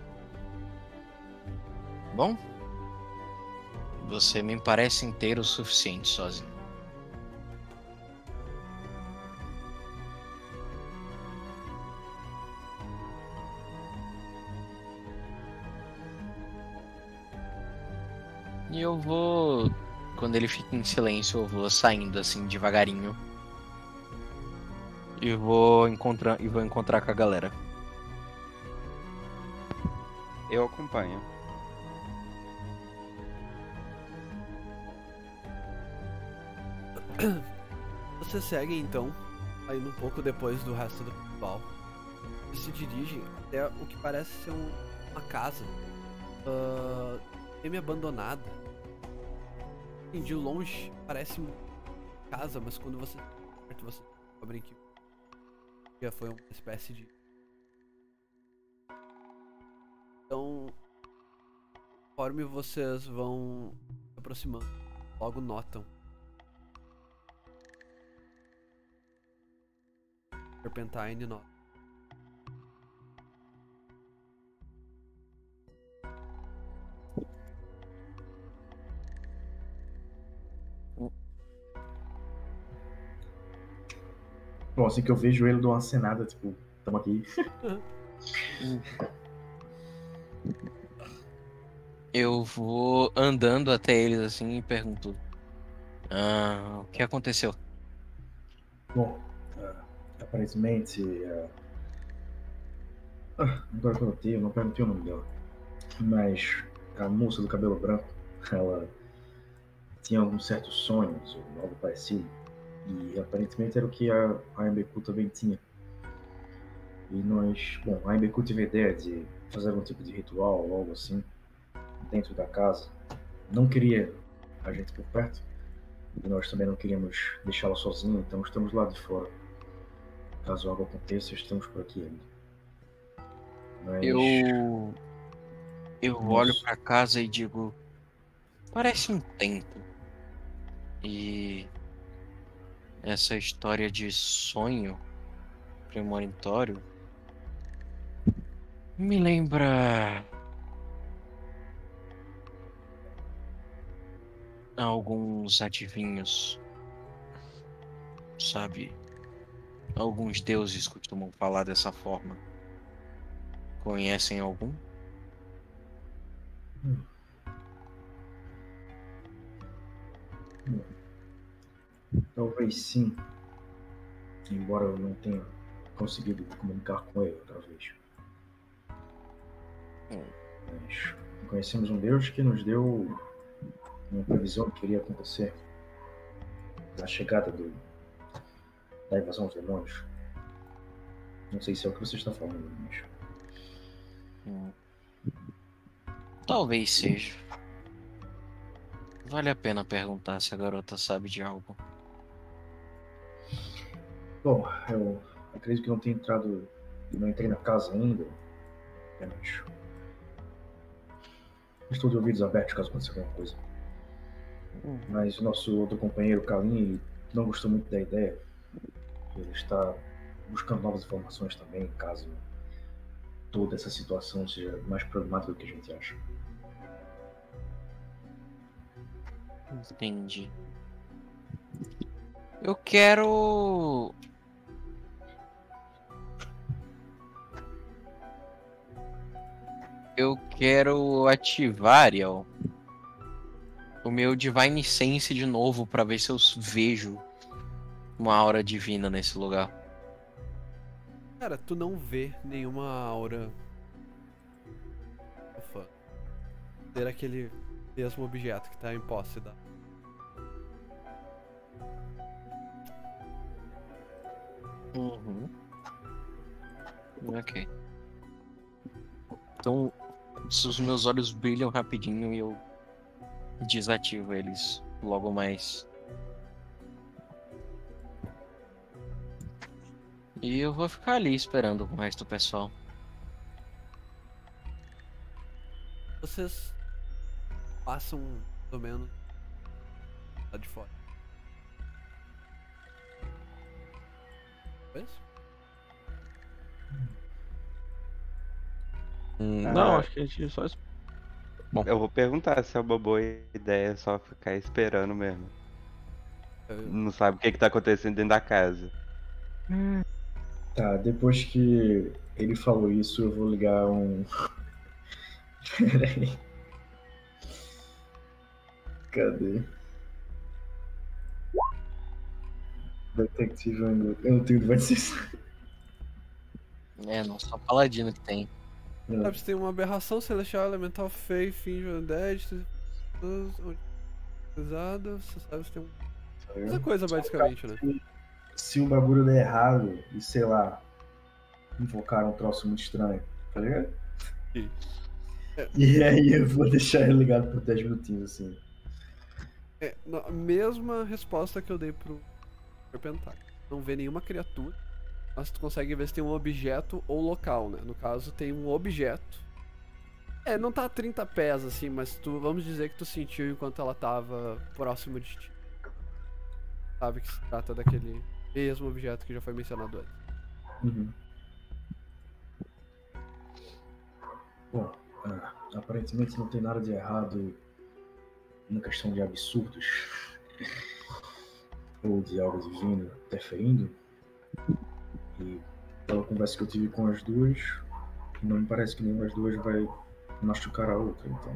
bom, você me parece inteiro o suficiente sozinho. E eu vou, quando ele fica em silêncio, eu vou saindo assim devagarinho. E vou encontrar com a galera. Eu acompanho. Você segue então, saindo um pouco depois do resto do pessoal. E se dirige até o que parece ser uma casa semi-abandonada. Assim, de longe parece uma casa, mas quando você perto você descobre que já foi uma espécie de. Então, conforme vocês vão se aproximando, logo notam Serpentine nota. Bom, assim que eu vejo ele, eu dou uma acenada, tipo, tamo aqui. Eu vou andando até eles assim e pergunto: o que aconteceu? Bom, aparentemente. Agora que eu notei, eu não perguntei o nome dela. Mas a moça do cabelo branco, ela tinha alguns certos sonhos ou algo parecido. E aparentemente era o que a Ambeku também tinha. E nós, bom, a Ambeku teve a ideia de fazer algum tipo de ritual ou algo assim dentro da casa. Não queria a gente por perto. E nós também não queríamos deixá-la sozinha, então estamos lá de fora. Caso algo aconteça, estamos por aqui ainda. Mas Eu olho pra casa e digo: parece um templo. E essa história de sonho premonitório me lembra alguns adivinhos sabe? Alguns deuses costumam falar dessa forma. Conhecem algum? Talvez sim, embora eu não tenha conseguido me comunicar com ele outra vez. Mas conhecemos um Deus que nos deu uma previsão do que iria acontecer da chegada da invasão dos demônios. Não sei se é o que você está falando, mas Talvez seja. Vale a pena perguntar se a garota sabe de algo. bom, eu acredito que não tenha não entrei na casa ainda. Apenas estou de ouvidos abertos caso aconteça alguma coisa. Mas o nosso outro companheiro, Kalin, não gostou muito da ideia. Ele está buscando novas informações também, caso toda essa situação seja mais problemática do que a gente acha. Entendi. Eu quero... Eu quero ativar, Ariel, o meu Divine Sense de novo pra ver se eu vejo uma aura divina nesse lugar. Cara, tu não vê nenhuma aura. Ufa. Ter aquele mesmo objeto que tá em posse da. Uhum. Ok. Então, os meus olhos brilham rapidinho e eu desativo eles logo mais. E eu vou ficar ali esperando o resto do pessoal. Vocês passam pelo menos lá de fora. É isso? Não, acho que a gente só. Bom. Eu vou perguntar se é uma boa ideia só ficar esperando mesmo. Não sabe o que tá acontecendo dentro da casa. Tá, depois que ele falou isso, eu vou ligar um. Peraí. Cadê? Detective Angle. Eu não tenho Divine Sense. É, não, só paladino que tem. Sabe, você tem uma aberração celestial, elemental, feio, finge, undead, pesada, você sabe, você tem essa coisa basicamente, né? Se o bagulho der errado e, sei lá, invocar um troço muito estranho, tá ligado? Sim. E aí eu vou deixar ele ligado por 10 minutinhos, assim. É, a mesma resposta que eu dei pro Serpentário. Não vê nenhuma criatura, mas tu consegue ver se tem um objeto ou local, né? No caso, tem um objeto. É, não tá a 30 pés, assim, mas vamos dizer que tu sentiu enquanto ela tava próximo de ti. Sabe que se trata daquele mesmo objeto que já foi mencionado antes. Uhum. Bom, aparentemente não tem nada de errado na questão de absurdos ou de algo divino interferindo. E pela conversa que eu tive com as duas, não me parece que nenhuma das duas vai machucar a outra, então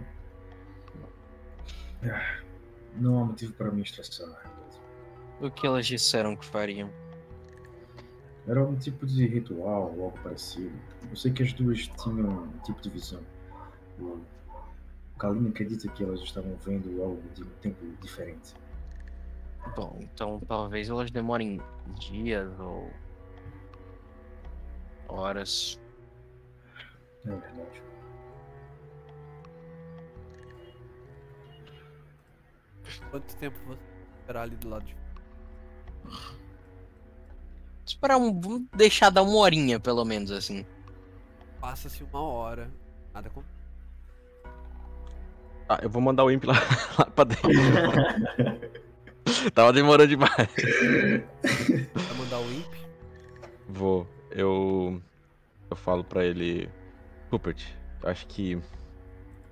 não há motivo para me estressar. O que elas disseram que fariam? Era um tipo de ritual ou algo parecido. Eu sei que as duas tinham um tipo de visão. O Kalin acredita que elas estavam vendo algo de um tempo diferente. Bom, então talvez elas demorem dias ou horas. É verdade. Quanto tempo você vai esperar ali do lado de Esperar vamos deixar dar uma horinha, pelo menos, assim. Passa-se uma hora. Nada com. Ah, eu vou mandar o Imp lá pra dentro. Tava demorando demais. Vai mandar o Imp? Vou. Eu falo pra ele. Rupert, eu acho que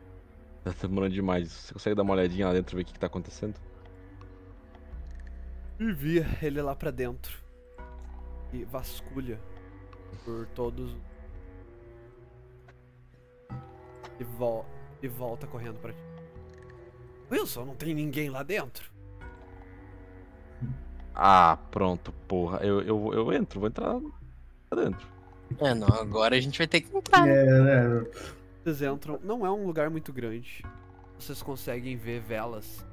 tá demorando demais. Você consegue dar uma olhadinha lá dentro e ver o que tá acontecendo? envia ele lá pra dentro e vasculha por todos e volta correndo pra ti. Wilson, não tem ninguém lá dentro? Ah, pronto, porra. Eu entro, vou entrar lá dentro. Não, agora a gente vai ter que entrar. Vocês entram, não é um lugar muito grande. Vocês conseguem ver velas.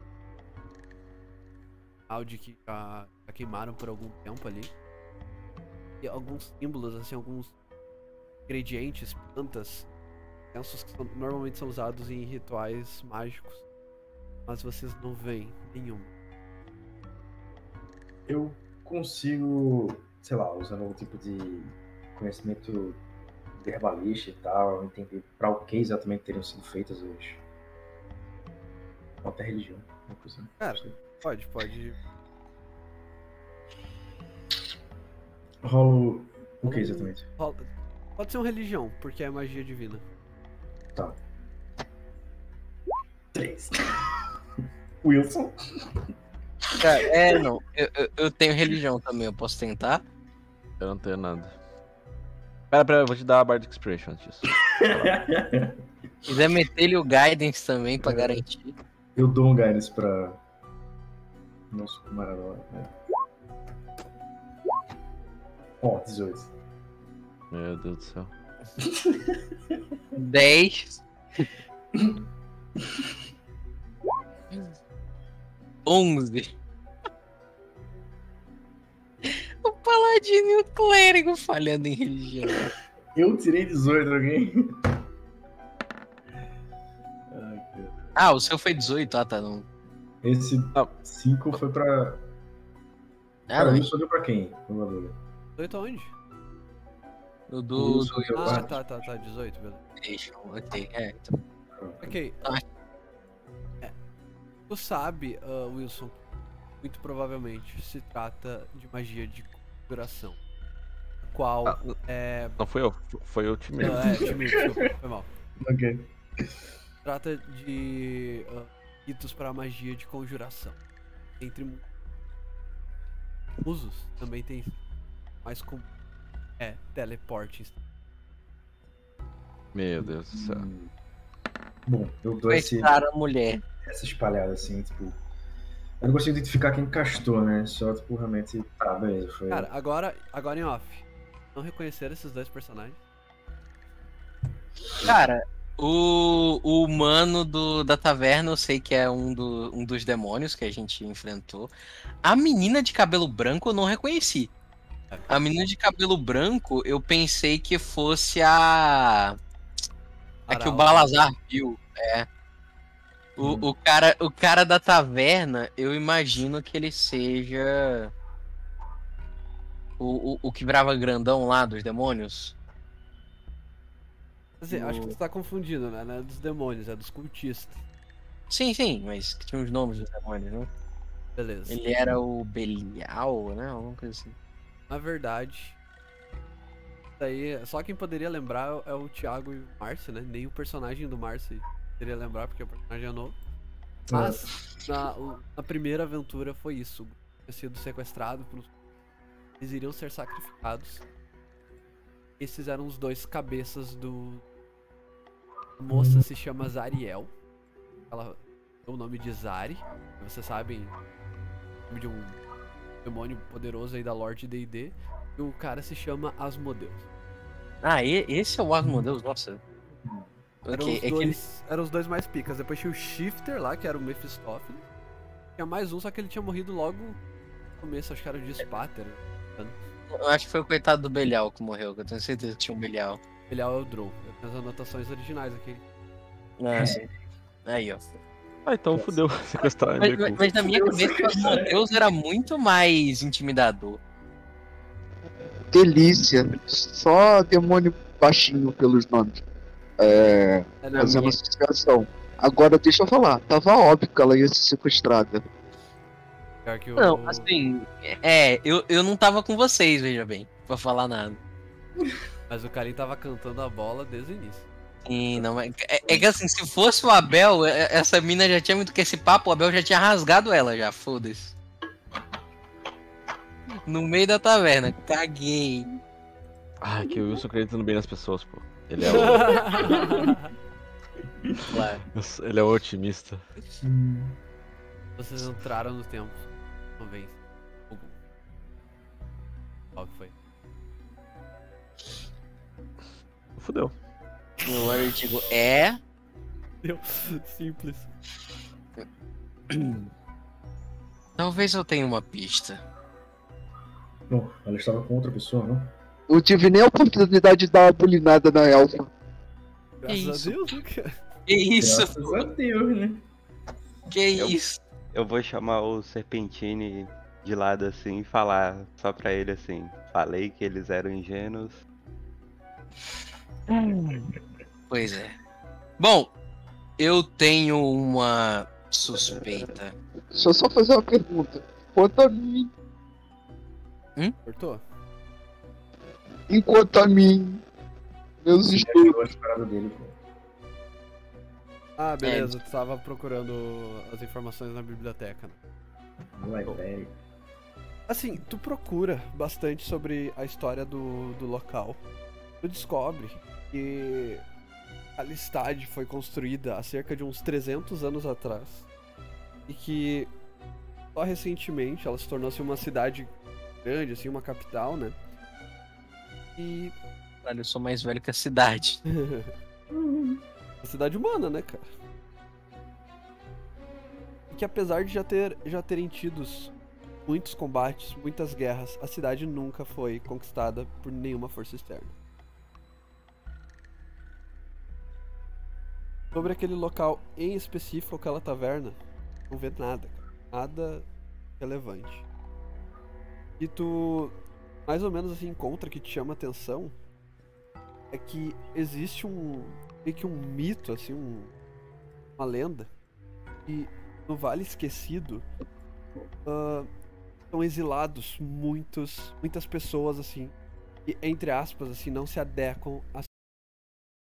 De que já queimaram por algum tempo ali. E alguns símbolos, assim, alguns ingredientes, plantas, incensos que normalmente são usados em rituais mágicos. Mas vocês não veem nenhum. Eu consigo, sei lá, usando algum tipo de conhecimento de herbalista e tal, entender para o que exatamente teriam sido feitas as. Qualquer religião, uma coisa assim. Cara, pode. Rolo o que exatamente? Pode ser uma religião, porque é magia divina. Tá. 3. Wilson? Cara, não. Eu tenho religião também, eu posso tentar? Eu não tenho nada. Pera, eu vou te dar a Bardic Inspiration antes disso. Se quiser meter-lhe o Guidance também pra garantir. Eu dou um guidance pra nosso camarada lá. Né? 18. Meu Deus do céu. 10. 11. O paladino e o clérigo falhando em religião. Eu tirei 18, alguém? O seu foi 18, tá, não. Esse 5 foi pra. Não. Isso deu pra quem? 18 aonde? O do. Tá, 18, beleza. Ok, então. Ok. Tu sabe, Wilson, muito provavelmente se trata de magia de conjuração. Qual é. Não foi eu, foi o Timir. Timir, desculpa, foi mal. Ok. Trata de ritos para magia de conjuração. Entre usos também tem mais comum. Teleporte. Meu Deus do céu. Bom, eu dou mulher. Essa espalhada assim, tipo. Eu não consigo identificar quem castou, né? Só, tipo, realmente. Tá, beleza. Foi. Cara, agora em off. Não reconheceram esses dois personagens? Cara, o humano da taverna eu sei que é um dos demônios que a gente enfrentou. A menina de cabelo branco eu não reconheci. A menina de cabelo branco eu pensei que fosse a que o Balazar viu. O cara da taverna, eu imagino que ele seja o que virava grandão lá dos demônios. Quer dizer, acho que tu tá confundindo, né? Não é dos demônios, é dos cultistas. Sim, mas que tinha os nomes dos demônios, né? Beleza. Ele era o Belial, né? Alguma coisa assim. Na verdade, daí, só quem poderia lembrar é o Thiago e o Márcio, né? Nem o personagem do Márcio poderia lembrar, porque o personagem é novo. Mas, na primeira aventura foi isso. Tinha sido sequestrado pelos... Eles iriam ser sacrificados. Esses eram os dois cabeças do... A moça se chama Zariel. Ela tem o nome de Zari. Vocês sabem, o nome de um demônio poderoso aí da Lorde D&D. E o cara se chama Asmodeus. Esse é o Asmodeus? Nossa. Eram os dois mais picas. Depois tinha o Shifter lá, que era o Mephistófeles. Tinha mais um, só que ele tinha morrido logo no começo, acho que era o de Spater. Eu acho que foi o coitado do Belial que morreu, que eu tenho certeza que tinha um Belial. Belial é o Drow. Eu tenho as anotações originais aqui. Sim. Aí, ó. Então fudeu. Sequestrar mas na minha cabeça o Asmodeus era muito mais intimidador. Delícia. Só demônio baixinho pelos nomes. Fazendo associação. Agora deixa eu falar. Tava óbvio que ela ia ser sequestrada. Não, assim, eu não tava com vocês, veja bem, pra falar nada. Mas o Karim tava cantando a bola desde o início. Sim, não, é que assim, se fosse o Abel, essa mina já tinha muito que esse papo, o Abel já tinha rasgado ela já, foda-se. No meio da taverna. Caguei. Ah, que o Wilson acredita no bem das pessoas, pô. Ele é o, Claro. ele é o otimista. Vocês entraram no templo. Uma vez. Qual que foi? Fudeu. No olho eu digo, é. Simples. Talvez eu tenha uma pista. Bom, ela estava com outra pessoa, não? Não tive nem a oportunidade de dar uma bulinada na elfa. Graças isso? a Deus, né, cara? Que isso, Graças pô? a Deus, né? Que isso? Eu vou chamar o Serpentine de lado assim e falar só pra ele assim. Falei que eles eram ingênuos. Pois é. Bom, eu tenho uma suspeita. Deixa eu só fazer uma pergunta. Quanto a mim, Cortou? enquanto a mim, meus Você estudos. achou as paradas dele, pô. Ah, beleza. Tu tava procurando as informações na biblioteca, né? Vai, velho. Assim, tu procura bastante sobre a história do local. Tu descobre que a Listad foi construída há cerca de uns 300 anos atrás. E que só recentemente ela se tornou-se uma cidade grande, assim, uma capital, né? E Olha, eu sou mais velho que a cidade. a cidade humana, né, cara? E que apesar de já terem tido muitos combates, muitas guerras, a cidade nunca foi conquistada por nenhuma força externa. Sobre aquele local em específico, aquela taverna, não vê nada, cara. Nada relevante. E tu mais ou menos assim encontra que te chama atenção é que existe meio que um mito, assim, uma lenda, que no Vale Esquecido são exilados muitas pessoas, assim, que, entre aspas, assim, não se adequam à